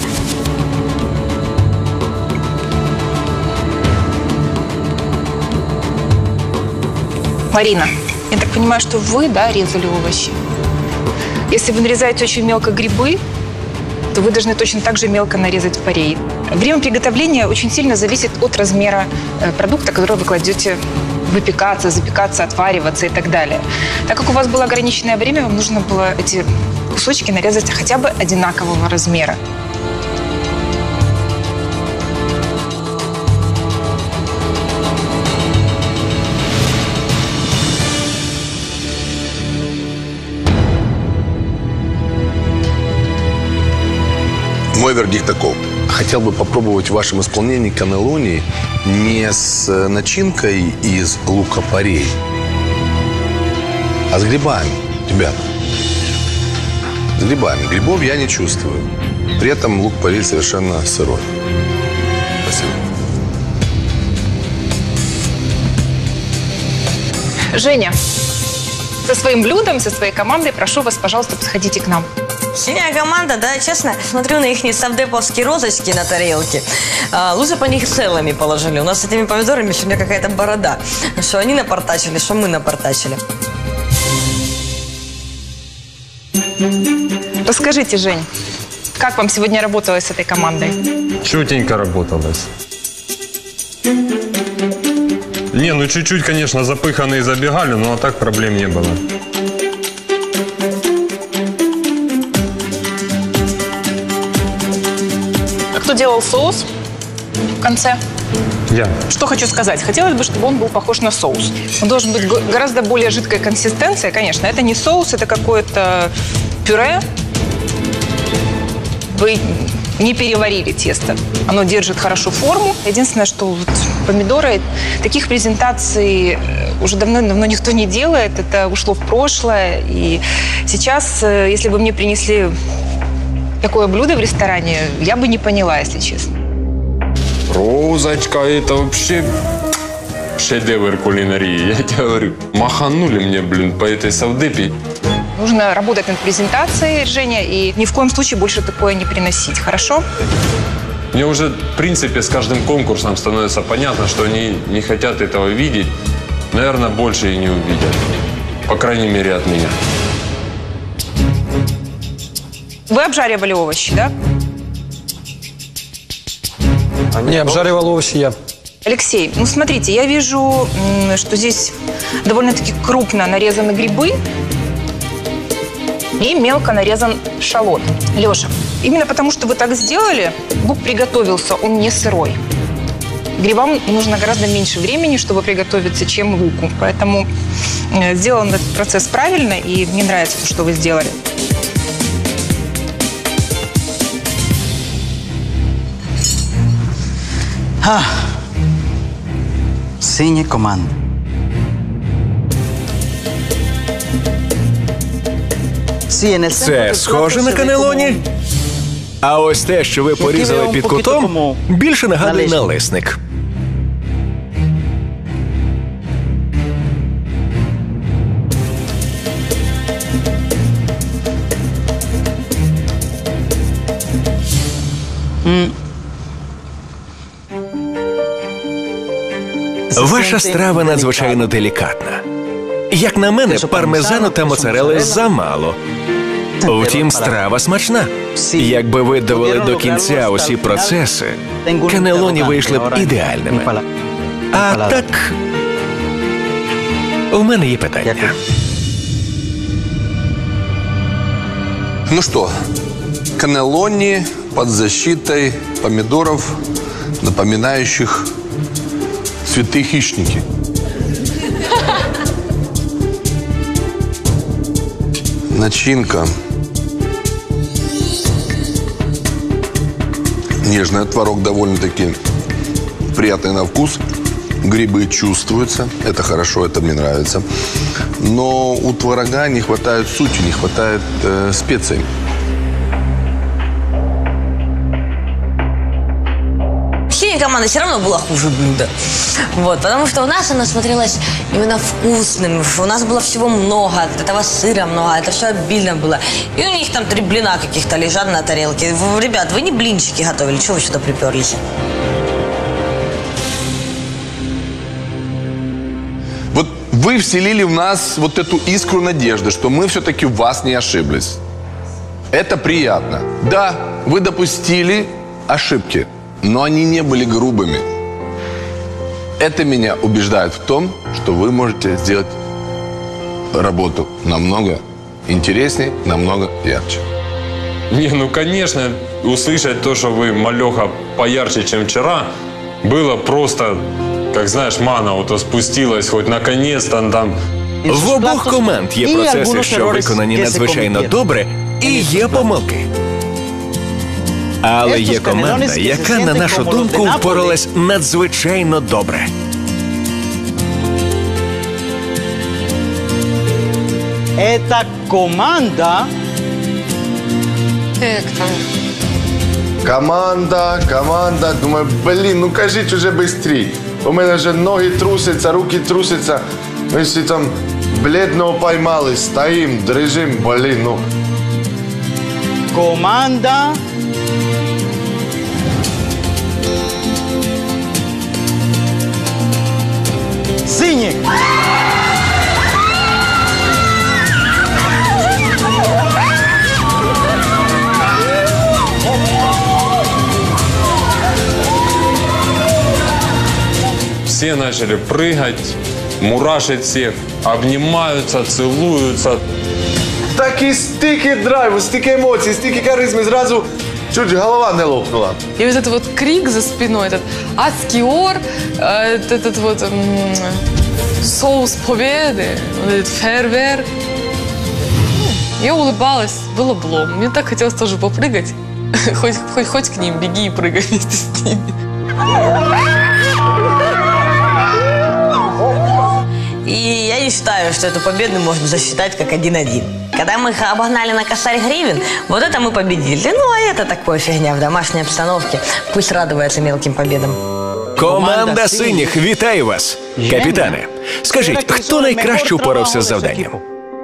Марина, я так понимаю, что вы, да, резали овощи? Если вы нарезаете очень мелко грибы, то вы должны точно так же мелко нарезать порей. Время приготовления очень сильно зависит от размера продукта, который вы кладете выпекаться, запекаться, отвариваться и так далее. Так как у вас было ограниченное время, вам нужно было эти кусочки нарезать хотя бы одинакового размера. Мой вердикт таков. Хотел бы попробовать в вашем исполнении каннелони не с начинкой из лука-порей, а с грибами, ребята. С грибами. Грибов я не чувствую. При этом лук-порей совершенно сырой. Спасибо. Женя, со своим блюдом, со своей командой прошу вас, пожалуйста, подходите к нам. Синяя команда, да, честно, смотрю на их совдеповские розочки на тарелке. Лучше бы них целыми положили. У нас с этими помидорами сегодня какая-то борода. Что они напортачили, что мы напортачили. Расскажите, Жень, как вам сегодня работалось с этой командой? Чутенько работалось. Не, ну чуть-чуть, конечно, запыханные забегали, но а так проблем не было. Кто делал соус в конце? Я. Что хочу сказать. Хотелось бы, чтобы он был похож на соус. Он должен быть гораздо более жидкой консистенции. Конечно, это не соус, это какое-то пюре. Вы не переварили тесто. Оно держит хорошо форму. Единственное, что вот помидоры, таких презентаций уже давно никто не делает. Это ушло в прошлое. И сейчас, если бы мне принесли такое блюдо в ресторане, я бы не поняла, если честно. Розочка, это вообще шедевр кулинарии. Я тебе говорю, маханули мне, блин, по этой совдепе. Нужно работать над презентацией, Женя, и ни в коем случае больше такое не приносить, хорошо? Мне уже, в принципе, с каждым конкурсом становится понятно, что они не хотят этого видеть. Наверное, больше и не увидят. По крайней мере, от меня. Вы обжаривали овощи, да? Не, обжаривал овощи я. Алексей, ну смотрите, я вижу, что здесь довольно-таки крупно нарезаны грибы и мелко нарезан шалот. Леша, именно потому, что вы так сделали, лук приготовился, он не сырой. Грибам нужно гораздо меньше времени, чтобы приготовиться, чем луку. Поэтому сделан этот процесс правильно, и мне нравится то, что вы сделали. Синя команда. Це схоже на канелоні? А ось те, що ви порізали під кутом, більше нагадує налисник. Ваша страва надзвичайно делікатна. Як на мене, пармезану та моцарели замало. Втім, страва смачна. Якби ви довели до кінця усі процеси, канелоні вийшли б ідеальними. А так, у мене є питання. Ну что, канелони под защитой помидоров, напоминающих цветы хищники. Начинка. Нежный творог довольно-таки приятный на вкус. Грибы чувствуются. Это хорошо, это мне нравится. Но у творога не хватает сути, не хватает специй. Ощущение команды все равно было хуже блюда. Вот, потому что у нас оно смотрелось именно вкусным. У нас было всего много, этого сыра много, это все обильно было. И у них там 3 блина каких-то лежат на тарелке. Ребят, вы не блинчики готовили, чего вы сюда приперлись? Вот вы вселили в нас вот эту искру надежды, что мы все-таки в вас не ошиблись. Это приятно. Да, вы допустили ошибки, но они не были грубыми. Это меня убеждает в том, что вы можете сделать работу намного интереснее, намного ярче. Не, ну конечно, услышать то, что вы, малеха, поярче, чем вчера, было просто, как знаешь, мана вот спустилась, хоть наконец-то там. В обох команд є процеси, що виконані надзвичайно добре, і є помилки. Але є команда, яка, на нашу думку, впоралась надзвичайно добре. Эта команда... Команда. Думаю, блін, ну кажіть уже быстрей. У мене вже ноги трусяться, руки трусяться. Ми всі там бледного поймали, стоїм, дрижим, блін, ну. Команда... Синих! Все начали прыгать, мурашить всех, обнимаются, целуются. Такі стільки драйву, стільки емоцій, стільки харизми, зразу чуть голова не лопнула. И вот этот вот крик за спиной, этот адский ор, этот вот соус победы, вот этот фейерверк. Я улыбалась, был облом. Мне так хотелось тоже попрыгать. Хоть к ним, беги и прыгай вместе с ними. И я не считаю, что эту победу можно засчитать как 1-1. Когда мы их обогнали на косарь гривен, вот это мы победили. Ну, а это такое фигня в домашней обстановке. Пусть радуется мелким победам. Команда синіх, вітаю вас! Капітане, скажіть, хто найкраще упорався з завданням?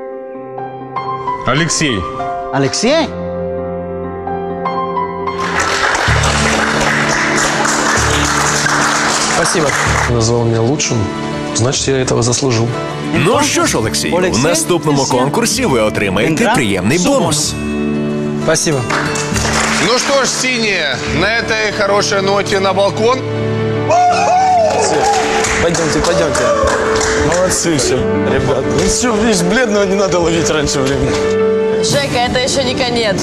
Алексей. Алексей? Спасибо. Назвал меня лучшим, значит, я этого заслужил. Ну що ж, Олексій, у наступному конкурсі ви отримаєте приємний бонус. Спасибо. Ну что ж, синие, на этой хорошей ноте на балкон. Пойдемте, пойдемте. Молодцы все, ребят. Ну все, видишь, бледного не надо ловить раньше времени. Жека, это еще не конец.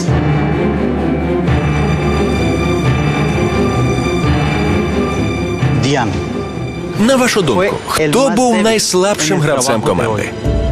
Диана. На вашу думку, хто був найслабшим гравцем команди?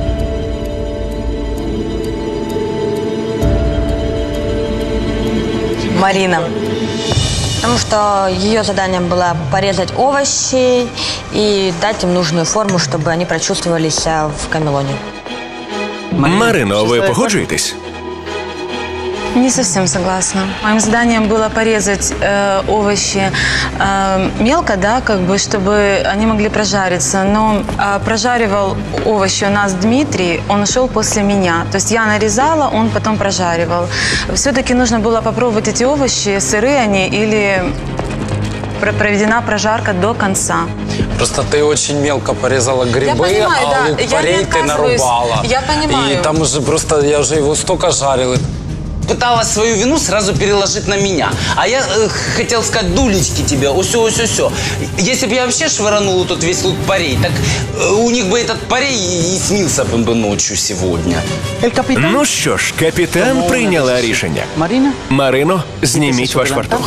Марина. Потому что ее заданием было порезать овощи и дать им нужную форму, чтобы они прочувствовали себя в камелоне. Марино, ви погоджуєтесь? Не совсем согласна. Моим заданием было порезать овощи мелко, да, как бы, чтобы они могли прожариться. Но прожаривал овощи у нас Дмитрий, он шел после меня. То есть я нарезала, он потом прожаривал. Все-таки нужно было попробовать эти овощи, сырые они или проведена прожарка до конца. Просто ты очень мелко порезала грибы, понимаю, а да. лук-порей ты нарубала. Я понимаю. И там уже просто, я уже его столько жарил. Пыталась свою вину сразу переложить на меня. А я хотел сказать, дулечки тебе, усё. Если бы я вообще швырнул тут весь лук-порей, так у них бы этот порей и снился бы ночью сегодня. Ну що ж, капітан прийняла рішення. Марино, зніміть ваш фартух.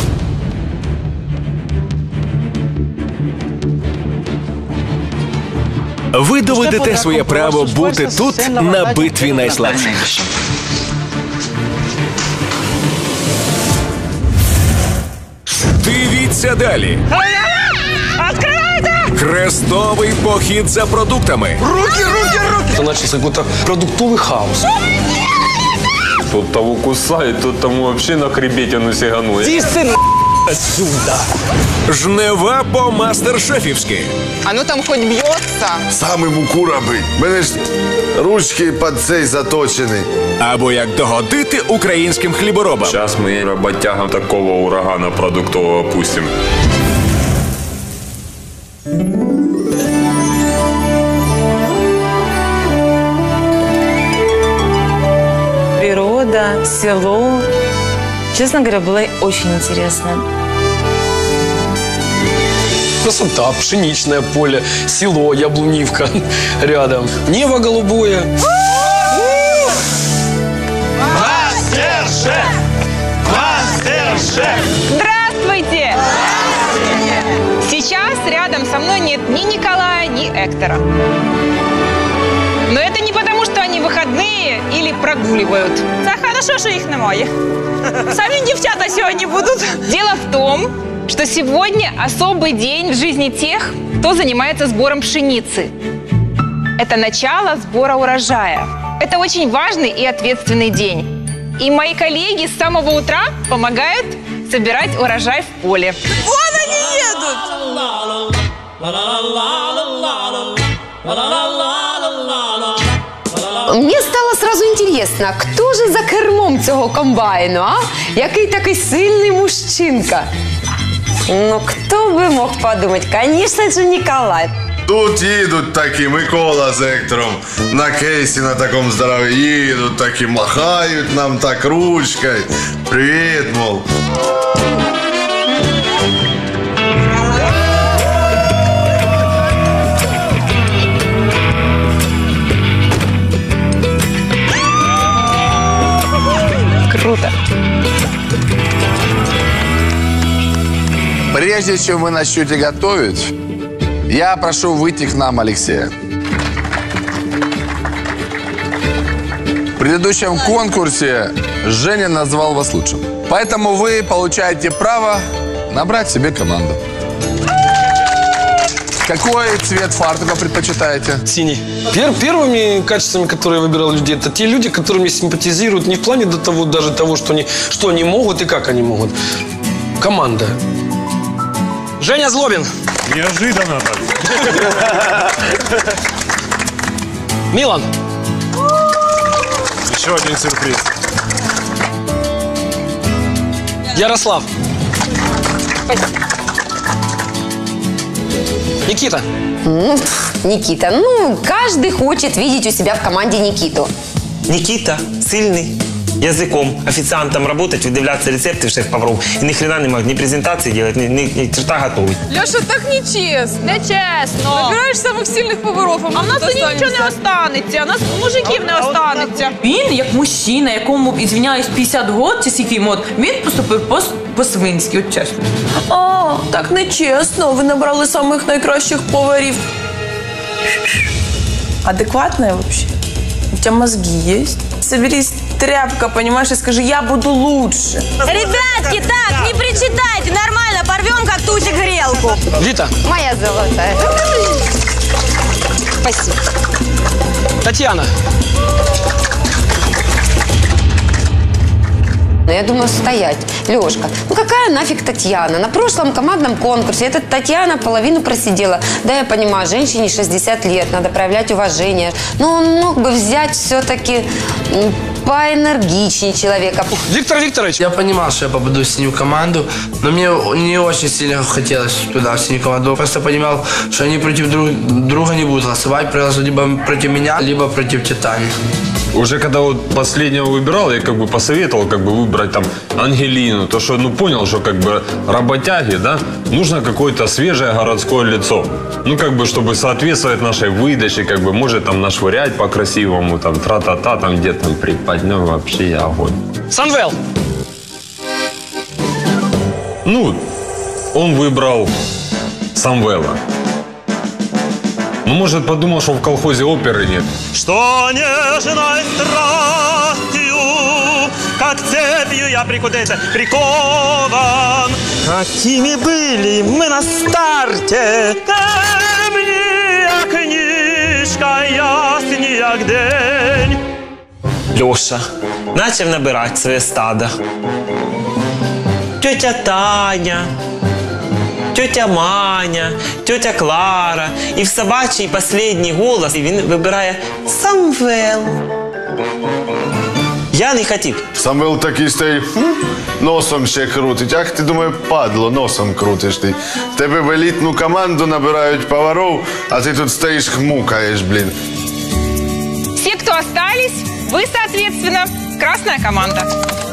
Ви доведете своє право бути тут на битві найслабших. Дивіться далі. Хрестовий похід за продуктами. Руки! Это начался какой-то продуктовый хаос. Тот того кусает, тот тому вообще на хребетину сиганует. Отсюда. Жнива по-мастер-шефівськи. Оно там хоть бьется. Саме муку робить. Мене ж ручки під цей заточені. Або як догодити українським хліборобам. Сейчас мы работягам такого урагана продуктового пустим. Природа, село. Честно говоря, было очень интересно. Красота, пшеничное поле, село, Яблунивка рядом. Небо голубое. Мастер-шеф! Мастер-шеф! Здравствуйте! Сейчас рядом со мной нет ни Николая, ни Эктора. Но это не потому, что они выходные или прогуливают. Це хорошо, що їх немає. Самі дівчата сьогодні будуть. Дело в том, что сегодня особый день в жизни тех, кто занимается сбором пшеницы. Это начало сбора урожая. Это очень важный и ответственный день. И мои коллеги с самого утра помогают собирать урожай в поле. Вон они едут! Мені стало сразу інтересно, хто ж за кермом цього комбайну, а? Який такий сильний мужчинка. Ну, хто би мог подумати? Конечно же, Николай. Тут їдуть такі Микола з Ектором на кейсі на такому здорові. Їдуть такі, махають нам так ручкою. Привіт, мол. Круто. Прежде чем вы начнете готовить, я прошу выйти к нам Алексея. В предыдущем конкурсе Женя назвал вас лучшим. Поэтому вы получаете право набрать себе команду. Какой цвет фартука предпочитаете? Синий. Первыми качествами, которые я выбирал людей, это те люди, которые мне симпатизируют не в плане до того, даже того, что они могут и как они могут. Команда. Женя Злобин. Неожиданно так. Милан. Еще один сюрприз. Ярослав. Никита. Никита. Каждый хочет видеть у себя в команде Никиту. Никита сильний. Язиком, офіціантом работать, видивлятися рецепти в шеф-поваров. І ні хрена не можуть ні презентації делать, ні черта готовить. Леша, так нечестно. Нечесно. Набираєш самих сильних поваров, А в нас тоді нічого не останеться, у нас мужиків не останеться. Він, як мужчина, якому, ізвиняюсь, 50 років, чи скільки йому, він поступив по-свинськи, от чесно. А, так нечесно. Ви набрали самих найкращих поварів. Адекватная вообще? У тебя мозги есть? Соберись, тряпка, понимаешь, и скажи, я буду лучше. Ребятки, так, не причитайте, нормально, порвем как тусик грелку. Вита. Моя золотая. Спасибо. Татьяна. Я думаю, стоять. Лешка, какая нафиг Татьяна? На прошлом командном конкурсе эта Татьяна половину просидела. Да, я понимаю, женщине 60 лет, надо проявлять уважение. Но он мог бы взять все-таки поэнергичнее человека. Виктор Викторович. Я понимал, что я попаду в синюю команду, но мне не очень сильно хотелось туда, в синюю команду. Я просто понимал, что они против друга не будут голосовать, либо против меня, либо против Титани. Уже когда вот последнего выбирал, я как бы посоветовал как бы выбрать там Ангелину, то что, понял, что как бы работяги, да, нужно какое-то свежее городское лицо. Как бы, чтобы соответствовать нашей выдаче, как бы, может там нашвырять по-красивому, там, тра-та-та, там, где там приподнем, вообще я огонь. Санвел. Он выбрал Самвела. Может, подумал, что в колхозе оперы нет. Что нежной страстью, как цепью я прикован. Какими были мы на старте, темнее книжка, яснее як день. Леша начал набирать своє стадо. Тетя Таня, тетя Маня, тетя Клара. І в собачий последній голос він вибирає Самвел. Я не хотів. Самвел такий стоїть, носом ще крутить. Як ти, думаю, падло, носом крутиш ти. Тебе в елітну команду набирають поваров, а ти тут стоїш, хмукаєш, блін. Все, кто остались, вы, соответственно, красная команда.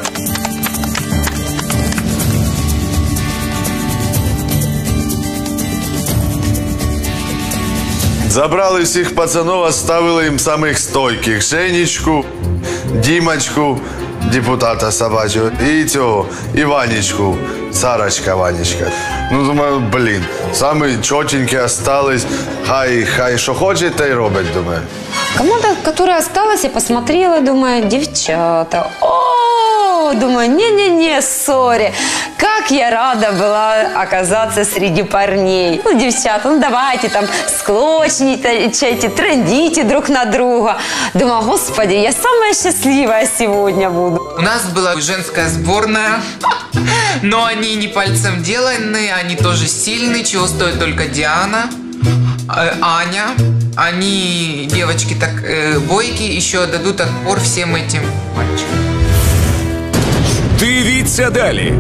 Забрали всіх пацанов, оставили їм самих стойких. Женечку, Дімочку, депутата собачого, і цього, Іванечку, Сарочка Ванечка. Думаю, блін, самі чотенькі остались. Хай що хоче, та й робить, думаю. Команда, которая осталась, я посмотрела, думаю, девчата. Думаю, не-не-не, сори. Как я рада была оказаться среди парней. Девчата, давайте там склочничайте, трендите друг на друга. Думаю, господи, я самая счастливая сегодня буду. У нас была женская сборная, но они не пальцем деланные, они тоже сильные, чего стоит только Диана, Аня. Они, девочки, так бойкие, еще дадут отпор всем этим мальчикам. Дивіться далі.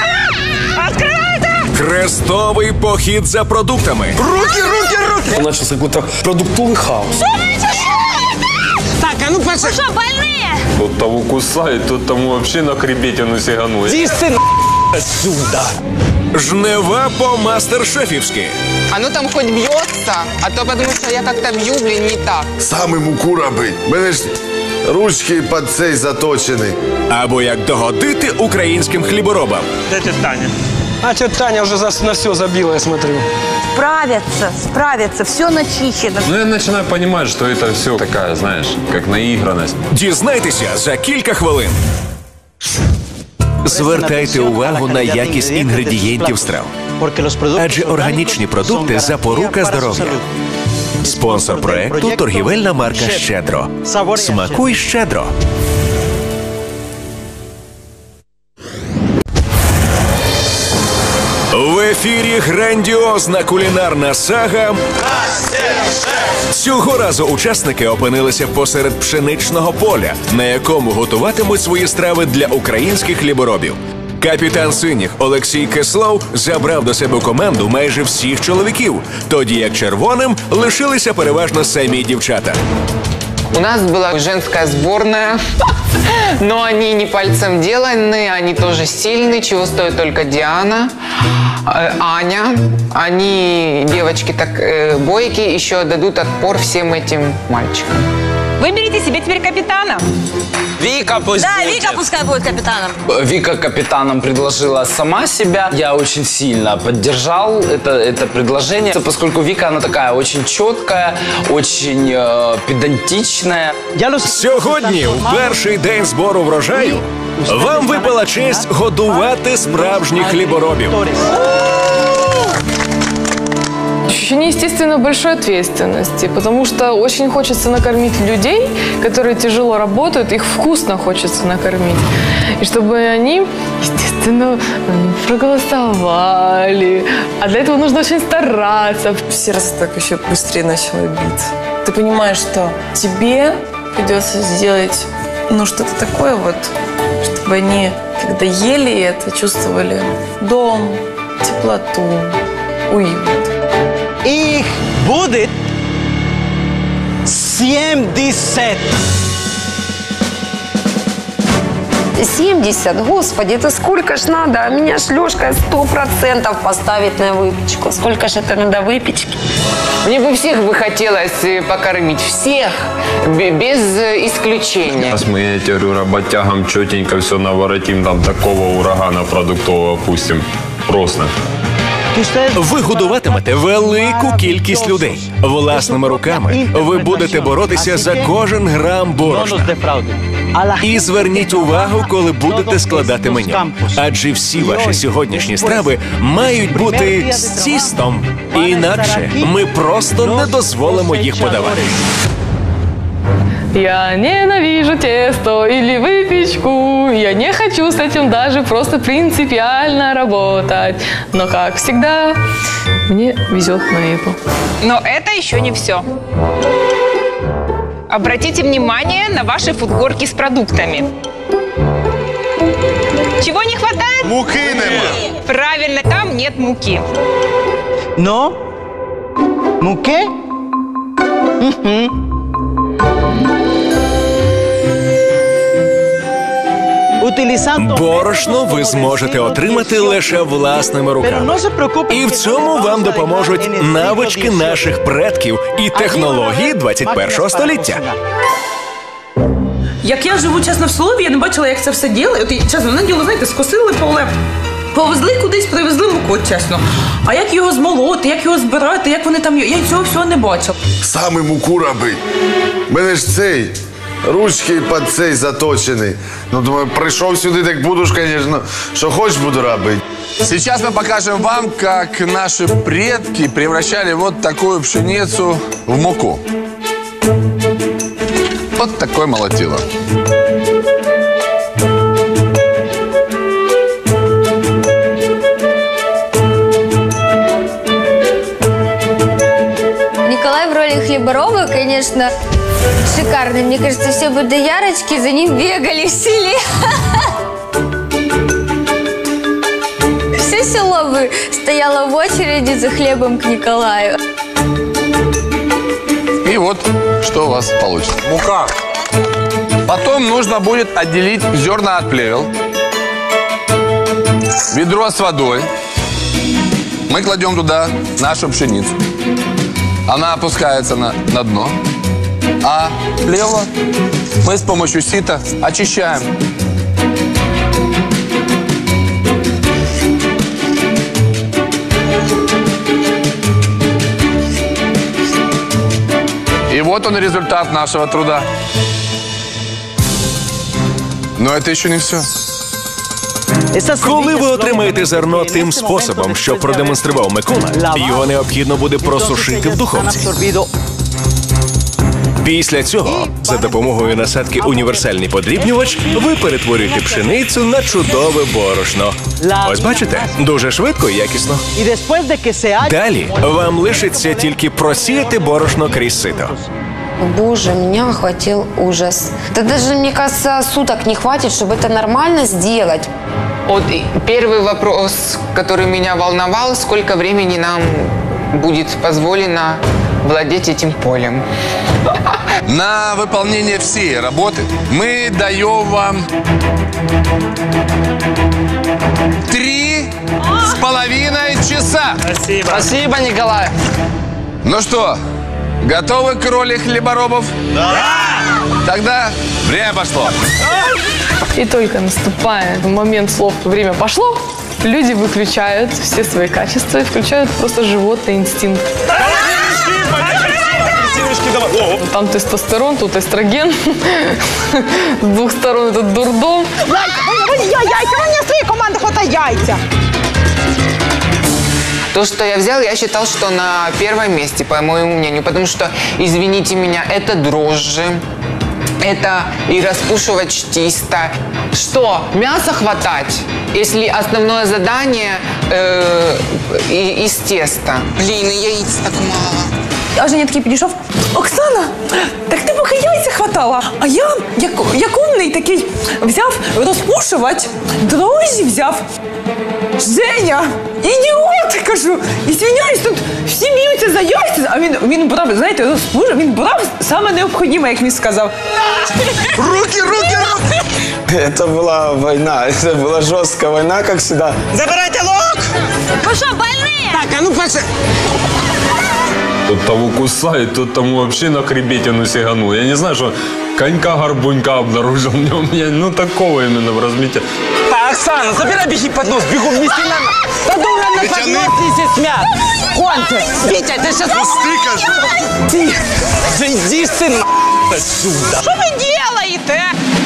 Крестовий похід за продуктами. Руки! Начался какой-то продуктовый хаос. Так, а ну пошли. Вы что, больные? Тот того кусает, тот тому вообще на хребетину сиганует. Иди ты отсюда. Жнива по-мастер-шефівськи. А ну там хоть бьется, а то потому что я как-то бью, блин, не так. Саме муку робить. Мене ж ручки під цей заточені. Або як догодити українським хліборобам. Де тетя Таня? А тетя Таня уже на все забила, я смотрю. Справятся, все начищено. Я начинаю понимать, что это все такая, знаешь, как наигранность. Дізнайтеся за кілька хвилин. Звертайте увагу на якість інгредієнтів страв. Адже органічні продукти – запорука здоров'я. Спонсор проекту – торгівельна марка «Щедро». Смакуй щедро! В ефірі грандіозна кулінарна сага. Цього разу учасники опинилися посеред пшеничного поля, на якому готуватимуть свої страви для українських хліборобів. Капітан синіх Олексій Кислов забрав до себе команду майже всіх чоловіків, тоді як червоним лишилися переважно самі дівчата. У нас была женская сборная, но они не пальцем деланы, они тоже сильны, чего стоит только Диана, Аня. Они, девочки, так бойкие, еще дадут отпор всем этим мальчикам. Выберите себе теперь капитана. Вика пусть Да, будет. Вика пускай будет капитаном. Вика капитаном предложила сама себя. Я очень сильно поддержал это предложение, поскольку Вика, она такая очень четкая, очень педантичная. Сьогодні, в перший день збору врожаю, вам випала честь годувати справжніх хліборобів. Ощущение, естественно, большой ответственности, потому что очень хочется накормить людей, которые тяжело работают, их вкусно хочется накормить. И чтобы они, естественно, проголосовали. А для этого нужно очень стараться. Сердце так еще быстрее начало биться. Ты понимаешь, что тебе придется сделать, что-то такое вот, чтобы они, когда ели это, чувствовали дом, теплоту, уют. Их будет 70. 70, господи, это сколько ж надо? А меня ж Лёшка 100% поставить на выпечку. Сколько ж это надо выпечки? Мне бы всех бы хотелось покормить, всех, без исключения. Сейчас мы, я тебе говорю, работягам четенько все наворотим, там такого урагана продуктового пустим. Просто. Ви годуватимете велику кількість людей. Власними руками ви будете боротися за кожен грам борошна. І зверніть увагу, коли будете складати меню. Адже всі ваші сьогоднішні страви мають бути з тістом. Інакше ми просто не дозволимо їх подавати. Я ненавижу тесто или выпечку. Я не хочу с этим даже просто принципиально работать. Но, как всегда, мне везет на это. Но это еще не все. Обратите внимание на ваши фудгорки с продуктами. Чего не хватает? Муки нема. Правильно, там нет муки. Но? Муки? Борошно ви зможете отримати лише власними руками. І в цьому вам допоможуть навички наших предків і технології 21-го століття. Як я живу, чесно, в селі, я не бачила, як це все діли. От, чесно, на діло, знаєте, скосили поле, повезли кудись, привезли муку, чесно. А як його змолоти, як його збирати, як вони там... Я цього всього не бачила. Саме муку робить. Мене ж цей, ручки під цей заточений. Думаю, прийшов сюди, так буду ж, звісно, що хочеш буду робити. Сейчас мы покажем вам, как наши предки превращали вот такую пшеницу в муку. Вот такое молотило. Николай в роли хлеборова, конечно, шикарный. Мне кажется, все бы до Ярочки за ним бегали в селе. Все село бы стояло в очереди за хлебом к Николаю. И вот что у вас получится. Мука. Потом нужно будет отделить зерна от плевел. Ведро с водой. Мы кладем туда нашу пшеницу. Она опускается на дно. А плевла мы с помощью сита очищаем. И вот он результат нашего труда. Но это еще не все. Коли ви отримаєте зерно тим способом, що продемонстрував Микола, його необхідно буде просушити в духовці. Після цього, за допомогою насадки «Універсальний подрібнювач», ви перетворюєте пшеницю на чудове борошно. Ось бачите? Дуже швидко і якісно. Далі вам лишиться тільки просіяти борошно крізь сито. Боже, меня охватил ужас. Да даже, мне кажется, суток не хватит, чтобы это нормально сделать. Вот первый вопрос, который меня волновал, сколько времени нам будет позволено владеть этим полем. На выполнение всей работы мы даем вам 3,5 часа. Спасибо. Спасибо, Николай. Ну что, готовы к роли хлеборобов? Да! Тогда время пошло. И только наступает момент слов «время пошло», люди выключают все свои качества и включают просто животный инстинкт. Там тестостерон, тут эстроген. С двух сторон этот дурдом. Яйця, мені з твоєї команди хватає яйця. То, что я взял, я считал, что на первом месте, по моему мнению, потому что, извините меня, это дрожжи, это и распушивать тесто. Что, мяса хватать, если основное задание из теста? Блин, и яиц так мало. А Женя такий підійшов: Оксана, так ти поки яйця хватала. А я, як умний, такий взяв розпушувач, дрожжі взяв. Женя, ідіот, кажу, извиняюсь, тут всі б'ються за яйця. А він брав, знаєте, розпушувач, він брав саме необхідне, як він сказав. Руки, руки, руки! Это была война, это была жесткая война, как всегда. Забирайте лук! Вы что, больные? Так, а ну пошли. Тот того кусает, тот тому вообще на хребетину сиганул. Я не знаю, что конька-горбунька обнаружил в нем. Ну, такого именно в размете. Оксана, забирай, беги под нос, бегом, неси на... Подумай, на поднос неси смят. Кончи. Витя, ты сейчас... Тихо. Да иди ты отсюда. Що ви делаєте?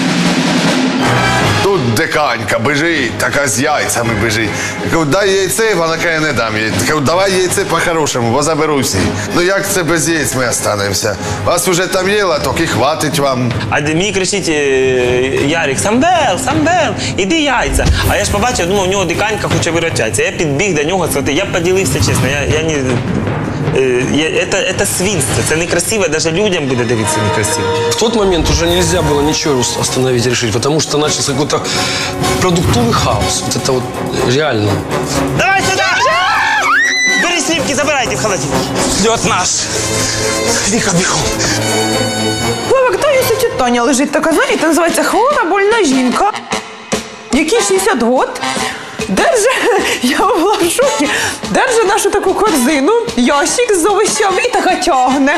Тут диканька бежить, така з яйцями бежить. Я кажу, дай яйце, вона каже, не дам їй. Я кажу, давай яйце по-хорошому, бо заберу всі. Ну як це без яєць ми останемося? Вас уже там є латок і хватить вам. А мені кричить Ярик: Самвел, іди яйця. А я ж побачив, думав, у нього диканька хоче вирвати яйця. Я підбіг до нього, сказати, я поділився чесно. Я не... Это свинство, это некрасиво, даже людям будет дивиться некрасиво. В тот момент уже нельзя было ничего остановить, решить, потому что начался какой-то продуктовый хаос. Вот это вот реально. Давай сюда! Бери сливки, забирайте в холодильник. Ждет наш. Вика, бегом. Слава, хто є Таня лежить така, знаєте, називається хвора больна жінка, якій 60 років. Держи, я була в шокі, держи нашу таку корзину, ящик з овощами і така тягне.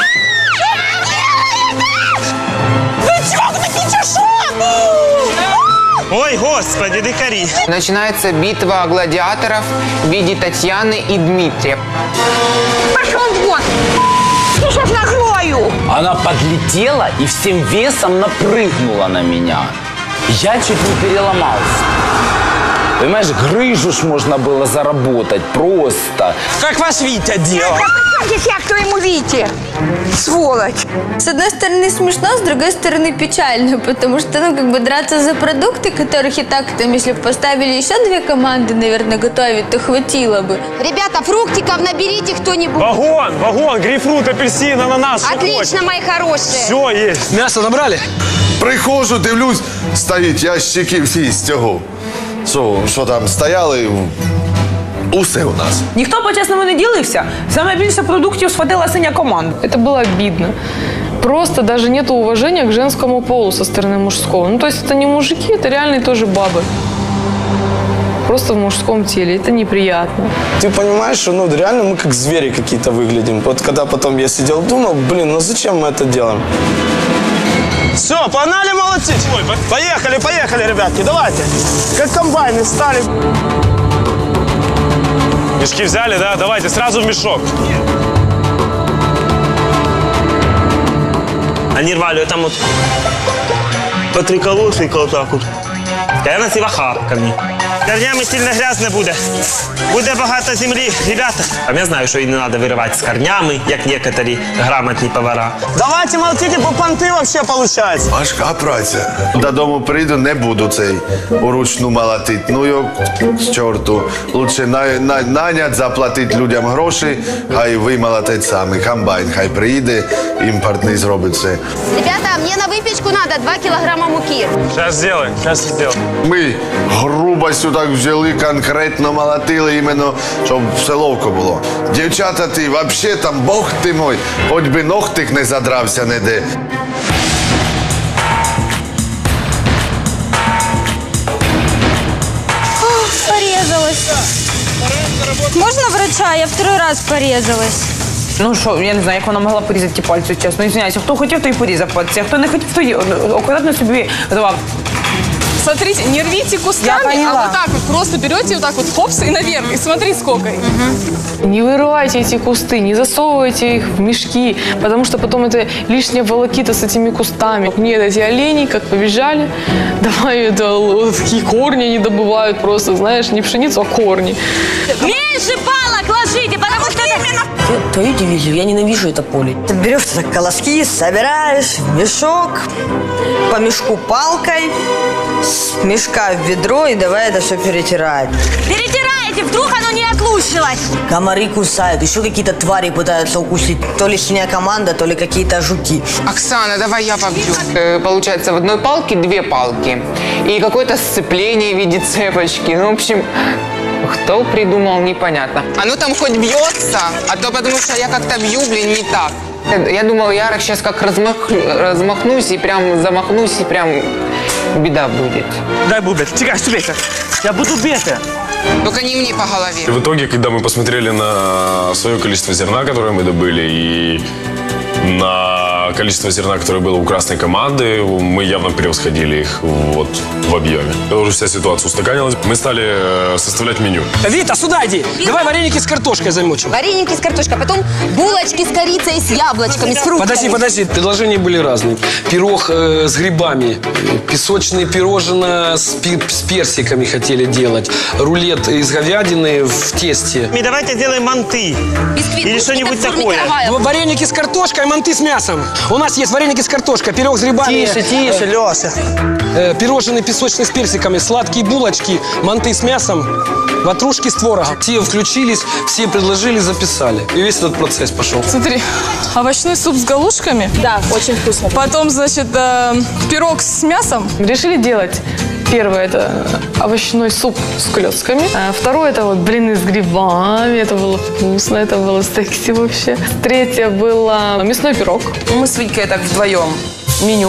Ви чокнуті чи що? Ой, господи, дикари. Начинается битва гладиаторов в виде Татьяны и Дмитрия. Пошел вон! Ну что ж накрою? Она подлетела и всем весом напрыгнула на меня. Я чуть не переломался. Понимаешь, грыжу ж можно было заработать просто. Как ваш Витя делал? Здесь я, кто ему Витя? Сволочь. С одной стороны смешно, с другой стороны печально, потому что, ну, как бы драться за продукты, которых и так, там, если бы поставили еще 2 команды, наверное, готовить, то хватило бы. Ребята, фруктиков наберите кто-нибудь. Вагон, грейпфрут, апельсин, ананас. Отлично, мои хорошие. Все есть. Мясо набрали? Приходжу, дивлюсь, стоять ящики всі з цього. Що там стояли, усе у нас. Ніхто по-чесному не ділився. Саме більше продуктів схватила синя команда. Это было обидно. Просто даже нет уважения к женскому полу со стороны мужского. Ну, то есть это не мужики, это реальные тоже бабы. Просто в мужском теле. Это неприятно. Ты понимаешь, что ну, реально мы как звери какие-то выглядим. Вот когда потом я сидел, думал, блин, ну зачем мы это делаем? Все, погнали, молодцы. Поехали, ребятки, давайте. Как комбайны стали. Мешки взяли, да? Давайте, сразу в мешок. Они рвали там вот по 3 колосика вот так вот. Я насіла харками. Корнями сильно грязно буде. Буде багато землі, ребята. А я знаю, що і не треба виривати з корнями, як некоторі грамотні повара. Давайте молчите, бо понти вообще получается. Важка праця. Додому прийду, не буду цей уручну молотити. Ну його з чорту. Лучше нанять, заплатити людям гроші, хай вимолотять самі. Комбайн хай приїде, імпортний зробить все. Ребята, мне на выпечку надо 2 килограмма муки. Сейчас сделаем, сейчас сделаем. Ми грубостю так взяли, конкретно молотили, іменно, щоб все ловко було. Дівчата, ти взагалі там, бог ти мой, хоч би ногтик не задрався ніде. Порезалась. Можно врача? Я 2-й раз порезалась. Ну що, я не знаю, як вона могла порізати ті пальці, чесно. Извиняюся, хто хотів, той порізав пальці, а хто не хотів, той акуратно собі давав. Смотрите, не рвите кустами, а вот так вот просто берете вот так вот хопс и наверх. И смотри, сколько их. Не вырывайте эти кусты, не засовывайте их в мешки, потому что потом это лишняя волокита с этими кустами. Нет, эти олени как побежали, давай это такие корни они добывают просто, знаешь, не пшеницу, а корни. Меньше палок ложите, потому что это именно... Твою дивизию, я ненавижу это поле. Ты берешь так колоски, собираешь в мешок, по мешку палкой, с мешка в ведро и давай это все перетирать. Перетирайте, вдруг оно не отлучилось. Комары кусают, еще какие-то твари пытаются укусить. То ли синяя команда, то ли какие-то жуки. Оксана, давай я побью. Получается, в одной палке 2 палки. И какое-то сцепление в виде цепочки. Ну, в общем, кто придумал, непонятно. Оно там хоть бьется, а то потому что я как-то бью, блин, не так. Я думал, я сейчас как размахнусь и прям замахнусь, и прям беда будет. Дай бубет. Тикай, ступейся. Я буду бета. Только не мне по голове. И в итоге, когда мы посмотрели на свое количество зерна, которое мы добыли, и на количество зерна, которое было у красной команды, мы явно превосходили их вот в объеме. Когда уже вся ситуация устаканилась, мы стали составлять меню. Вита, сюда иди. Давай вареники с картошкой замочим. Вареники с картошкой, потом булочки с корицей, с яблочками, с фруктами. Подожди. Предложения были разные. Пирог с грибами, песочные пирожные с персиками хотели делать, рулет из говядины в тесте. И давайте сделаем манты. Или что-нибудь такое. Вареники с картошкой, манты с мясом. У нас есть вареники с картошкой, пирог с грибами. Тише, Леша. Пирожные песочные с персиками, сладкие булочки, манты с мясом, ватрушки с творогом. Все включились, все предложили, записали. И весь этот процесс пошел. Смотри, овощной суп с галушками. Да, очень вкусно. Потом, значит, пирог с мясом. Решили делать. Первое – это овощной суп с клетками. Второе – это вот блины с грибами. Это было вкусно, это было секси вообще. Третье было мясной пирог. Мы с Витькой так вдвоем меню.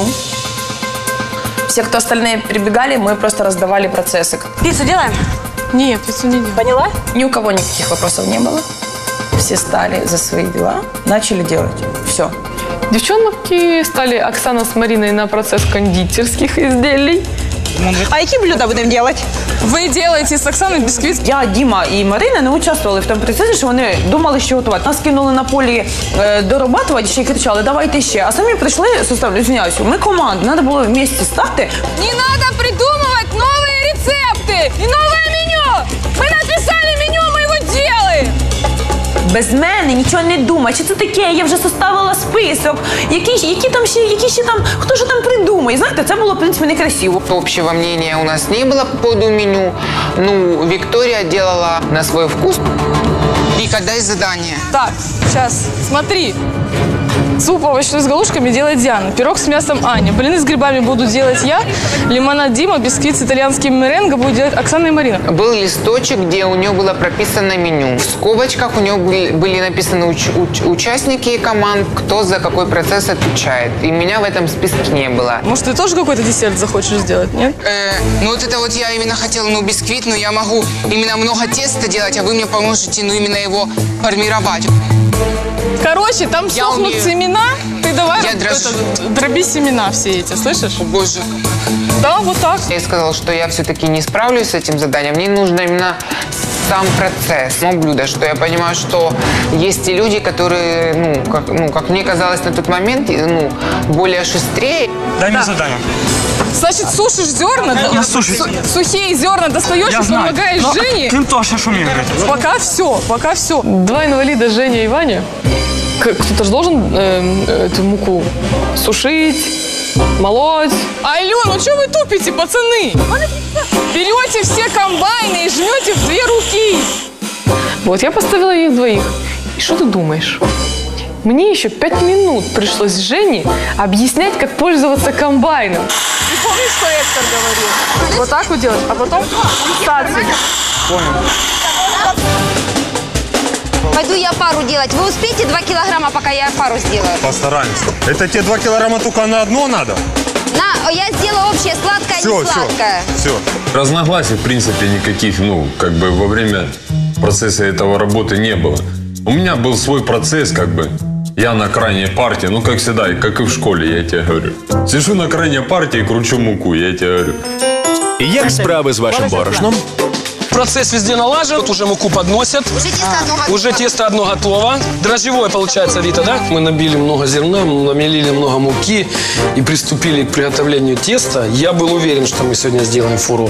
Все, кто остальные прибегали, мы просто раздавали процессы. Пиццу делаем? Нет, пиццу не делаем. Поняла? Ни у кого никаких вопросов не было. Все стали за свои дела, начали делать. Все. Девчонки стали Оксана с Мариной на процесс кондитерских изделий. А які блюда будемо робити? Ви робите з Оксаною бісквіт. Я, Діма і Марина не участвували в тому процесі, що вони думали, що готувати. Нас кинули на полі дорабатувати, ще й кричали, давайте ще. А самі прийшли, извиняюся, ми команда, треба було вместе стати. Не надо придумывать новые рецепты и новое меню. Мы написали меню, мы его делаем. Без мене нічого не думай. Що це таке? Я вже составила список. Які ще там, хто ж там придумає? Знаєте, це було, в принципі, некрасиво. Общего мнения у нас не было по поводу меню. Ну, Виктория делала на свой вкус. Вика, дай задание. Так, сейчас, смотри. Суп овощной с галушками делает Диана, пирог с мясом Аня, блины с грибами буду делать я, лимонад Дима, бисквит с итальянским меренго будет делать Оксана и Марина. Был листочек, где у нее было прописано меню. В скобочках у нее были написаны участники команд, кто за какой процесс отвечает. И меня в этом списке не было. Может, ты тоже какой-то десерт захочешь сделать, нет? Ну вот это вот я именно хотела, бисквит, но я могу именно много теста делать, а вы мне поможете, это его формировать. Короче, там сохнут семена, ты давай дроби семена все эти, слышишь? О, боже. Да, вот так. Я сказала, что я все-таки не справлюсь с этим заданием. Мне нужно именно сам процесс, блюдо, что я понимаю, что есть и люди, которые, как мне казалось на тот момент, более шустрее. Дай мне задание. Значит, сушишь зерна, сухие зерна достаешь и помогаешь Жене. Ты тоже шумишь. Пока все. Два инвалида, Женя и Ваня. Кто-то же должен эту муку сушить, молоть. Алло, ну что вы тупите, пацаны? Берете все комбайны и жмете в 2 руки. Вот я поставила их двоих. И что ты думаешь? Мне еще 5 минут пришлось Жене объяснять, как пользоваться комбайном. Ты помнишь, что Эктор говорил? Вот так вот делать, а потом стацию. Понял. Пойду я пару делать. Вы успеете 2 килограмма, пока я пару сделаю? Постараемся. Это тебе 2 килограмма только на одно надо? Я сделала общее, сладкое, не сладкое. Все. Разногласий, в принципе, никаких, во время процесса этого работы не было. У меня был свой процесс, я на крайней партии, как всегда, как и в школе, я тебе говорю. Сижу на крайней партии и кручу муку, я тебе говорю. Як справи з вашим борошном? Процесс везде налажен, вот уже муку подносят. Уже тесто одно готово. Дрожжевое получается, Вита, да? Мы набили много зерна, намелили много муки и приступили к приготовлению теста. Я был уверен, что мы сегодня сделаем фурор.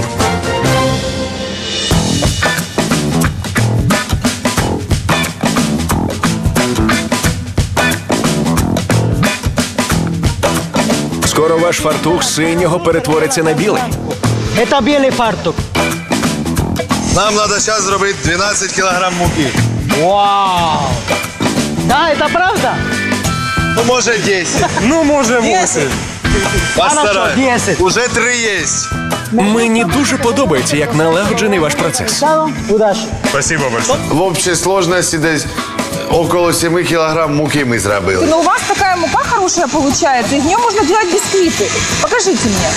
Скоро ваш фартух з синього перетвориться на білий. Это белый фартук. Нам надо сейчас сделать 12 килограмм муки. Вау! Да, это правда? Ну, может 10. Ну, может 8. Постараемся. 10. Уже 3 есть. Мені дуже подобається, як налагоджений ваш процес. Удачи. Спасибо большое. В общей сложности десь около 7 килограмм муки мы сделали. Но у вас такая мука хорошая получается, из нее можно делать бисквиты. Покажите мне.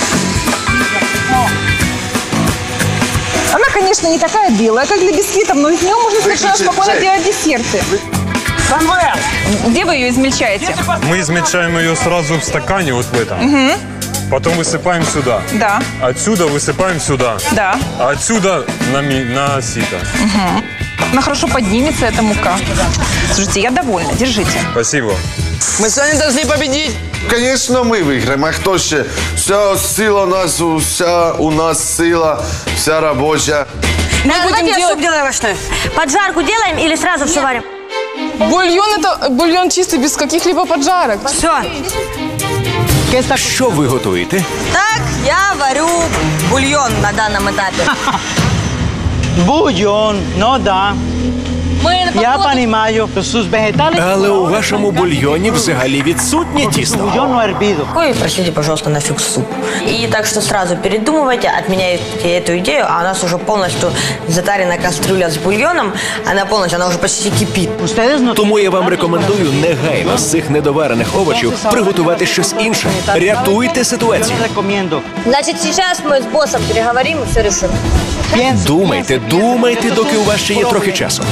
Она, конечно, не такая белая, как для бисквитов, но из нее можно совершенно спокойно делать десерты. Где вы ее измельчаете? Мы измельчаем ее сразу в стакане, вот в этом. Угу. Потом высыпаем сюда. Да. Отсюда высыпаем сюда. Да. А отсюда на сито. Угу. Она хорошо поднимется, эта мука. Слушайте, я довольна, держите. Спасибо. Мы с вами должны победить. Конечно, мы выиграем. А кто ще? Вся сила у нас сила, вся рабочая. Давайте я суп делаю овощной. Поджарку делаем или сразу все варим? Бульон – это бульон чистый, без каких-либо поджарок. Все. Що ви готуєте? Так, я варю бульон на данном этапе. Бульон, ну да. Я понимаю, sus vegetales... Але у вашому бульйоні взагалі відсутнє тісто. Bульон no hervido. Ой, простите, пожалуйста, нафиг суп. И так что сразу передумывайте, отменяйте эту идею, а у нас уже полностью затарена кастрюля с бульоном, она уже почти кипит. Тому я вам рекомендую негайно з цих недоварених овочів приготувати щось інше. Рятуйте ситуацію. Значит, сейчас мы с боссом переговорим и все решим. Думайте, доки у вас ще є трохи часу.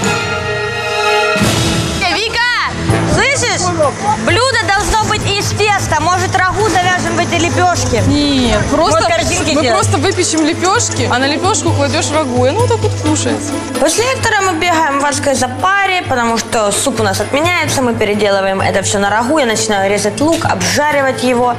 Вика, слышишь? Блюдо должно быть из теста. Может, рагу завяжем в эти лепешки? Нет, просто мы просто выпечем лепешки, а на лепешку кладешь рагу, и оно так вот кушается. После Эктора мы бегаем в адской запаре, потому что суп у нас отменяется, мы переделываем это все на рагу, я начинаю резать лук, обжаривать его.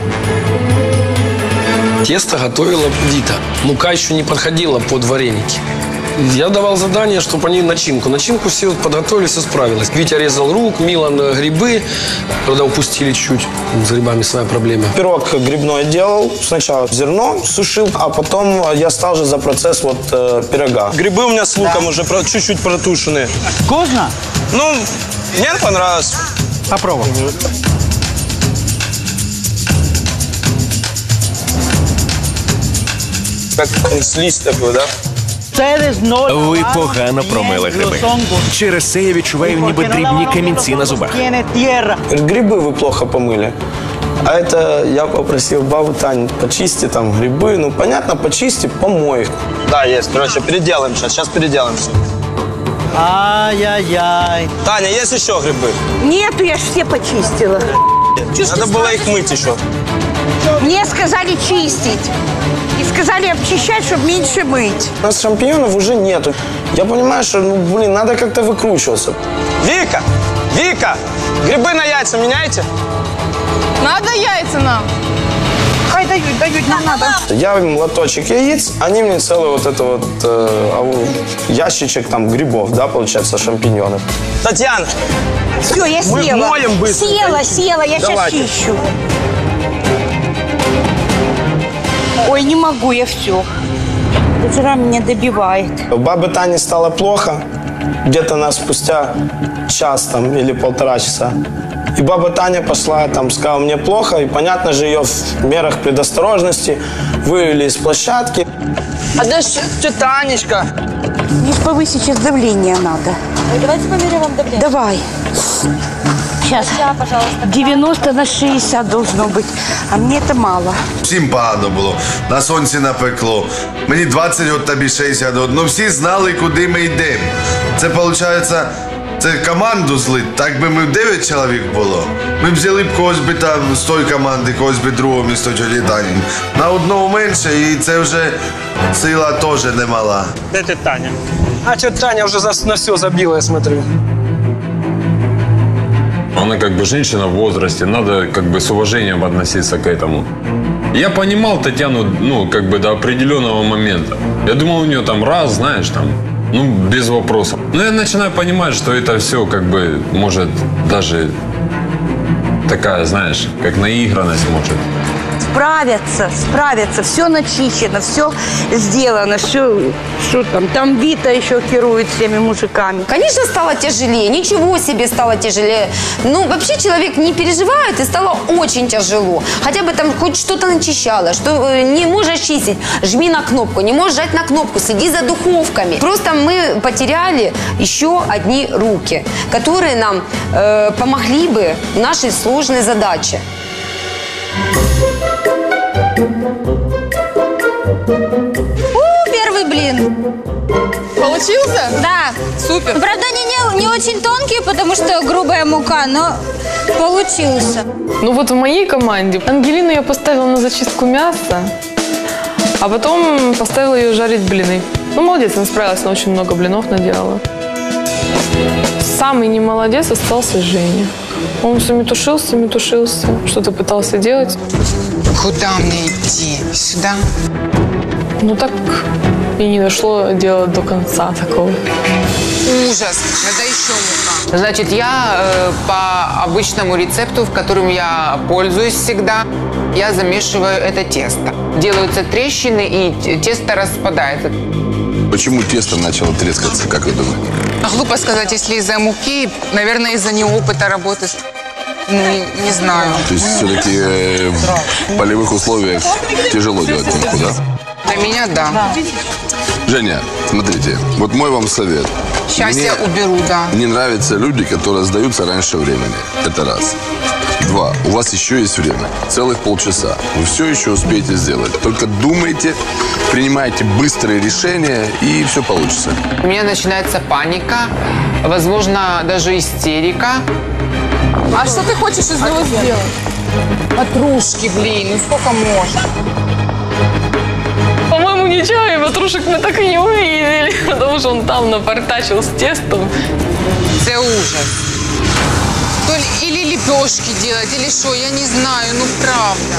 Тесто готовила Вита. Мука еще не подходила под вареники. Я давал задание, чтобы они начинку. Начинку все подготовили, все справилось. Витя резал лук, Милан грибы. Правда, упустили чуть. С грибами своя проблема. Пирог грибной делал. Сначала зерно сушил, а потом я стал же за процесс пирога. Грибы у меня с луком уже чуть-чуть протушены. Вкусно? Ну, мне понравилось. Попробуй. Как слизь такой, да? Ви погано промили гриби. Через це я відчуваю ніби дрібні камінці на зубах. Грибы вы плохо помыли. А это я попросил бабу Тань, почисти там грибы. Ну, понятно, почисти, помой их. Да, есть. Короче, переделаем сейчас переделаем все. Ай-яй-яй. Таня, есть еще грибы? Нету, я ж все почистила. Надо было их мыть еще. Мне сказали чистить. И сказали обчищать, чтобы меньше мыть. У нас шампиньонов уже нету. Я понимаю, что, надо как-то выкручиваться. Вика! Вика! Грибы на яйца меняйте? Надо яйца нам. Хай дают, нам надо. Я им лоточек яиц, они мне целый вот это вот ящичек там грибов, да, получается, шампиньонов. Татьяна! Все, я села. Мы моем быстро. Села, я сейчас чищу. Ой, не могу я все. Жара меня добивает. У бабы Тани стало плохо, где-то спустя час там, или 1,5 часа. И баба Таня пошла, там, сказала, мне плохо, и, понятно же, ее в мерах предосторожности вывели из площадки. А да что, Танечка? Мне повысить сейчас давление надо. Давайте померяем вам давление. Давай. Сейчас. 90 на 60 должно быть. А мне это мало. Всім погано було. На сонці напекло. Мені 20 років, тобі 60 років. Ну всі знали, куди ми йдемо. Це, виходить, це команду злить. Так би ми 9 чоловік було. Ми б взяли б когось би там з тої команди, когось би другого місто тьоті Тані. На одного менше, і це вже сила теж немала. Де ти, Таня? А тетя Таня уже на все забила, я смотрю. Она как бы женщина в возрасте, надо как бы с уважением относиться к этому. Я понимал Татьяну, ну, как бы до определенного момента. Я думал, у нее там раз, знаешь, там, ну, без вопросов. Но я начинаю понимать, что это все как бы, может, даже такая, знаешь, как наигранность может. Справятся. Все начищено, все сделано. Что там Вита еще керует всеми мужиками. Конечно, стало тяжелее, ничего себе стало тяжелее. Ну, вообще человек не переживает, и стало очень тяжело. Хотя бы там хоть что-то начищало, что не можешь чистить, жми на кнопку, не можешь жать на кнопку, следи за духовками. Просто мы потеряли еще одни руки, которые нам помогли бы в нашей сложной задаче. Первый блин. Получился? Да. Супер. Правда, они не очень тонкие, потому что грубая мука, но получился. Ну вот в моей команде Ангелину я поставила на зачистку мяса, а потом поставила ее жарить блины. Ну, молодец, она справилась, она очень много блинов наделала. Самый не молодец остался Женя. Он все метушился, что-то пытался делать. Куда мне идти? Сюда? Ну так и не дошло дело до конца такого. Ужас. Надо еще мука. Значит, я по обычному рецепту, в котором я пользуюсь всегда, я замешиваю это тесто. Делаются трещины, и тесто распадается. Почему тесто начало трескаться, как вы думаете? Глупо сказать, если из-за муки, наверное, из-за неопыта работы. Ну, не знаю. То есть все-таки в полевых условиях тяжело делать муку, да? Для меня, да. Женя, смотрите, вот мой вам совет. Сейчас я уберу, да. Мне нравятся люди, которые сдаются раньше времени. Это раз. 2. У вас еще есть время. Целых полчаса. Вы все еще успеете сделать. Только думайте, принимайте быстрые решения, и все получится. У меня начинается паника, возможно, даже истерика. А что ты хочешь из него сделать? Ватрушки, блин, ну сколько можно? По-моему, ничего, и ватрушек мы так и не увидели, потому что он там напортачил с тестом. Это ужас. Или лепешки делать, или что, я не знаю, ну правда.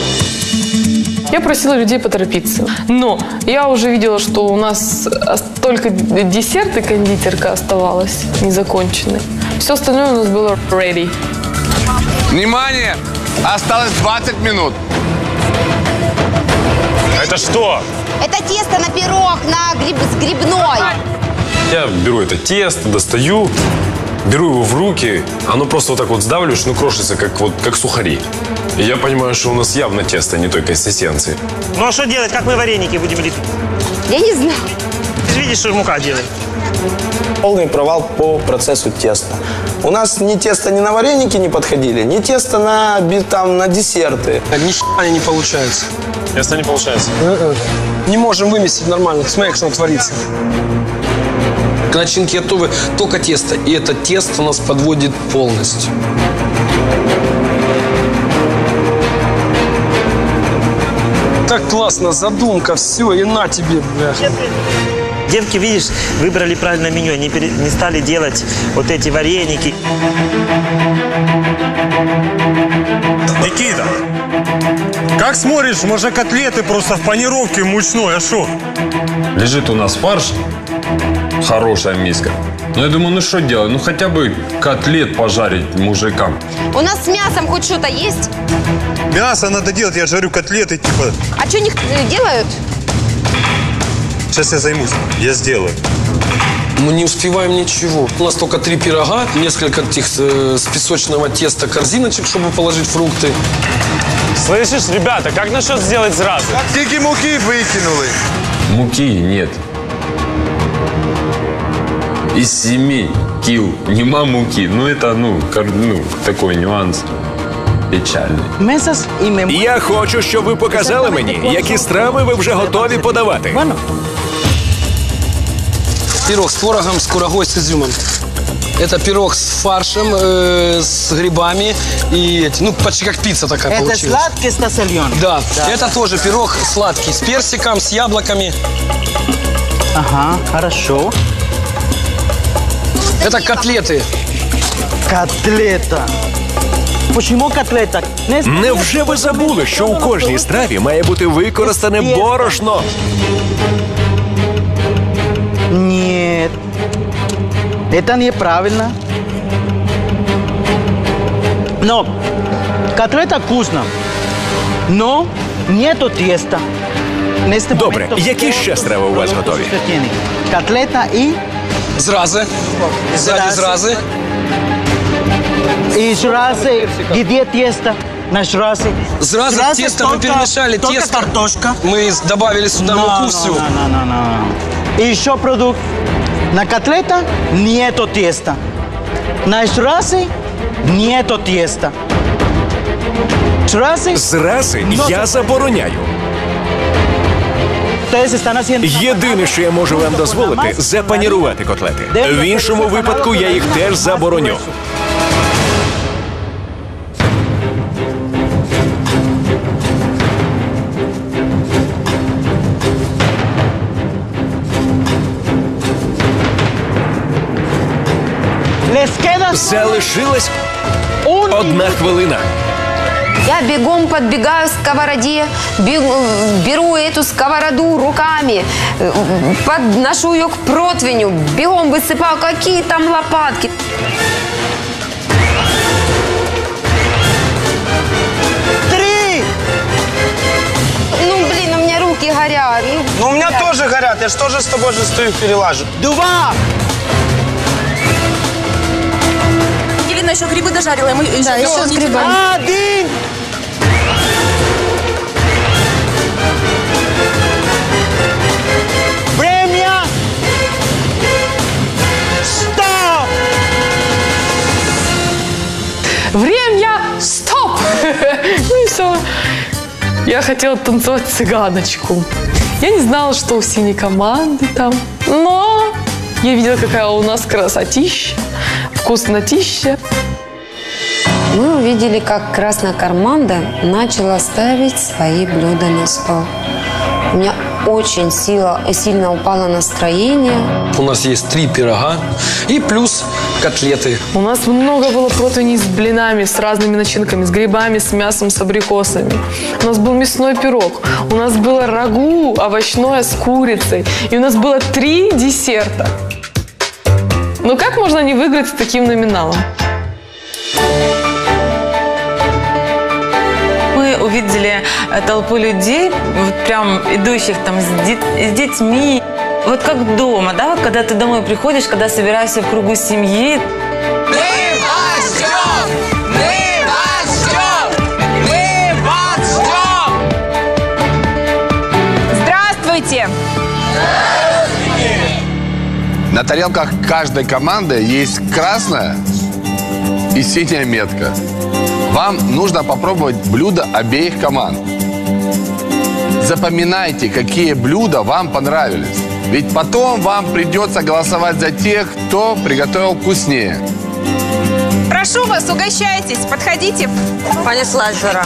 Я просила людей поторопиться. Но я уже видела, что у нас только десерт и кондитерка оставалась незаконченной. Все остальное у нас было ready. Внимание! Осталось 20 минут. Это что? Это тесто на пирог, с грибной. Я беру это тесто, достаю, беру его в руки, оно просто вот так вот сдавливаешь, ну крошится, как сухари. И я понимаю, что у нас явно тесто не той консистенции. Ну а что делать? Как мы вареники будем лепить? Я не знаю. Ты же видишь, что мука делает. Полный провал по процессу теста. У нас ни тесто ни на вареники не подходили, ни тесто на десерты. Ни хера не получается. Тесто не получается. Не можем выместить нормально. Смотри, что творится. К начинке готовы только тесто. И это тесто нас подводит полностью. Так классно, задумка, все, и на тебе, бля. Девки, видишь, выбрали правильное меню, они не стали делать вот эти вареники. Никита, как смотришь, может, котлеты просто в панировке мучной, а что? Лежит у нас фарш, хорошая миска. Ну, я думаю, ну что делать? Ну, хотя бы котлет пожарить мужикам. У нас с мясом хоть что-то есть? Мясо надо делать, я жарю котлеты, типа. А что них делают? Сейчас я займусь, я сделаю. Мы не успеваем ничего. У нас только 3 пирога, несколько этих с песочного теста корзиночек, чтобы положить фрукты. Слышишь, ребята, как насчет сделать сразу? Скільки муки выкинули? Муки нет. Из 7 кил нема муки. Ну, это, такой нюанс печальний. Я хочу, щоб ви показали мені, які страви ви вже готові подавати. Пирог с творогом, с курагой, с изюмом. Это пирог с фаршем, с грибами и почти как пицца такая получилась. Это сладкий с насоленым? Да. Это тоже пирог сладкий, с персиком, с яблоками. Ага, хорошо. Это котлеты. Котлета. Почему котлета? Невже ви забули, що у кожній страві має бути використане борошно? Нет. Это неправильно. Но котлета вкусна. Но нету теста. Добре, які ще страви у вас готові? Котлета и... Зразы. Сзади зразы. И зразы. Где тесто? На зразы. Зразы тесто мы перемешали. Только тесто. картошка. Мы добавили сюда муку всю. И еще продукт. На котлета нету теста. На зразы нету теста. Зрази я забороняю. Єдине, що я можу вам дозволити, запанірувати котлети. В іншому випадку я їх теж забороню. Залишилась 1 хвилина. Я бегом подбегаю к сковороде, беру эту сковороду руками, подношу ее к противню, бегом высыпаю, какие там лопатки. Ну, блин, у меня руки горят. Ну, у меня тоже горят, я же тоже с тобой же стою, перелажу. 2. Елена еще грибы дожарила, и мы еще с грибами. 1. Время. Стоп. Время! Стоп! Ну и все. Я хотела танцевать цыганочку. Я не знала, что у синей команды там. Но я видела, какая у нас красотища, вкуснотища. Мы увидели, как красная команда начала ставить свои блюда на стол. У меня очень сильно упало настроение. У нас есть 3 пирога и плюс котлеты. У нас много было противней с блинами, с разными начинками, с грибами, с мясом, с абрикосами. У нас был мясной пирог, у нас было рагу овощное с курицей. И у нас было 3 десерта. Ну как можно не выиграть с таким номиналом? Мы увидели толпу людей, вот прям идущих там с детьми. Вот как дома, да, вот когда ты домой приходишь, когда собираешься в кругу семьи. Мы вас ждем! Мы вас ждем! Мы вас ждем! Здравствуйте! На тарелках каждой команды есть красная и синяя метка. Вам нужно попробовать блюда обеих команд. Запоминайте, какие блюда вам понравились. Ведь потом вам придется голосовать за тех, кто приготовил вкуснее. Прошу вас, угощайтесь, подходите. Понеслась жара.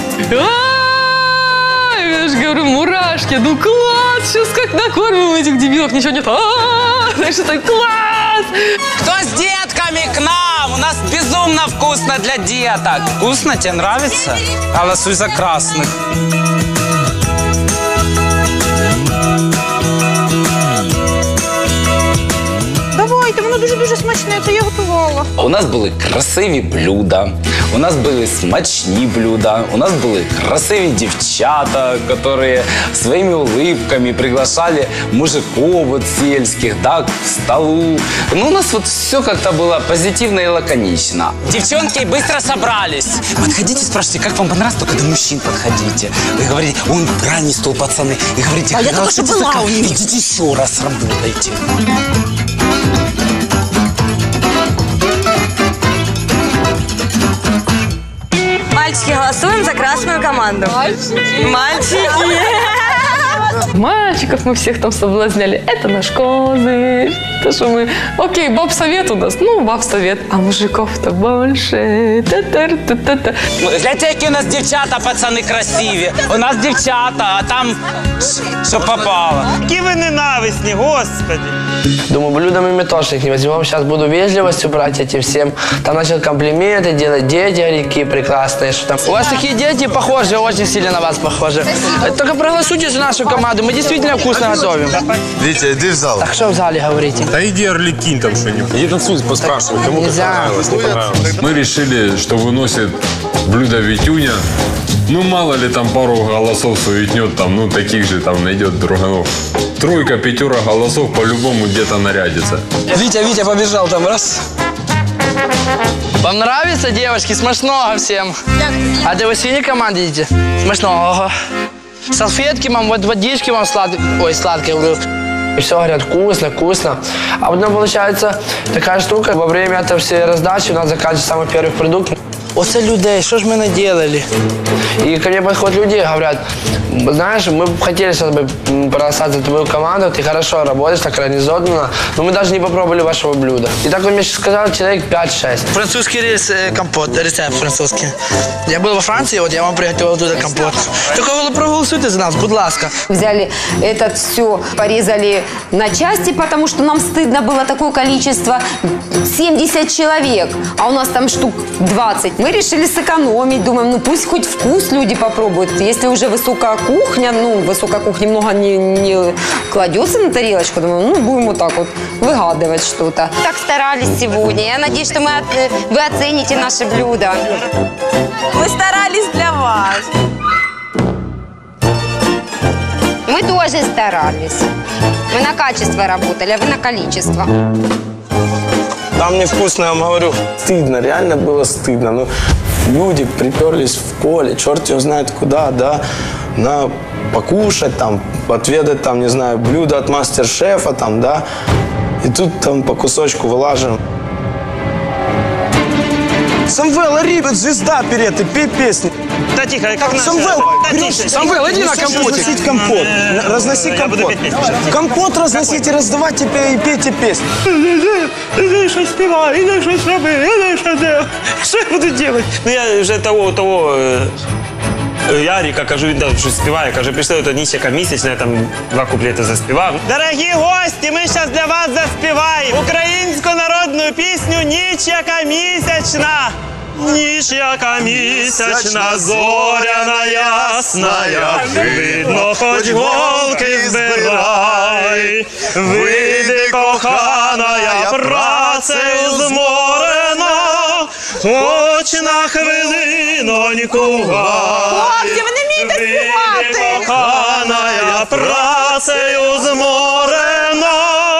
Я же говорю, мурашки. Ну класс, сейчас как накормим этих дебилов, ничего нет. Знаешь, это класс! Кто с детками к нам? У нас безумно вкусно для деток. Вкусно? Тебе нравится? Голосуй за красных. слухайте, воно дуже-дуже смачне, це я готувала. У нас були красиві блюда, у нас були смачні блюда, у нас були красиві дівчата, які своїми улыбками приглашали мужиков вот сельских, да, к столу. Ну, у нас вот все как-то было позитивно и лаконично. Девчонки быстро собрались. Подходите, спрашивайте, как вам понравилось, только до мужчин подходите. Вы говорите, он ранний стол, пацаны. И говорите, а я только что была у них. Идите еще раз работайте. Мальчики, голосуем за красную команду. Мальчики. Мальчиков мы всех там соблазняли. Это наш козырь. То, что мы... Окей, баб-совет у нас. Ну, баб-совет. А мужиков-то больше. Та-та-та-та-та. Глядите, які у нас дівчата, пацани, красиві. У нас дівчата, а там що попало. Які ви ненависні, господи. Думаю, блюдами мы тоже их не возьмем. Сейчас буду вежливостью брать этим всем. Там начал комплименты делать. Дети, говорит, какие прекрасные. Что там. У вас такие дети похожи, очень сильно на вас похожи. Только проголосуйте за нашу команду. Мы действительно вкусно готовим. Витя, иди в зал. Так что в зале говорите? Да иди, Орликин, там что-нибудь. Иди танцуй, поспрашивай, кому как понравилось, не понравилось. Мы решили, что выносит блюдо Витюня. Ну, мало ли там пару голосов суетнет, там, ну, таких же там найдет друганов. Тройка, пятеро голосов по-любому где-то нарядится. Витя побежал там, раз. Вам нравится, девочки? Смачного всем. А вы в синей команде идите? Смачного. Салфетки вам, вот водички вам сладкие. Ой, сладкие, говорю. И все говорят, вкусно, вкусно. А потом получается такая штука, во время этой всей раздачи у нас заканчивается самый первый продукт. Оце людей, что ж мы наделали? И ко мне подходят люди и говорят, знаешь, мы бы хотели сейчас бы проголосовать за твою команду, ты хорошо работаешь, так организованно, но мы даже не попробовали вашего блюда. И так он мне сейчас сказал, человек 5-6. Французский компот, рецепт французский. Я был во Франции, вот я вам приготовил туда компот. Только вы проголосуйте за нас, будь ласка. Взяли это все, порезали на части, потому что нам стыдно было такое количество. 70 человек, а у нас там штук 20. Мы решили сэкономить, думаем, ну пусть хоть вкус люди попробуют. Если уже высокая кухня, ну, высокая кухня много не кладется на тарелочку, думаем, ну, будем вот так вот выгадывать что-то. Так старались сегодня. Я надеюсь, что вы оцените наше блюдо. Мы старались для вас. Мы тоже старались. Мы на качество работали, а вы на количество. Там невкусно, я вам говорю. Стыдно, реально было стыдно. Ну, люди приперлись в поле, черт его знает куда, да, на покушать, там, отведать, там, не знаю, блюдо от мастер-шефа, там, да. И тут там по кусочку вылаживаем. Самвел, ребят, звезда перед, пей песни. Да тихо, как надо? Самвел, Самвел, иди на компотик. Разносить компот. Разноси компот. Компот разносите, раздавайте и пейте песни. Иди, что спевай, иди, что сраби, иди, что делай. Что я буду делать? Ну, я уже того Ярика, кажу, він там щось співає, каже, пішли, то ніщака місячна, я там 2 куплети заспівав. Дорогі гості, ми зараз для вас заспіваємо українську народну пісню «Ніч-яка місячна». Ніч, яка місячна, зоряна ясная, видно, хоч голки збирай. Вийди, коханая, працею зморена, хоч на хвилиноньку гай. Хлопці, ви не вмієте співати! Вийди, коханая, працею зморена,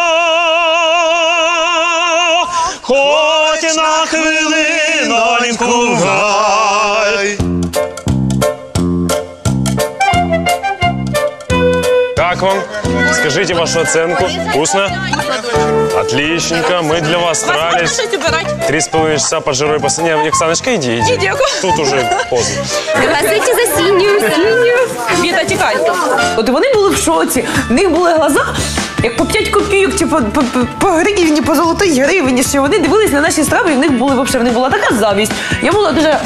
хоч на хвилиноньку гай. Как вам? Скажите вашу оценку. Вкусно? Отличненько. Мы для вас старались. 3,5 часа по жиру и по цене. Оксаночка, иди. Тут уже поздно. Голосуйте за синюю. Віта, тікай. От вони були в шоці. В них були глаза, як по 5 копійок, чи по гривні, по золотій гривні. Що вони дивились на наші страви, і в них була така завість. Я була дуже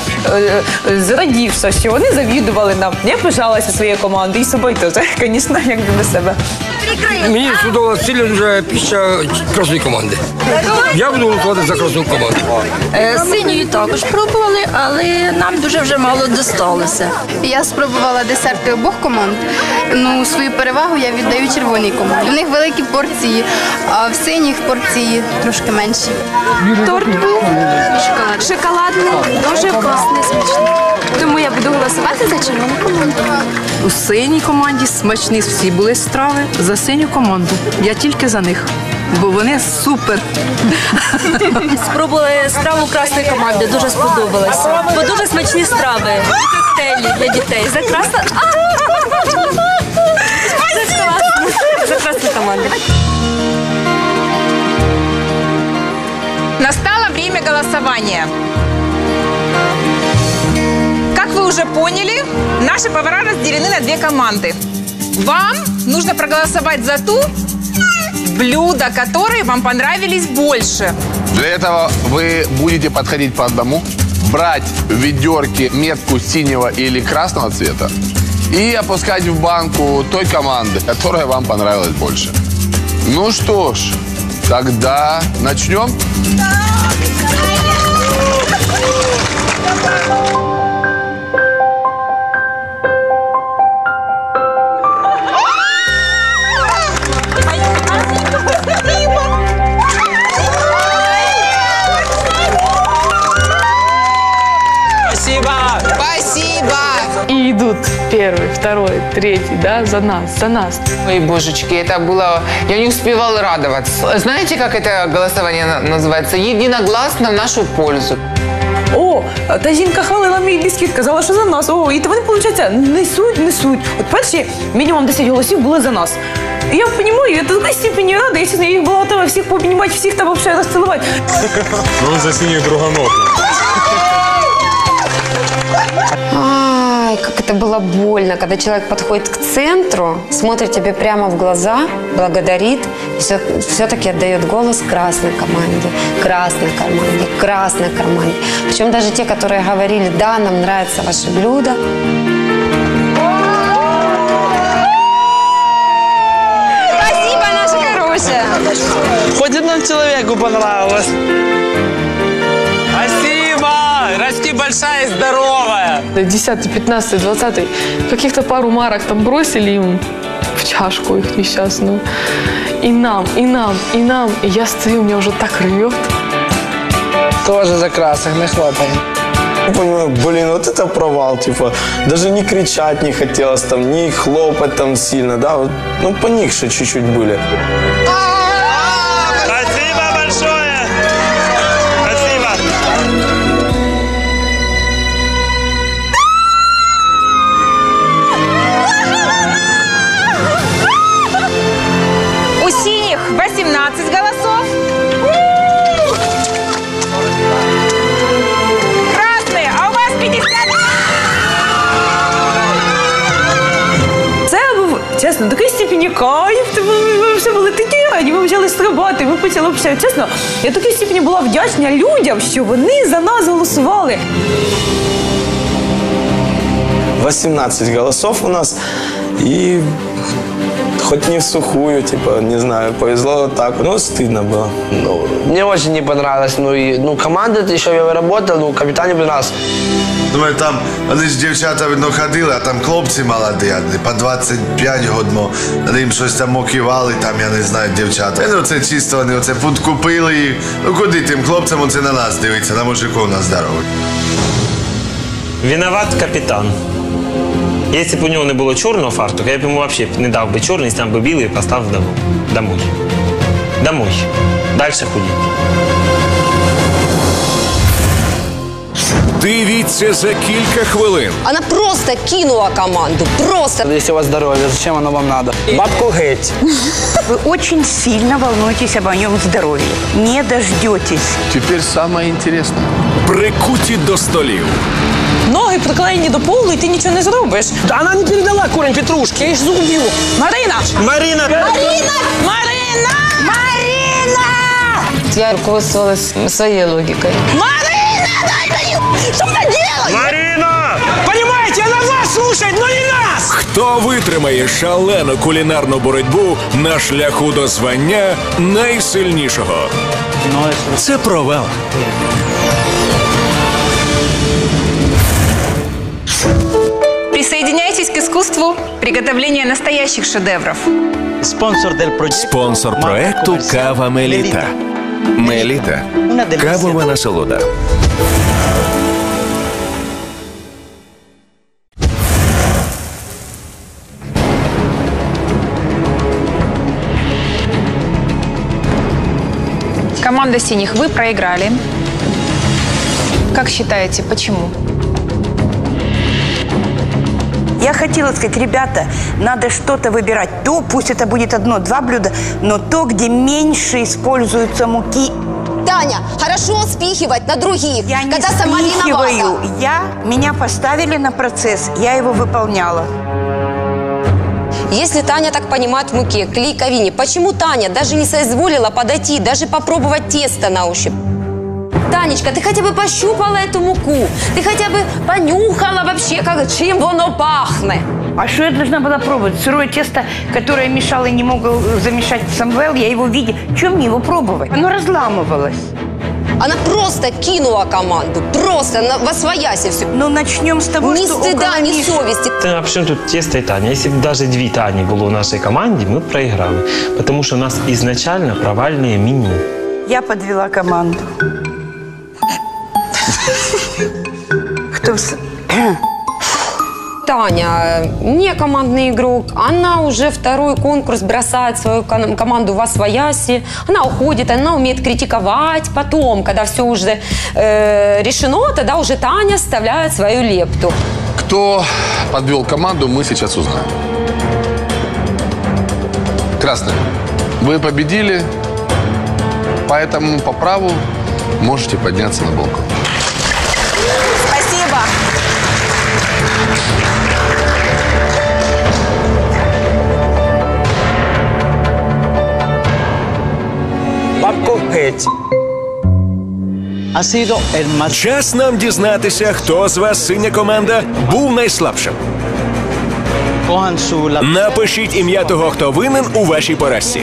зрадівша, що вони завідували нам. Я пишалася своєю командою і собою теж, звісно, як до себе. Мені сподобалася сильно дуже піща красної команди. Я буду голосувати за красну команду. Синьої також пробували, але нам дуже вже мало досталося. Я спробувала десерти обох команд. Ну, свою перевагу я віддаю червоній команді. У них великі порції, а в синіх порції трошки менші. Торт був шоколадний, дуже вкусний, смачний. Тому я буду голосувати за червону команду. У синій команді смачні всі були страви, за синю команду. Я тільки за них, бо вони супер. Спробували страву красної команди, дуже сподобалося. Бо дуже смачні страви, коктейлі для дітей. За красну... За красну команду. Настало время голосования. Как вы уже поняли, наши повара разделены на две команды. Вам нужно проголосовать за ту блюда, которые вам понравились больше. Для этого вы будете подходить по одному, брать в ведерке метку синего или красного цвета и опускать в банку той команды, которая вам понравилась больше. Ну что ж, тогда начнем. Спасибо! Спасибо! И идут первый, второй, третий, да, за нас. Ой, божечки, это было... Я не успевала радоваться. Знаете, как это голосование называется? Единогласно в нашу пользу. О, та жінка хвалила мій бісквіт, казала, що за нас. О, і то вони, виходить, несуть. От перші мінімум 10 голосів були за нас. І я розумію, я до такої степені рада, я, чесно, їх була готова всіх пообнімати, всіх там взагалі розцілувати. Ну, за синюю кругоногу. Ай, как это было больно, когда человек подходит к центру, смотрит тебе прямо в глаза, благодарит, и все-таки отдает голос красной команде, красной команде, красной команде. Причем даже те, которые говорили, да, нам нравится ваше блюдо. Спасибо, наша хорошая. Хоть одному человеку понравилось. Спасибо! Расти большая и здоровая. 10, 15, 20, каких-то пару марок там бросили им в чашку их несчастную. И нам. И я стою, меня уже так рвет. Тоже за красных, не хватает. Понимаю, блин, вот это провал, типа, даже не кричать не хотелось, там, не хлопать там сильно, да, вот, ну, поникшие чуть-чуть были. Спасибо большое! Спасибо! У синих 18 голосов. Красные, а у вас 50. Це був, чесно, до такої степені кайф, ми все були такі раді, ми почали стрибати, ми почали общатися. Чесно, я в такій степені була вдячна людям, що вони за нас голосували. 18 голосов у нас, и хоть не в сухую, типа, не знаю, повезло вот так, ну, стыдно было. Ну, мне очень не понравилось. Команда еще я работал, капитан не понравился. Думаю, там, вони ж дівчата, видно, ходили, а там хлопці молоді, по 25 років, вони їм щось там мокивали, там, я не знаю, дівчата. Ну, це чисто, вони оце купили і, ну, куди тим хлопцям, оце на нас дивиться, на мужиків на здоров'я. Виноват капітан. Якщо б у нього не було чорного фартука, я б йому взагалі не дав би чорний, сняв би білий і поставив домой. Домой. Далі ходіть. Дивіться за кілька хвилин. Она просто кинула команду, просто. Если у вас здоровье, зачем оно вам надо? Бабку геть. Вы очень сильно волнуетесь об моем здоровье. Не дождетесь. Теперь самое интересное. Прикуті до столів. Ноги приклеєні до полу, і ти нічого не зробиш. Да она не передала корень петрушки, я их зубью. Марина! Марина! Марина! Марина! Марина! Я руководствовалась своей логикой. Марина! Что ты делаешь? Марина! Понимаете, она вас слушает, но не нас! Хто витримає шалену кулінарну боротьбу на шляху до звання найсильнішого? Це провал. Присоединяйтесь к искусству приготовления настоящих шедевров. Спонсор проекту «Кава Меліта». Меліта – кавова насолода. Команда синих, вы проиграли. Как считаете, почему? Я хотела сказать, ребята, надо что-то выбирать. То, пусть это будет одно-два блюда, но то, где меньше используются муки. Таня, хорошо спихивать на других, я не когда сама спихиваю. виновата. Меня поставили на процесс, я его выполняла. Если Таня так понимает в муке, клейковине, почему Таня даже не соизволила подойти, даже попробовать тесто на ощупь? Танечка, ты хотя бы пощупала эту муку, ты хотя бы понюхала вообще, чем оно пахнет. А что я должна была пробовать? Сырое тесто, которое мешало и не мог замешать Самвел, я его видела. Чем мне его пробовать? Оно разламывалось. Она просто кинула команду, просто восвояси все. Ну, начнем с того, ни что стыда, ни совести. А при чем тут тесто и Таня? Если бы даже 2 Тани было в нашей команде, мы бы проиграли. Потому что у нас изначально провальное меню. Я подвела команду. Кто Таня не командный игрок, она уже второй конкурс бросает свою команду во свояси, она уходит, она умеет критиковать. Потом, когда все уже решено, тогда уже Таня вставляет свою лепту. Кто подвел команду, мы сейчас узнаем. Красный, вы победили, поэтому по праву можете подняться на балкон. Спасибо. Час нам дізнатися, хто з вас, синя команда, був найслабшим. Напишіть ім'я того, хто винен у вашій поразці.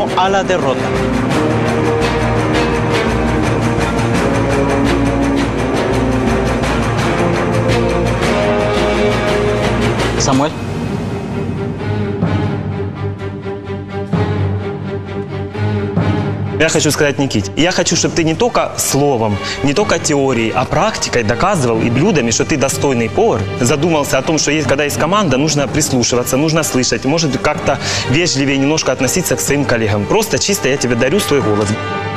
Самуэль? Я хочу сказать Никите, я хочу, чтобы ты не только словом, не только теорией, а практикой доказывал и блюдами, что ты достойный повар. Задумался о том, что когда есть команда, нужно прислушиваться, нужно слышать, может как-то вежливее немножко относиться к своим коллегам. Просто чисто я тебе дарю свой голос.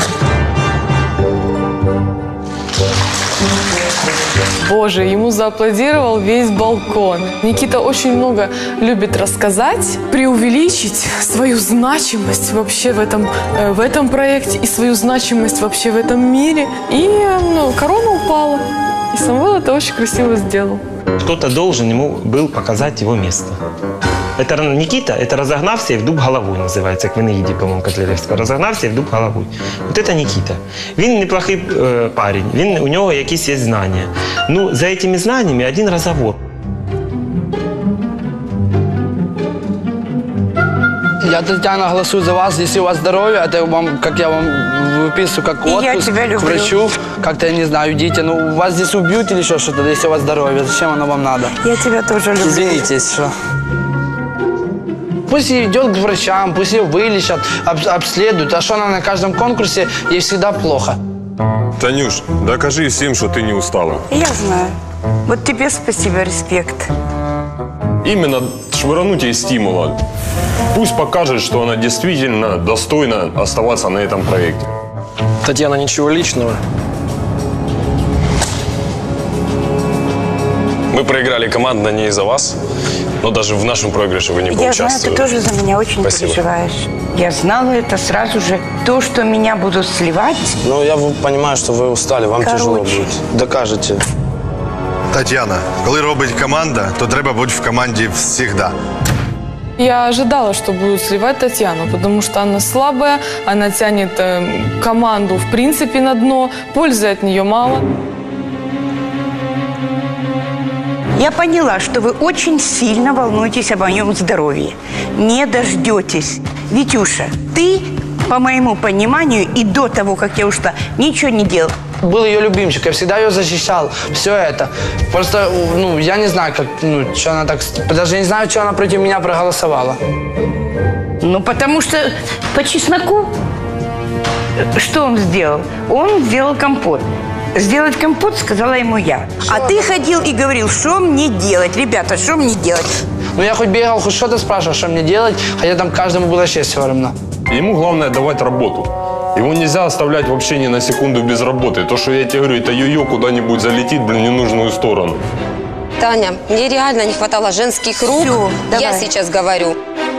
Боже, ему зааплодировал весь балкон. Никита очень много любит рассказать, преувеличить свою значимость вообще в этом проекте и свою значимость вообще в этом мире. И корона упала. И Самвел это очень красиво сделал. Кто-то должен ему был показать его место. Это Никита, это разогнався и в дуб головой называется, как в Энеиде, по-моему, Котляревского. Разогнався и в дуб головой. Вот это Никита. Він неплохий парень, у него якісь є знания. Ну, за этими знаниями один разговор. Я, Татьяна, голосую за вас. Если у вас здоровье, это вам, как я вам выписываю, как отпуск к врачу. Как-то, я не знаю, идите. Ну, вас здесь убьют или еще что-то, если у вас здоровье. Зачем оно вам надо? Я тебя тоже люблю. Извините, если что. Пусть идет к врачам, пусть ее вылечат, обследуют. А что она на каждом конкурсе, ей всегда плохо. Танюш, докажи всем, что ты не устала. Я знаю. Вот тебе спасибо, респект. Именно швырнуть ей стимула. Пусть покажет, что она действительно достойна оставаться на этом проекте. Татьяна, ничего личного. Мы проиграли командно не из-за вас, но даже в нашем проигрыше вы не поучаствовали. Я знаю, ты тоже за меня очень переживаешь. Я знала это сразу же. То, что меня будут сливать... Ну, я понимаю, что вы устали, вам тяжело будет. Докажете. Тетяна, коли робить команда, то треба бути в команді завжди. Я ожидала, что будут сливать Татьяну, потому что она слабая, она тянет команду в принципе на дно, пользы от нее мало. Я поняла, что вы очень сильно волнуетесь о моем здоровье. Не дождетесь. Витюша, ты, по моему пониманию, и до того, как я ушла, ничего не делал. Был ее любимчик, я всегда ее защищал. Все это. Просто, я не знаю, как, что она так... Даже не знаю, что она против меня проголосовала. Ну, потому что по чесноку... Что он сделал? Он сделал компот. Сделать компот сказала ему я. А ты ходил и говорил, что мне делать? Ребята, что мне делать? Я хоть бегал, хоть что-то спрашивал, что мне делать, хотя там каждому было честь все равно. Ему главное давать работу. Его нельзя оставлять вообще ни на секунду без работы. То, что я тебе говорю, это йо-йо куда-нибудь залетит, в ненужную сторону. Таня, мне реально не хватало женских рук. Всё, я сейчас говорю.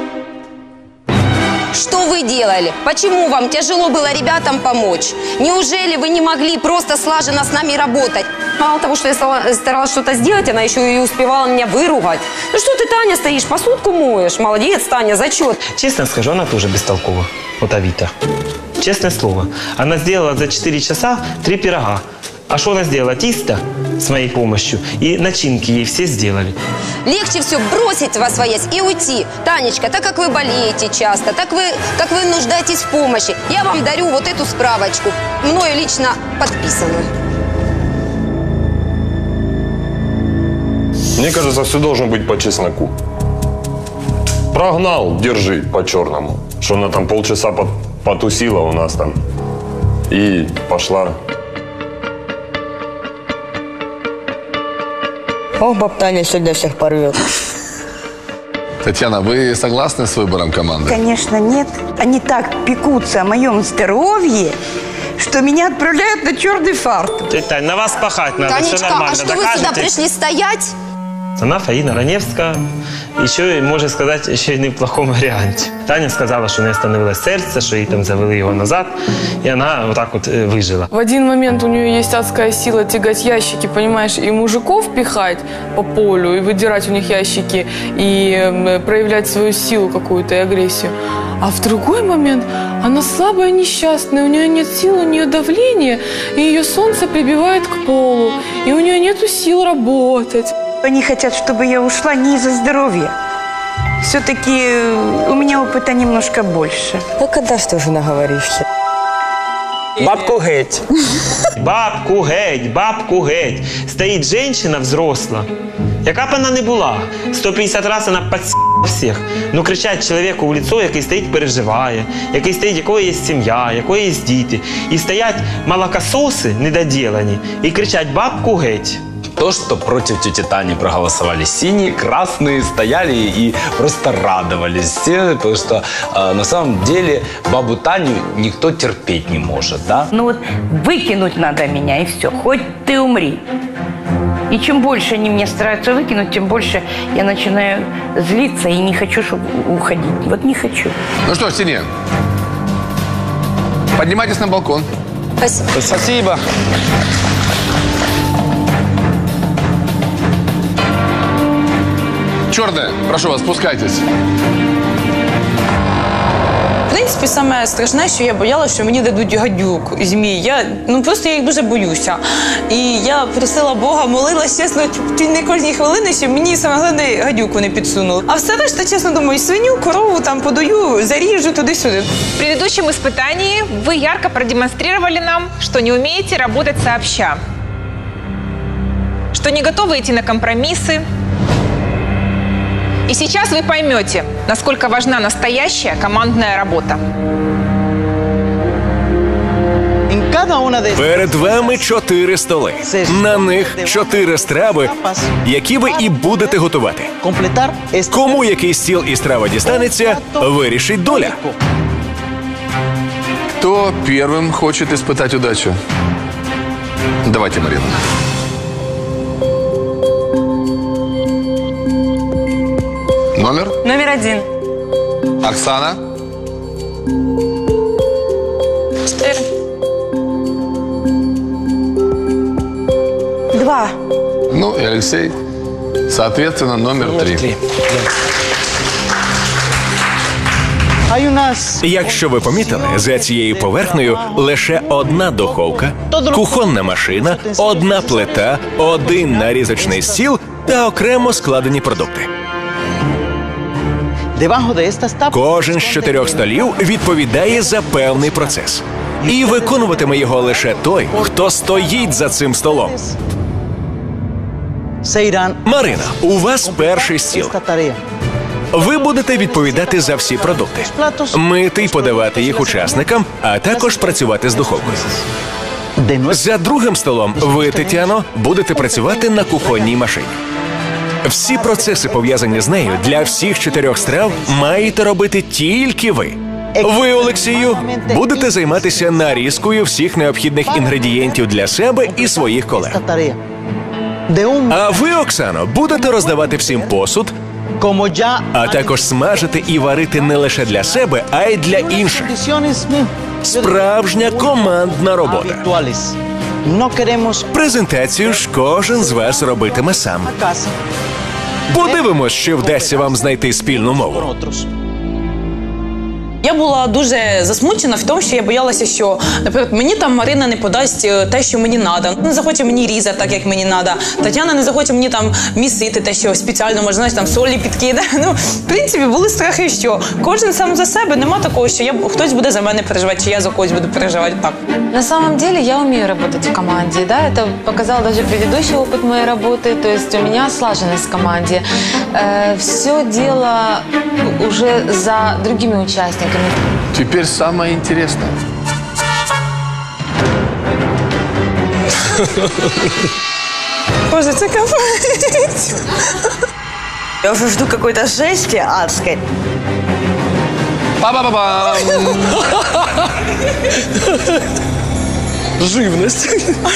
Что вы делали? Почему вам тяжело было ребятам помочь? Неужели вы не могли просто слаженно с нами работать? Мало того, что я старалась что-то сделать, она еще и успевала меня выругать. Ну что ты, Таня, стоишь, посудку моешь? Молодец, Таня, зачет. Честно скажу, она тоже бестолкова. Вот Авито. Честное слово. Она сделала за 4 часа 3 пирога. А что она сделала? Тесто с моей помощью. И начинки ей все сделали. Легче все бросить восвоясь и уйти. Танечка, так как вы болеете часто, как вы нуждаетесь в помощи, я вам дарю вот эту справочку. Мною лично подписанную. Мне кажется, все должно быть по чесноку. Прогнал, держи по-черному. Что она там полчаса потусила у нас там. И пошла. Ох, баб Таня сегодня всех порвет. Татьяна, вы согласны с выбором команды? Конечно, нет. Они так пекутся о моем здоровье, что меня отправляют на черный фартук. Тань, на вас пахать надо, Танечка, все нормально. а что вы сюда пришли стоять? Она Фаина Раневская, еще, можно сказать, еще и не в плохом варианте. Таня сказала, что у нее остановилось сердце, что ей там завели его назад, и она вот так вот выжила. В один момент у нее есть адская сила тягать ящики, понимаешь, и мужиков пихать по полю, и выдирать у них ящики, и проявлять свою силу какую-то и агрессию. А в другой момент она слабая, несчастная, у нее нет сил, у нее давление, и ее солнце прибивает к полу, и у нее нету сил работать. Они хотят, чтобы я ушла не из-за здоровья. Все-таки у меня опыта немножко больше. Ну, когда ж ты уже наговоришься? Бабку геть. Бабку геть, бабку геть. Стоїть жінка взросла, яка б вона не була. 150 разів вона підс***ла всіх. Ну, кричать чоловіку в лицо, який стоїть, переживає, який стоїть, якої є сім'я, якої є діти. І стоять молокососи недоділані і кричать «бабку геть». То, что против тети Тани проголосовали синие, красные стояли и просто радовались. Потому что на самом деле бабу Таню никто терпеть не может, да? Ну вот выкинуть надо меня и все, хоть ты умри. И чем больше они меня стараются выкинуть, тем больше я начинаю злиться и не хочу, чтобы уходить. Вот не хочу. Ну что, синие, поднимайтесь на балкон. Спасибо. Спасибо. Черная, прошу вас, спускайтесь. В принципі, саме страшне, що я боялася, що мені дадуть гадюк, змій. Просто я їх дуже боюся. І я просила Бога, молилась, чесно, не кожній хвилини, щоб мені саме головне гадюку не підсунули. А все решта, чесно думаю, свиню, корову там подаю, заріжу туди-сюди. В предыдущем испытании вы ярко продемонстрировали нам, что не умеете работать сообща, что не готовы идти на компромиссы. И сейчас вы поймете, насколько важна настоящая командная работа. Перед вами 4 столи. На них 4 страви, які ви і будете готувати. Кому який стіл і страва дістанеться, вирішить доля. Кто первым хочет испытать удачу? Давайте, Марина. Номер? Номер 1. Оксана? 4. 2. Ну и Алексей. Соответственно, номер 3. Якщо ви помітили, за цією поверхнею лише одна духовка, кухонна машина, одна плита, один нарізочний стіл та окремо складені продукти. Кожен з 4 столів відповідає за певний процес. І виконуватиме його лише той, хто стоїть за цим столом. Марина, у вас перший стіл. Ви будете відповідати за всі продукти. Мити й подавати їх учасникам, а також працювати з духовкою. За другим столом ви, Тетяно, будете працювати на кухонній машині. Всі процеси, пов'язані з нею, для всіх 4 страв маєте робити тільки ви. Ви, Олексію, будете займатися нарізкою всіх необхідних інгредієнтів для себе і своїх колег. А ви, Оксано, будете роздавати всім посуд, а також смажити і варити не лише для себе, а й для інших. Справжня командна робота. Презентацію ж кожен з вас робитиме сам. Подивимось, чи вдасться вам знайти спільну мову. Я була дуже засмучена в тому, що я боялася, що, наприклад, мені там Марина не подасть те, що мені треба. Не захоче мені різати так, як мені треба. Тетяна не захоче мені там місити те, що спеціально, може, знаєш, там солі підкидає. Ну, в принципі, були страхи, що кожен сам за себе. Нема такого, що хтось буде за мене переживати, чи я за когось буду переживати. Так. На самом деле я умею работать в команде, да, это показал даже предыдущий опыт моей работы, то есть у меня слаженность в команде. Все дело уже за другими участниками. Теперь самое интересное. Боже, это капец. Я уже жду какой-то жести адской. Па-ба-ба-бам! Живность.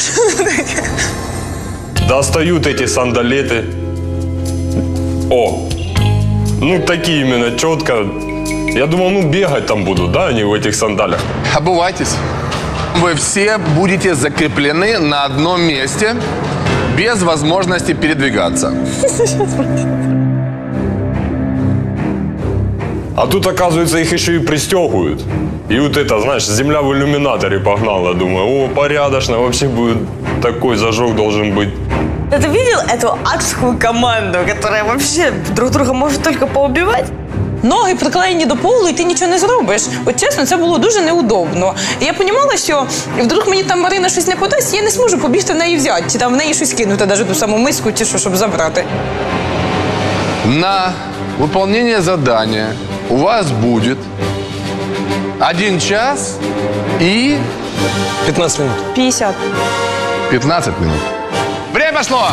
Достают эти сандалеты. О, ну такие именно четко. Я думал, ну бегать там будут, да, они в этих сандалях. Обувайтесь. Вы все будете закреплены на одном месте, без возможности передвигаться. А тут, оказывается, их еще и пристегивают. И вот это, знаешь, земля в иллюминаторе погнала. Думаю, о, порядочно, вообще будет такой зажог должен быть. Ты видел эту адскую команду, которая вообще друг друга может только поубивать? Ноги приклеєні до полу, і ти нічого не зробиш. От чесно, це було дуже неудобно. І я розуміла, що вдруг мені там Марина щось не подасть, я не зможу побігти в неї взяти, чи там в неї щось кинути, навіть ту саму миску, чи що, щоб забрати. На выполнение задания у вас будет 1 час и... 15 минут. 50. 15 минут. Время пошло!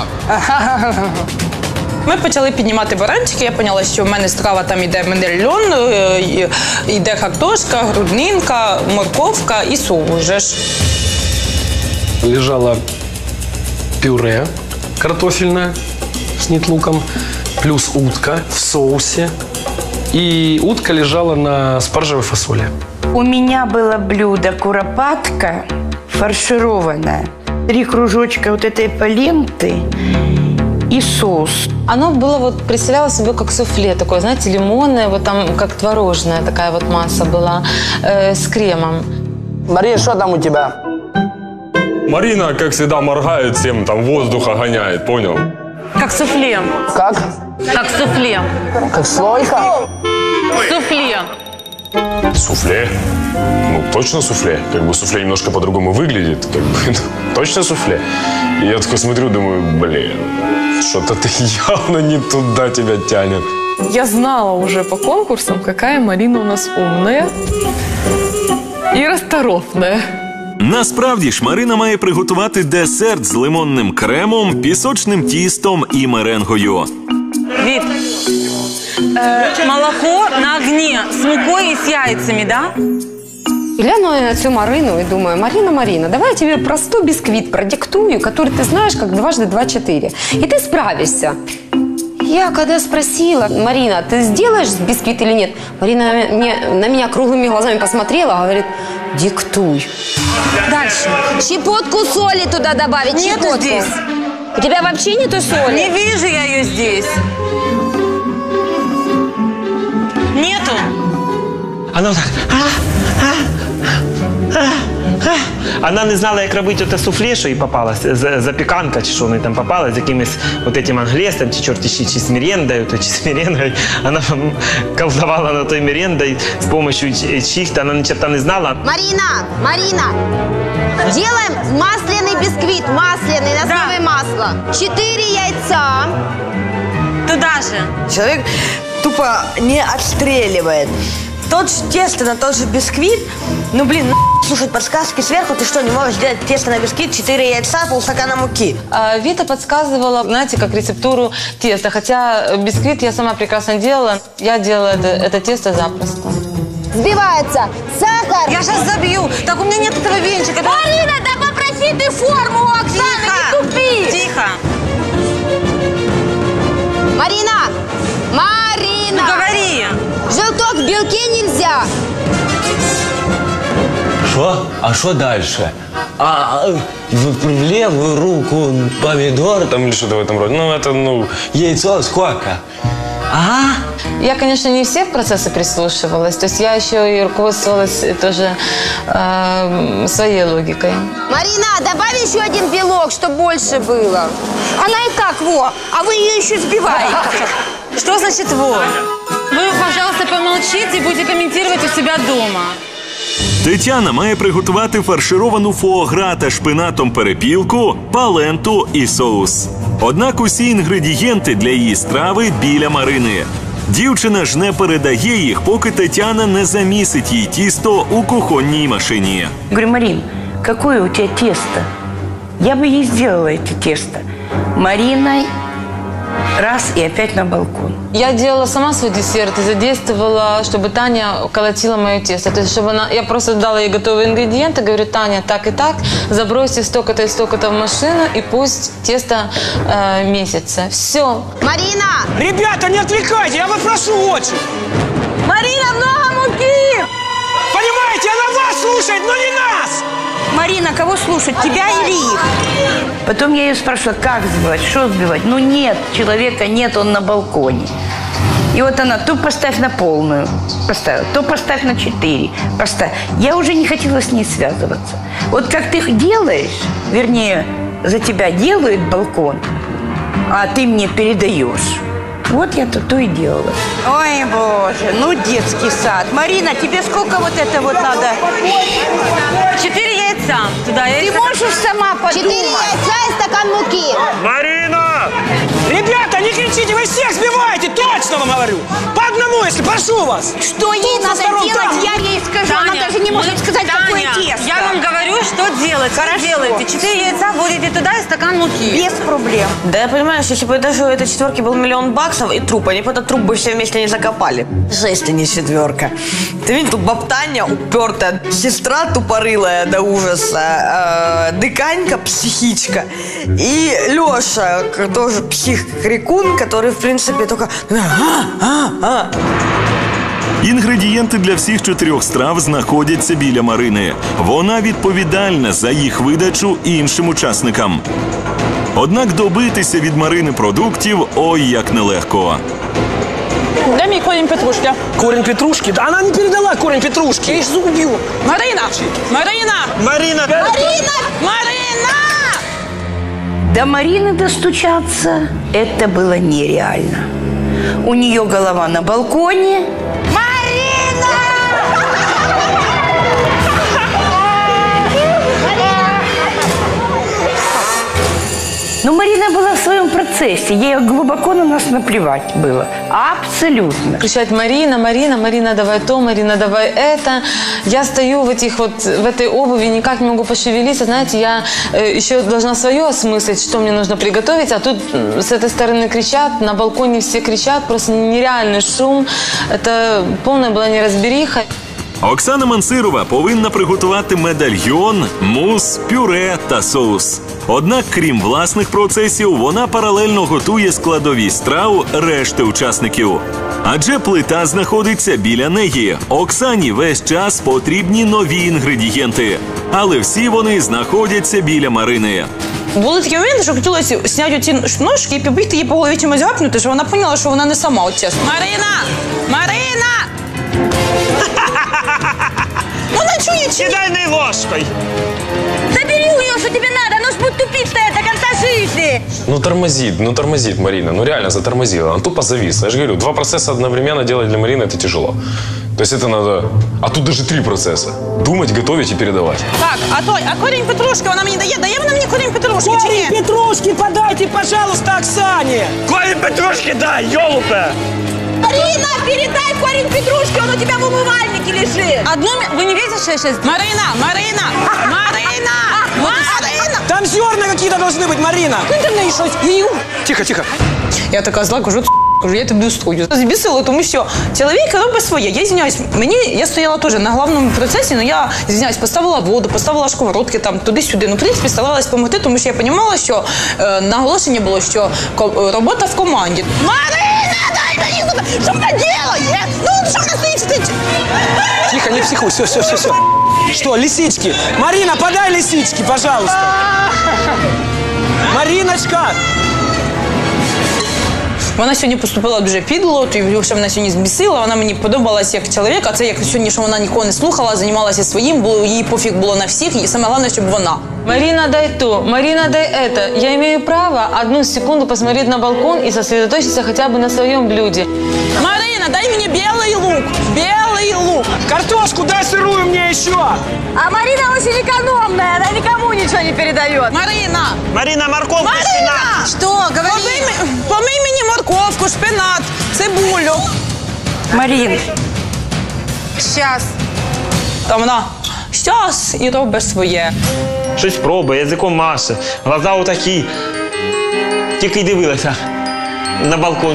Ми почали піднімати баранчики, я поняла, що в мене страва там йде медальйон, йде картошка, груднинка, морковка і соус вже ж. Лежало пюре картофельное с нитлуком, плюс утка в соусе. И утка лежала на спаржевой фасоли. У меня было блюдо куропатка фаршированная, 3 кружочка вот этой поленты и соус. Оно было вот, представляло себе как суфле такое, знаете, лимонное, вот там как творожная такая вот масса была с кремом. Мария, что там у тебя? Марина, как всегда, моргает всем, там воздуха гоняет, понял? Как суфле. Как? Как суфле. Как слойка? Суфле. Суфле? Ну, точно суфле. Как бы суфле немножко по-другому выглядит. Как бы, точно суфле. И я такой смотрю, думаю, блин, что-то ты явно не туда тебя тянет. Я знала уже по конкурсам, какая Марина у нас умная и расторопная. Насправді ж Марина має приготувати десерт з лимонним кремом, пісочним тістом і меренгою. Вид, молоко на огне с мукой и с яйцами, да? Глянула я на цю Марину и думаю, Марина, давай я тебе простой бисквит продиктую, который ты знаешь как 2 × 2 = 4. И ты справишься. Я когда спросила, Марина, ты сделаешь бисквит или нет? Марина на меня круглыми глазами посмотрела, говорит, диктуй. Дальше. Щепотку соли туда добавить, Нету щепотку. здесь. У тебя вообще нету соли? Не вижу я ее здесь. Нету. Вона так. Вона не знала, як робити оте суфле, що їй попалось, запіканка, чи що вони там попалось, з якимось от этим англесом, чи чорті, чи з мерендою, чи з меренгою. Вона колдовала на той мерендой з допомогою чихта, вона ні черта не знала. Марина, делаем масляный бисквит, масляный, на основе масла. 4 яйца. Туда же. Человек тупо не отстреливает. Тот же тесто на тот же бисквит. Ну, блин, слушать подсказки сверху. Ты что, не можешь сделать тесто на бисквит, 4 яйца, полстакана муки? Вита подсказывала, знаете, как рецептуру теста. Хотя бисквит я сама прекрасно делала. Я делала это тесто запросто. Сбивается сахар. Я сейчас забью. Так у меня нет этого венчика. Марина, да попроси ты форму у Оксаны, не тупи. Тихо. Марина! Ну, говори. Желток в белке нельзя. Что? А что дальше? В левую руку помидор там или что-то в этом роде. Ну, это, яйцо сколько? Ага. Я, конечно, не все процессы прислушивалась. То есть я еще и руководствовалась тоже своей логикой. Марина, добавь еще один белок, чтобы больше было. Она и так, а вы ее еще сбиваете. Что значит во? Вы, пожалуйста, помолчите и будете комментировать у себя дома. Тетяна має приготувати фаршировану фуагра та шпинатом перепілку, паленту і соус. Однак усі інгредієнти для її страви біля Марини. Дівчина ж не передає їх, поки Тетяна не замісить їй тісто у кухонній машині. Говорю, Марин, какое у тебя тесто? Я бы ей сделала это тесто. Марина раз и опять на балкон. Я делала сама свой десерт и задействовала, чтобы Таня колотила мое тесто. То есть, чтобы я просто дала ей готовые ингредиенты, говорю, Таня, так и так, забросьте столько-то и столько-то в машину, и пусть тесто месяца. Все. Марина! Ребята, не отвлекайте, я вас прошу очень. Марина, много муки! Понимаете, она вас слушает, но не нас! Марина, кого слушать, тебя или их? Потом я ее спрашивала, как сбивать, что сбивать. Ну нет, человека нет, он на балконе. И вот она, то поставь на полную, поставила, то поставь на 4, поставь. Я уже не хотела с ней связываться. Вот как ты делаешь, вернее, за тебя делает балкон, а ты мне передаешь. Вот я то и делала. Ой, боже, ну детский сад. Марина, тебе сколько вот это вот надо? 4 яйца. Туда Ты можешь сама подумать. 4 яйца и стакан муки. Марина! Ребята, не кричите, вы всех сбиваете, точно вам говорю. По одному, если прошу вас. Что ей надо делать, я ей скажу. Она даже не может сказать, какое тесто. Я вам говорю, что делать. Хорошо. Делаете 4 яйца, вводите туда и стакан муки. Без проблем. Да я понимаю, что если бы даже у этой четверки был $1 миллион и труп, они бы этот труп бы все вместе не закопали. Жесть, а не четверка. Ты видишь, тут баб Таня упертая, сестра тупорылая до ужаса, дыканька психичка и Леша, тоже псих-крикун, который, в принципе, только... Інгредієнти для всіх 4 страв знаходяться біля Марини. Вона відповідальна за їх видачу іншим учасникам. Однак добитися від Марини продуктів ой як нелегко. Дай мне корень петрушки. Корень петрушки? Да она не передала корень петрушки. Я их убью. Марина! Марина! Марина! Марина! Марина! До Марины достучаться это было нереально. У нее голова на балконе. Но Марина была в своем процессе. Ей глубоко на нас наплевать было. Абсолютно. Кричать: Марина, Марина, Марина, давай то, Марина, давай это. Я стою в этой обуви, никак не могу пошевелиться. Знаете, я еще должна свое осмыслить, что мне нужно приготовить. А тут с этой стороны кричат, на балконе все кричат. Просто нереальный шум. Это полная была неразбериха. Оксана Мансирова повинна приготувати медальйон, мус, пюре та соус. Однак, крім власних процесів, вона паралельно готує складові страв решти учасників. Адже плита знаходиться біля неї. Оксані весь час потрібні нові інгредієнти. Але всі вони знаходяться біля Марини. Були такі моменти, що хотілося зняти ці ножки і побігти її по голові чимось гапнути, щоб вона поняла, що вона не сама, от чесно. Марина! Марина! чує, чи ні? Кидай не ложкой. Забери у нее, что тебе надо, она ж будет тупить стоять до конца жизни. Ну тормозит Марина, ну реально затормозила. Она тупо зависла. Я же говорю, 2 процесса одновременно делать для Марины это тяжело. То есть это надо... А тут даже 3 процесса. Думать, готовить и передавать. Так, а корінь петрушки вона мені дає? Дає вона мені корінь петрушки чи ні? Корень петрушки подайте, пожалуйста, Оксане. Корень петрушки дай, ёлупе. Марина, передай корень петрушки, он у тебя в умывальнике лежит. Вы не видите, что я сейчас... Марина! Там зерна какие-то должны быть, Марина. Тихо. Я така зла, кажу, я тобі устрою. Збісило, тому що чоловік робить своє. Я извиняюсь, я стояла теж на головному процесі, але я, извиняюсь, поставила воду, поставила сковородки там туди-сюди. Ну, в принципі, старалась допомогти, тому що я розуміла, що наголошення було, що робота в команді. Марина, дай мне сюда. Что она делает? Ну, что она стоит? Тихо, не психуй, все. Что, лисички? Марина, подай лисички, пожалуйста. Мариночка! Вона сьогодні поступила дуже підло, і що вона сьогодні збісила, вона мені подобалась як чоловік, а це як сьогодні, що вона нікого не слухала, займалася своїм, їй пофіг було на всіх, і саме головне, щоб вона. Марина, дай то, Марина, дай это. Я имею право 1 секунду посмотреть на балкон и сосредоточиться хотя бы на своем блюде. Марина, дай мне белый лук. Картошку дай сырую мне еще. А Марина очень экономная, она никому ничего не передает. Марина, морковку, шпинат. Что? Говори. Помий мені морковку, шпинат, цибулю. Марин. Щас. Та вона щас і робить своє. Щось пробує, язиком маше. Глаза отакі. Тільки й дивилася на балкон.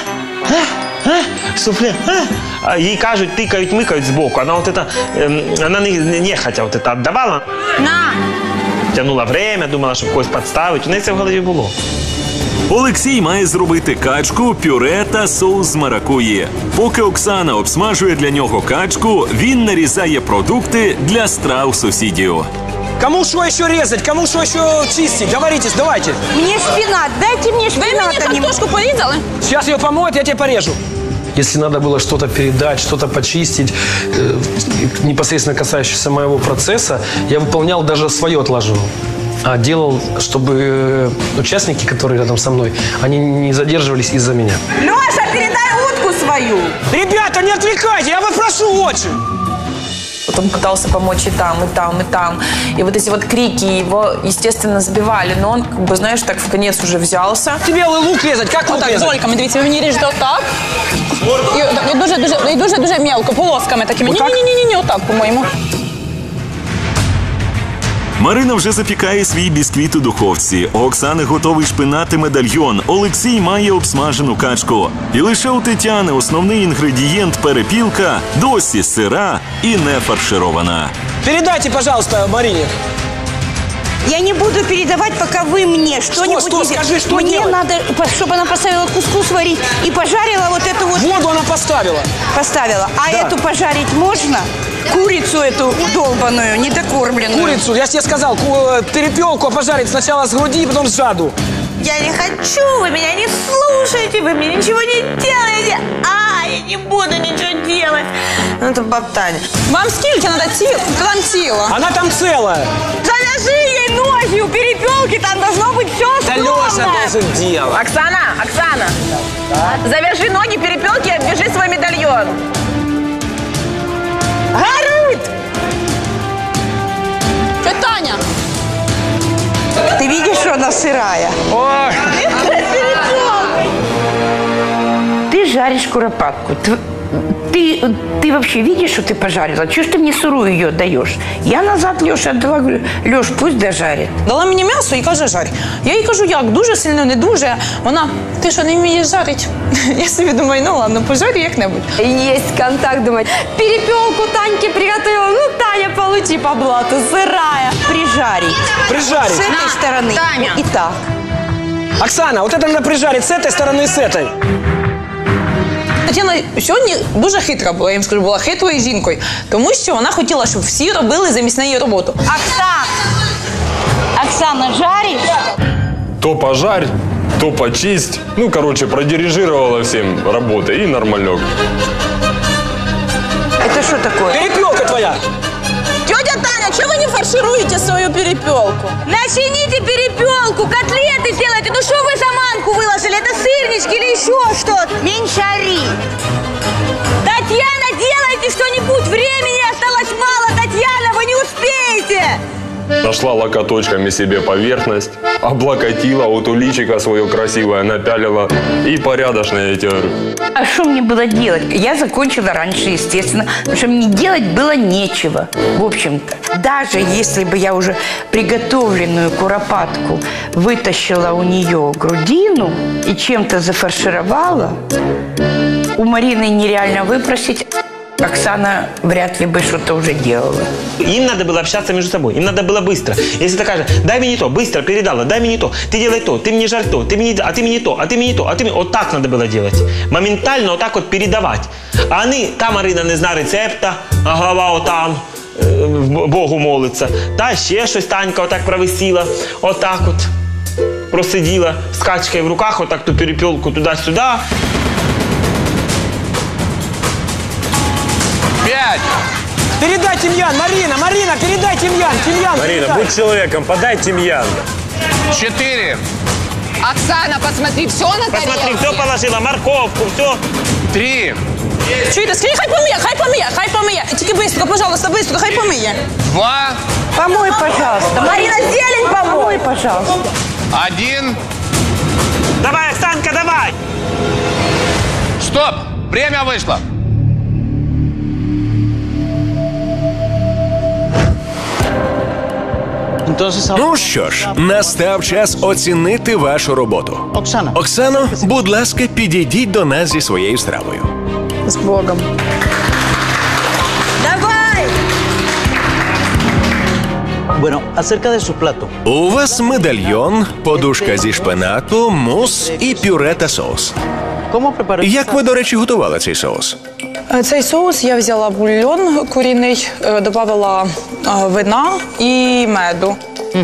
Суфле. А їй кажуть, тикають, микають збоку. Вона нехотя віддавала. На! Тягнула время, думала, щоб когось підставити. У неї це в голові було. Олексій має зробити качку, пюре та соус з маракуї. Поки Оксана обсмажує для нього качку, він нарізає продукти для страв сусідів. Кому что еще резать, кому что еще чистить? Говорите, давайте. Мне шпинат, дайте мне шпинат. Ви мені картошку порізали? Сейчас ее помоют, я тебе порежу. Если надо было что-то передать, что-то почистить, непосредственно касающееся моего процесса, я выполнял даже свое отложил. А делал, чтобы участники, которые рядом со мной, они не задерживались из-за меня. Леша, передай утку свою. Ребята, не отвлекайте, я вас прошу очень. Вот он пытался помочь и там, и там, и там. И вот эти вот крики его, естественно, забивали. Но он, как бы, знаешь, так в конец уже взялся. Тебе лук резать, как лук резать? Дольками, дивіться, ви мені ріжете отак. І дуже мелко, полосками такими. Ні, отак, по-моєму. Марина вже запікає свій бісквіт у духовці. У Оксани готовий шпинат і медальйон. Олексій має обсмажену качку. І лише у Тетяни основний інгредієнт перепілка досі сира і не фарширована. Передайте, пожалуйста, Марине. Я не буду передавать, пока вы мне что-нибудь... Что? Скажи, что Мне делать? надо, чтобы она поставила кускус варить и пожарила вот эту вот... Воду она поставила. Поставила. А Да. эту пожарить можно? Курицу эту долбаную, недокормленную. Курицу, я тебе сказал, перепелку пожарить сначала с груди, потом с заду. Я не хочу, вы меня не слушаете, вы мне ничего не делаете. Я не буду ничего делать. Ну, это баб Таня. Вам скільки треба там тіло? Она там целая. Завяжи ей ноги, у перепелки там должно быть все Да скромно. Леша должен делать. Оксана, завяжи ноги перепелки и обвяжи свой медальон. Горит! Таня. Ты видишь, что она сырая? Ой. Ты жаришь куропатку. Ты вообще видишь, что ты пожарила? Чего ж ты мне сырую ее даешь? Я назад Леше отдала, говорю, Леш, пусть дожарит. Дала мені м'ясо і каже, жарь. Я їй кажу, як? Дуже сильно, не дуже. Вона, ти що, не вмієш жарити? Я собі думаю, ну ладно, пожарю як-небудь. Есть контакт, думать, перепелку Таньке приготовила, ну Таня, получи по блату, сырая. Прижарить. Прижарить. С этой стороны. Таня. И так. Оксана, вот это надо прижарить с этой стороны и с этой. Тетяна сьогодні дуже хитра була, я їм скажу, була хитрою жінкою, тому що вона хотіла, щоб всі робили замість неї роботу. Оксана, жаришь? То пожарь, то почисть. Ну, короче, продирижировала всем работы и нормалек. Это что такое? Перепелка твоя. Марина, что вы не фаршируете свою перепелку? Начините перепелку, котлеты делайте. Ну что вы заманку выложили? Это сырнички или еще что-то? Меньше ори. Татьяна, делайте что-нибудь. Времени осталось мало, Татьяна, вы не успеете. Нашла локоточками себе поверхность, облокотила, вот у личика свое красивое напялила и порядочно, я тебе говорю. А что мне было делать? Я закончила раньше, естественно, потому что мне делать было нечего. В общем-то, даже если бы я уже приготовленную куропатку вытащила у нее грудину и чем-то зафаршировала, у Марины нереально выпросить. Оксана вряд ли бы что-то уже делала. Им надо было общаться между собой. Им надо было быстро. Если такая же, дай мне то, быстро передала, дай мне то, ты делай то, ты мне жаль то, ты мне, а ты мне то, а ты мне то, а ты мне... Вот так надо было делать. Моментально вот так вот передавать. А они, та Марина не знає рецепта, а голова отам, Богу молиться. Та ще щось Танька отак провисіла, отак от просиділа з качкою в руках, отак ту перепілку туди-сюди. 5. Передай тимьян, Марина, Марина, передай тимьян, тимьян. Марина, передай. будь человеком, подай тимьян. 4. Оксана, посмотри, все на тарелке. Посмотри, все положила, морковку, все. 3. Что это? Скажи, хай помыє. Тільки быстро, пожалуйста, быстро, хай помыє. 2. Помой, пожалуйста. Марина, зелень помой, пожалуйста. 1. Давай, Оксанка, давай. Стоп! Время вышло. Ну що ж, настав час оцінити вашу роботу. Оксано, будь ласка, підійдіть до нас зі своєю стравою. С Богом. Давай! Bueno, acerca de su plato. У вас медальйон, подушка зі шпинату, мус і пюре та соус. Як ви, до речі, готували цей соус? Цей соус я взяла бульйон куріний, додавала вина і меду.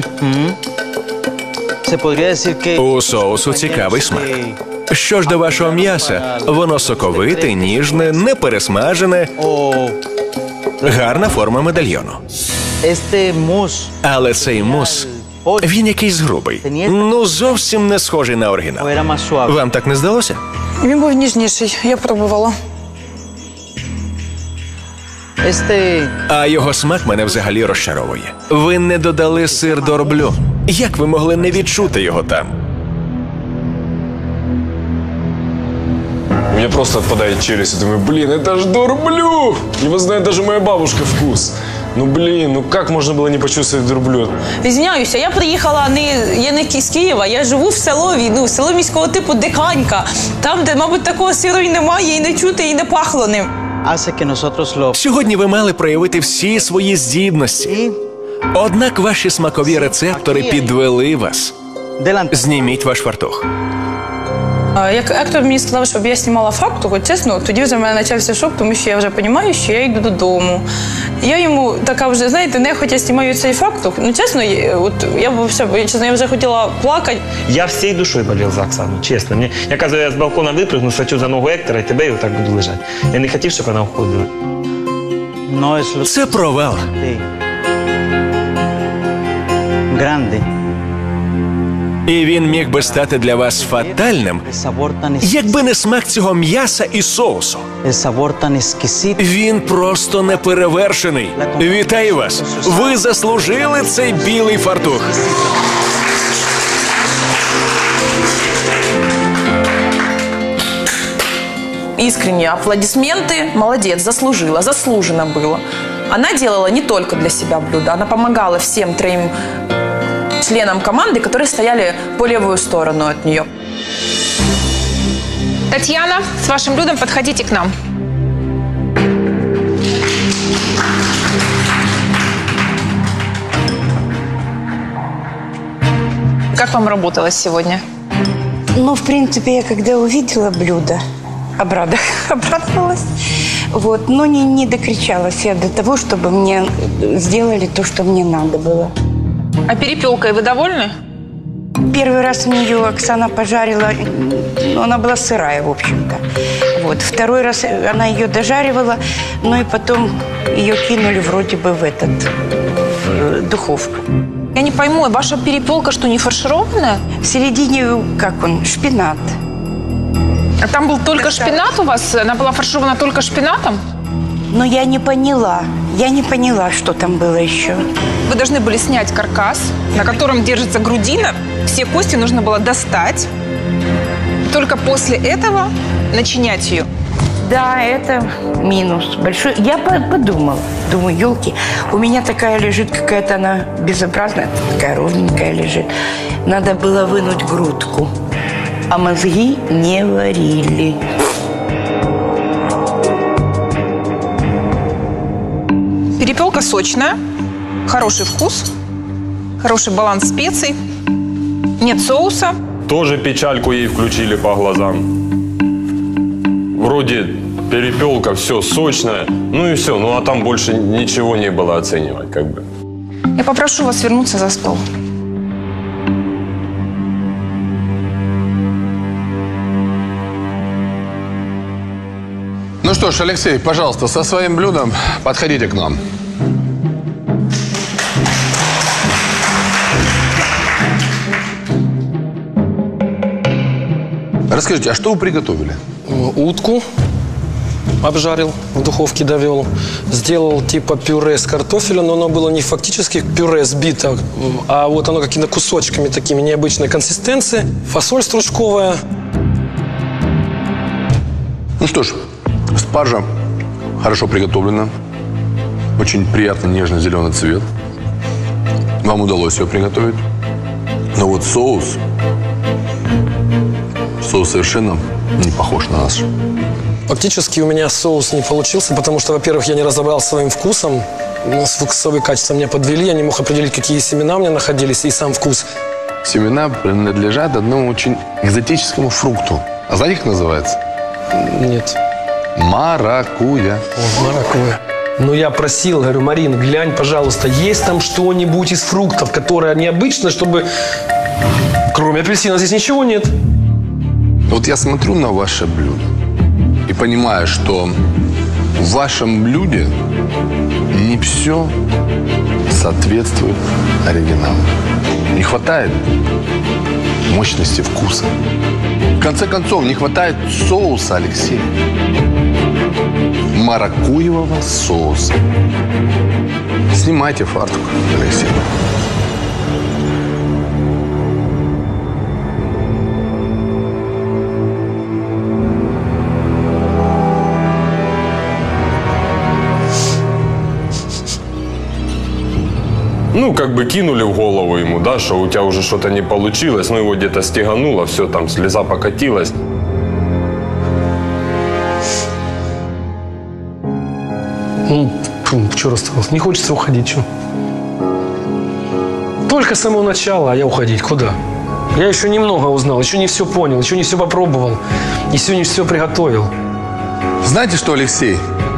У соусу цікавий смак. Що ж до вашого м'яса, воно соковите, ніжне, не пересмажене. Гарна форма медальйону. Але цей мус, він якийсь грубий. Ну, зовсім не схожий на оригінал. Вам так не здалося? Він був ніжніший, я пробувала. А його смак мене взагалі розчаровує. Ви не додали сир дорблю. Як ви могли не відчути його там? У меня просто отпадает челюсть. Я думаю, блин, это ж дурблю! Его знает даже моя бабушка вкус. Ну, блин, ну как можно было не почувствовать дурблю? Візняюся, я приїхала я не з Києва, я живу в село міського типу Диканька. Там, де, мабуть, такого сиру і немає, і не чути, і не пахло ним. Сьогодні ви мали проявити всі свої здібності. Однак ваші смакові рецептори підвели вас. Зніміть ваш фартух. Як Ектор мені сказав, щоб я знімала фартух, от чесно, тоді вже в мене почався шок, тому що я вже розумію, що я йду додому. Я йому така вже, знаєте, нехотя знімаю цей фартух. Ну, чесно, я вже хотіла плакати. Я всей душой болел за Оксану, честно. Я, кажу, я с балкона выпрыгну, схвачу за ногу Ектора и тебе, и вот так буду лежать. Я не хотів, щоб вона уходила. Це провал. І він міг би стати для вас фатальним, якби не смак цього м'яса і соусу. Він просто неперевершений. Вітаю вас! Ви заслужили цей білий фартух. Искренние аплодисменты. Молодец, заслужила, заслуженно было. Она делала не только для себя блюдо, она помогала всем 3 членам команды, которые стояли по левую сторону от нее. Татьяна, с вашим блюдом подходите к нам. Как вам работалось сегодня? Ну, в принципе, я когда увидела блюдо, обрадовалась. Вот, но не докричалась я до того, чтобы мне сделали то, что мне надо было. А перепелкой вы довольны? Первый раз мне ее Оксана пожарила, но она была сырая, в общем-то. Вот. Второй раз она ее дожаривала, но и потом ее кинули вроде бы в духовку. Я не пойму, ваша перепелка что, не фаршированная? В середине, как он, шпинат. А там был только шпинат у вас? Она была фарширована только шпинатом? Но я не поняла, что там было еще. Вы должны были снять каркас, на котором держится грудина. Все кости нужно было достать. Только после этого начинять ее. Да, это минус большой. Я подумала, думаю, елки, у меня такая лежит какая-то, она безобразная, такая ровненькая лежит. Надо было вынуть грудку, а мозги не варили. Перепелка сочная, хороший вкус, хороший баланс специй, нет соуса. Тоже печальку ей включили по глазам. Вроде перепелка, все сочное, ну и все. Ну а там больше ничего не было оценивать, как бы. Я попрошу вас вернуться за стол. Ну что ж, Алексей, пожалуйста, со своим блюдом подходите к нам. Расскажите, а что вы приготовили? Утку обжарил, в духовке довел. Сделал типа пюре с картофеля, но оно было не фактически пюре сбито, а вот оно какими-то кусочками такими необычной консистенции. Фасоль стручковая. Ну что ж, спаржа хорошо приготовлена. Очень приятный нежно-зеленый цвет. Вам удалось ее приготовить. Но вот соус совершенно не похож на наш. Фактически у меня соус не получился, потому что, во-первых, я не разобрал своим вкусом. Вкусовые качества меня подвели, я не мог определить, какие семена у меня находились, и сам вкус. Семена принадлежат одному очень экзотическому фрукту. А знаете, как называется? Нет. Маракуйя. О, маракуйя. Но я просил, говорю, Марин, глянь, пожалуйста, есть там что-нибудь из фруктов, которое необычно, чтобы... Кроме апельсина здесь ничего нет. Вот я смотрю на ваше блюдо и понимаю, что в вашем блюде не все соответствует оригиналу. Не хватает мощности вкуса. В конце концов, не хватает соуса, Алексей. Маракуйевого соуса. Снимайте фартук, Алексей. Ну, как бы кинули в голову ему, да, что у тебя уже что-то не получилось, ну, его где-то стегануло, все, там, слеза покатилась. Ну, что расстроился? Не хочется уходить, что? Только с самого начала, а я уходить куда? Я еще немного узнал, еще не все понял, еще не все попробовал, еще не все приготовил. Знаете что, Алексей?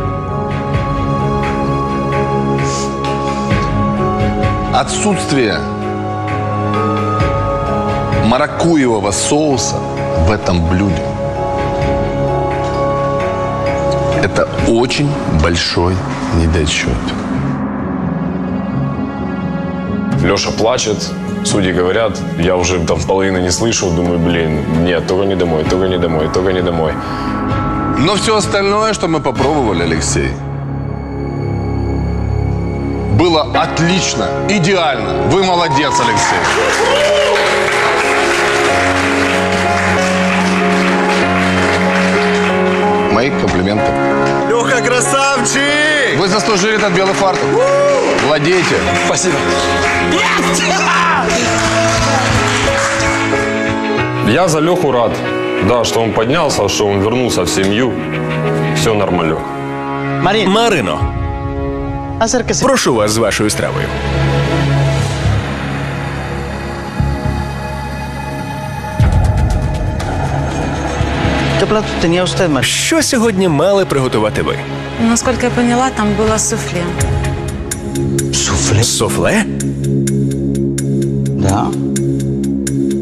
Отсутствие маракуйевого соуса в этом блюде – это очень большой недочет. Леша плачет, судьи говорят, я уже там половины не слышу, думаю, блин, нет, только не домой, только не домой, только не домой. Но все остальное, что мы попробовали, Алексей, было отлично, идеально. Вы молодец, Алексей. Мои комплименты. Леха, красавчик! Вы заслужили этот белый фартук. Владейте. Спасибо. Я за Леху рад. Да, что он поднялся, что он вернулся в семью. Все нормально. Марино, прошу вас з вашою стравою. Що сьогодні мали приготувати ви? Насколько я поняла, там было суфле. Суфле? Суфле? Да.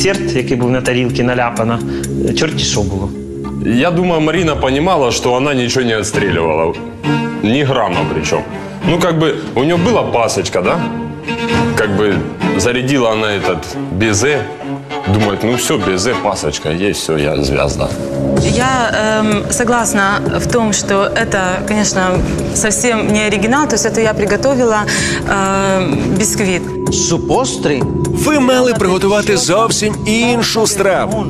десерт, який був на тарілці, наляпано. Чорті що було. Я думаю, Марина понимала, что она ничего не отстреливала. Ни грамма причем. Ну, как бы, у нее была пасочка, да? Как бы зарядила она этот безе. Думает, ну все, безе, пасочка, есть, все, я звезда. Я согласна в том, что это, конечно, совсем не оригинал. То есть это я приготовила бисквит. Супостри. Ви мали приготувати зовсім іншу страву.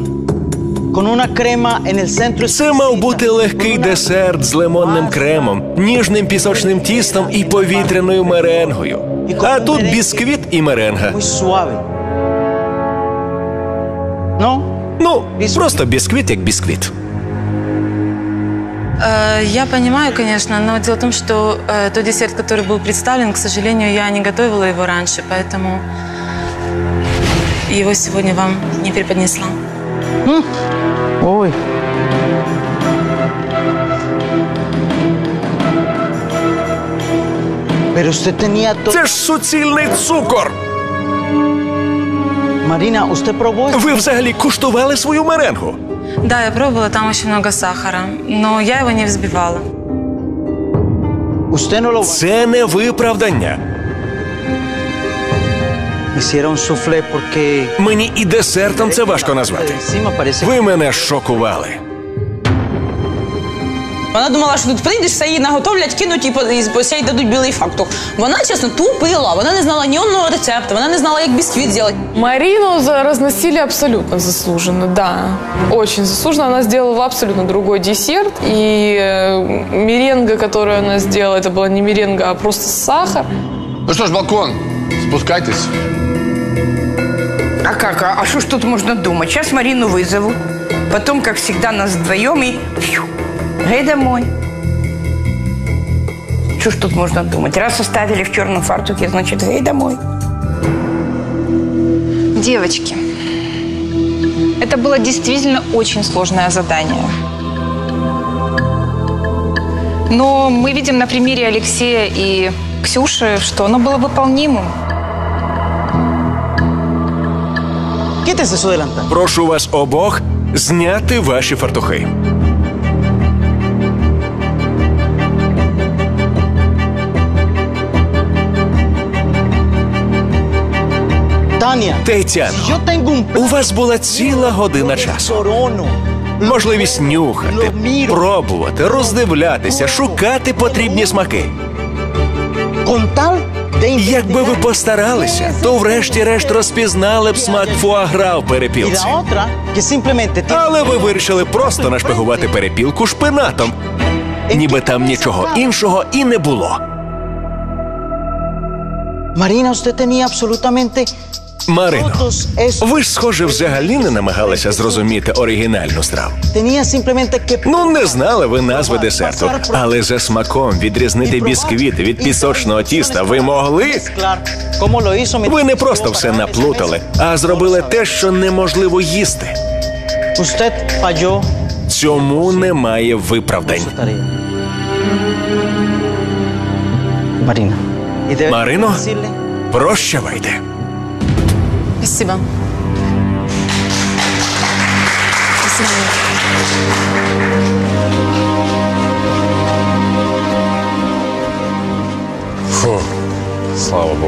Це мав бути легкий десерт з лимонним кремом, ніжним пісочним тістом і повітряною меренгою. А тут бісквіт і меренга. Ну, просто бісквіт як бісквіт. Я понимаю, конечно, но дело в том, что тот десерт, который был представлен, к сожалению, я не готовила его раньше, поэтому его сегодня вам не преподнесла. Ой. Це ж суцільний цукор! Марина, usted probó? Ви взагалі куштували свою меренгу? Да, я пробовала, там очень много сахара, но я его не взбивала. Це не виправдання. Мені і десертом це важко назвати. Ви мене шокували. Вона думала, що тут прийдеш, все її наготовлять, кинуть і все їй дадуть білий фартух. Вона, чесно, тупила. Вона не знала ні одного рецепту, вона не знала, як бісквіт зробити. Марину разносили абсолютно заслуженно, да. Очень заслуженно. Она сделала абсолютно другой десерт. И меренга, которую она сделала, это была не меренга, а просто сахар. Ну что ж, балкон, спускайтесь. А как? А что ж тут можно думать? Сейчас Марину вызову. Потом, как всегда, нас вдвоем и... Гей домой. Что ж тут можно думать? Раз оставили в черном фартуке, значит, гей домой. Девочки, это было действительно очень сложное задание. Но мы видим на примере Алексея и Ксюши, что оно было выполнимым. Прошу вас обох зняти ваші фартухи. Тетяно, у вас була ціла година часу. Можливість нюхати, пробувати, роздивлятися, шукати потрібні смаки. Якби ви постаралися, то врешті-решт розпізнали б смак фуагра в перепілці. Але ви вирішили просто нашпигувати перепілку шпинатом, ніби там нічого іншого і не було. Марина, usted tenía absolutamente... Марино, ви ж, схоже, взагалі не намагалися зрозуміти оригінальну страву. Ну, не знали ви назви десерту, але за смаком відрізнити бісквіт від пісочного тіста ви могли? Ви не просто все наплутали, а зробили те, що неможливо їсти. Цьому немає виправдань. Марино, прощавайте. Спасибо. Спасибо. Фу, слава Богу.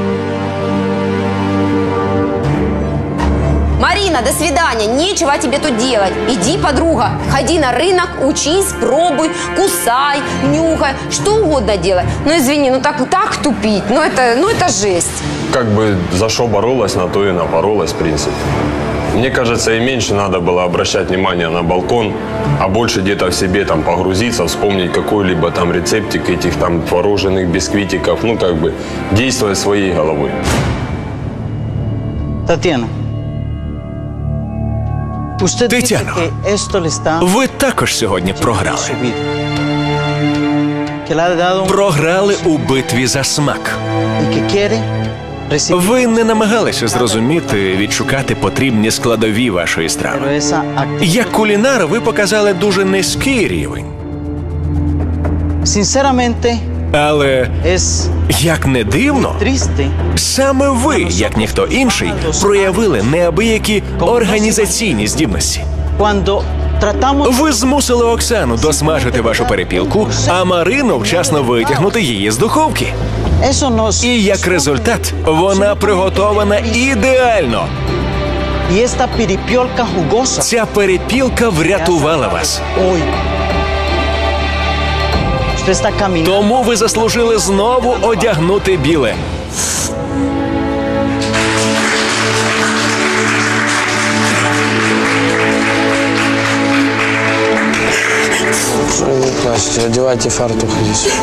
Марина, до свидания. Нечего тебе тут делать. Иди, подруга, ходи на рынок, учись, пробуй, кусай, нюхай, что угодно делай. Ну, извини, ну так тупить, ну это жесть. Как бы за что боролась, на то и напоролась, в принципе. Мне кажется, и меньше надо было обращать внимание на балкон, а больше где-то в себе там погрузиться, вспомнить какой-либо там рецептик этих там творожных бисквитиков, ну как бы действуя своей головой. Татьяна. Тетяно, ви також сьогодні програли. Програли у битві за смак. Ви не намагалися зрозуміти, відшукати потрібні складові вашої страви. Як кулінар ви показали дуже низький рівень. Але, як не дивно, саме ви, як ніхто інший, проявили неабиякі організаційні здібності. Ви змусили Оксану досмажити вашу перепілку, а Марину вчасно витягнути її з духовки. І як результат, вона приготована ідеально. Ця перепілка врятувала вас. Тому ви заслужили знову одягнути біле. Что вы плачете? Одевайте фартух здесь.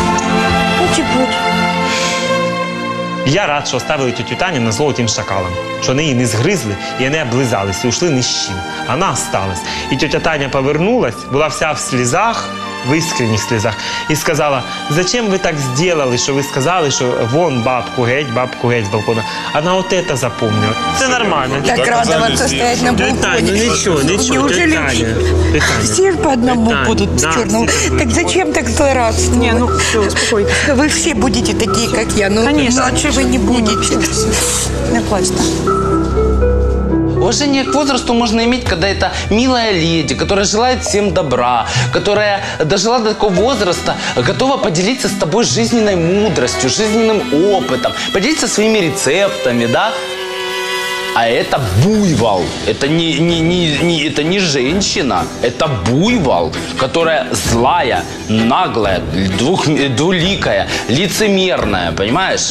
Я рад, що оставили тетю Таню на зло тим шакалам. Що вони її не згризли і не облизались, і ушли ні з чим. Вона осталась. І тетя Таня повернулась, була вся в слізах, в искренних слезах, и сказала: зачем вы так сделали, что вы сказали, что вон бабку геть с балкона. Она вот это запомнила. Все нормально. Так радоваться стоять на балконе. Ну ничего. Неужели все по одному будут в черном? Так зачем так злорадствовать? Не, ну все, успокойтесь. Вы все будете такие, как я. Ну, иначе вы не будете. Не плачьте. Уважение к возрасту можно иметь, когда это милая леди, которая желает всем добра, которая дожила до такого возраста, готова поделиться с тобой жизненной мудростью, жизненным опытом, поделиться своими рецептами, да? А это буйвол. Это не женщина, это буйвол, которая злая, наглая, двуликая, лицемерная, понимаешь?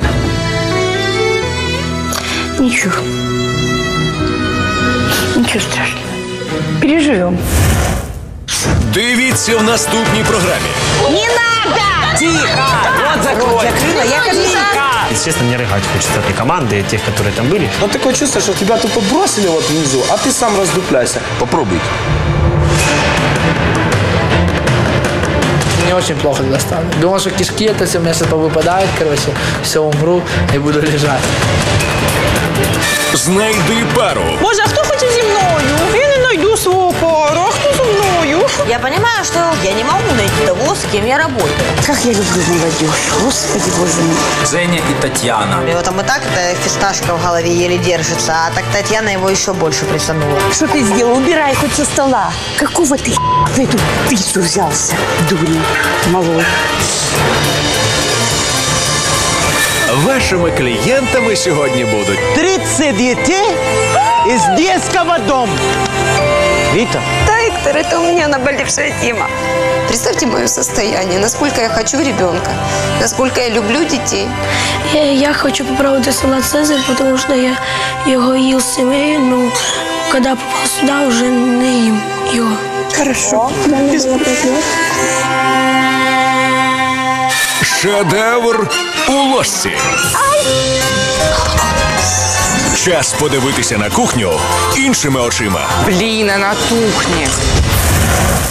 Ничего. Ничего страшного. Переживем. Дивіться в наступній програмі. Не надо! Тихо! Вот закрыла, я копейка! Если честно, мне рыгать хочется этой команды, тех, которые там были. Но такое чувство, что тебя тупо бросили вот внизу, а ты сам раздупляйся. Попробуй. Мне очень плохо достало. Думал, что кишки это все у меня сейчас повыпадает, короче, все, умру и буду лежать. Знайди пару. Боже, а хто хоче зі мною? Я не знайду свого пару, а хто зі мною? Я понимаю, что я не могу найти того, с кем я работаю. Как я люблю молодежь. Господи, боже мой. Женя и Татьяна. У него там и так эта фисташка в голове еле держится, а так Татьяна его еще больше присанула. Что ты сделал? Убирай хоть со стола. Какого ты в эту пиццу взялся, дурень малой? Вашими клієнтами сьогодні будуть 30 детей из детского дома. Вита. Да, Виктор, это у меня наболевшая тема. Представьте мое состояние, насколько я хочу ребенка, насколько я люблю детей. Я хочу попробовать салат «Цезарь», потому что я его ел с семьей, но когда попал сюда, уже не ем его. Хорошо. шедевр у ложці. Час подивитися на кухню іншими очима. Блін, а на кухні.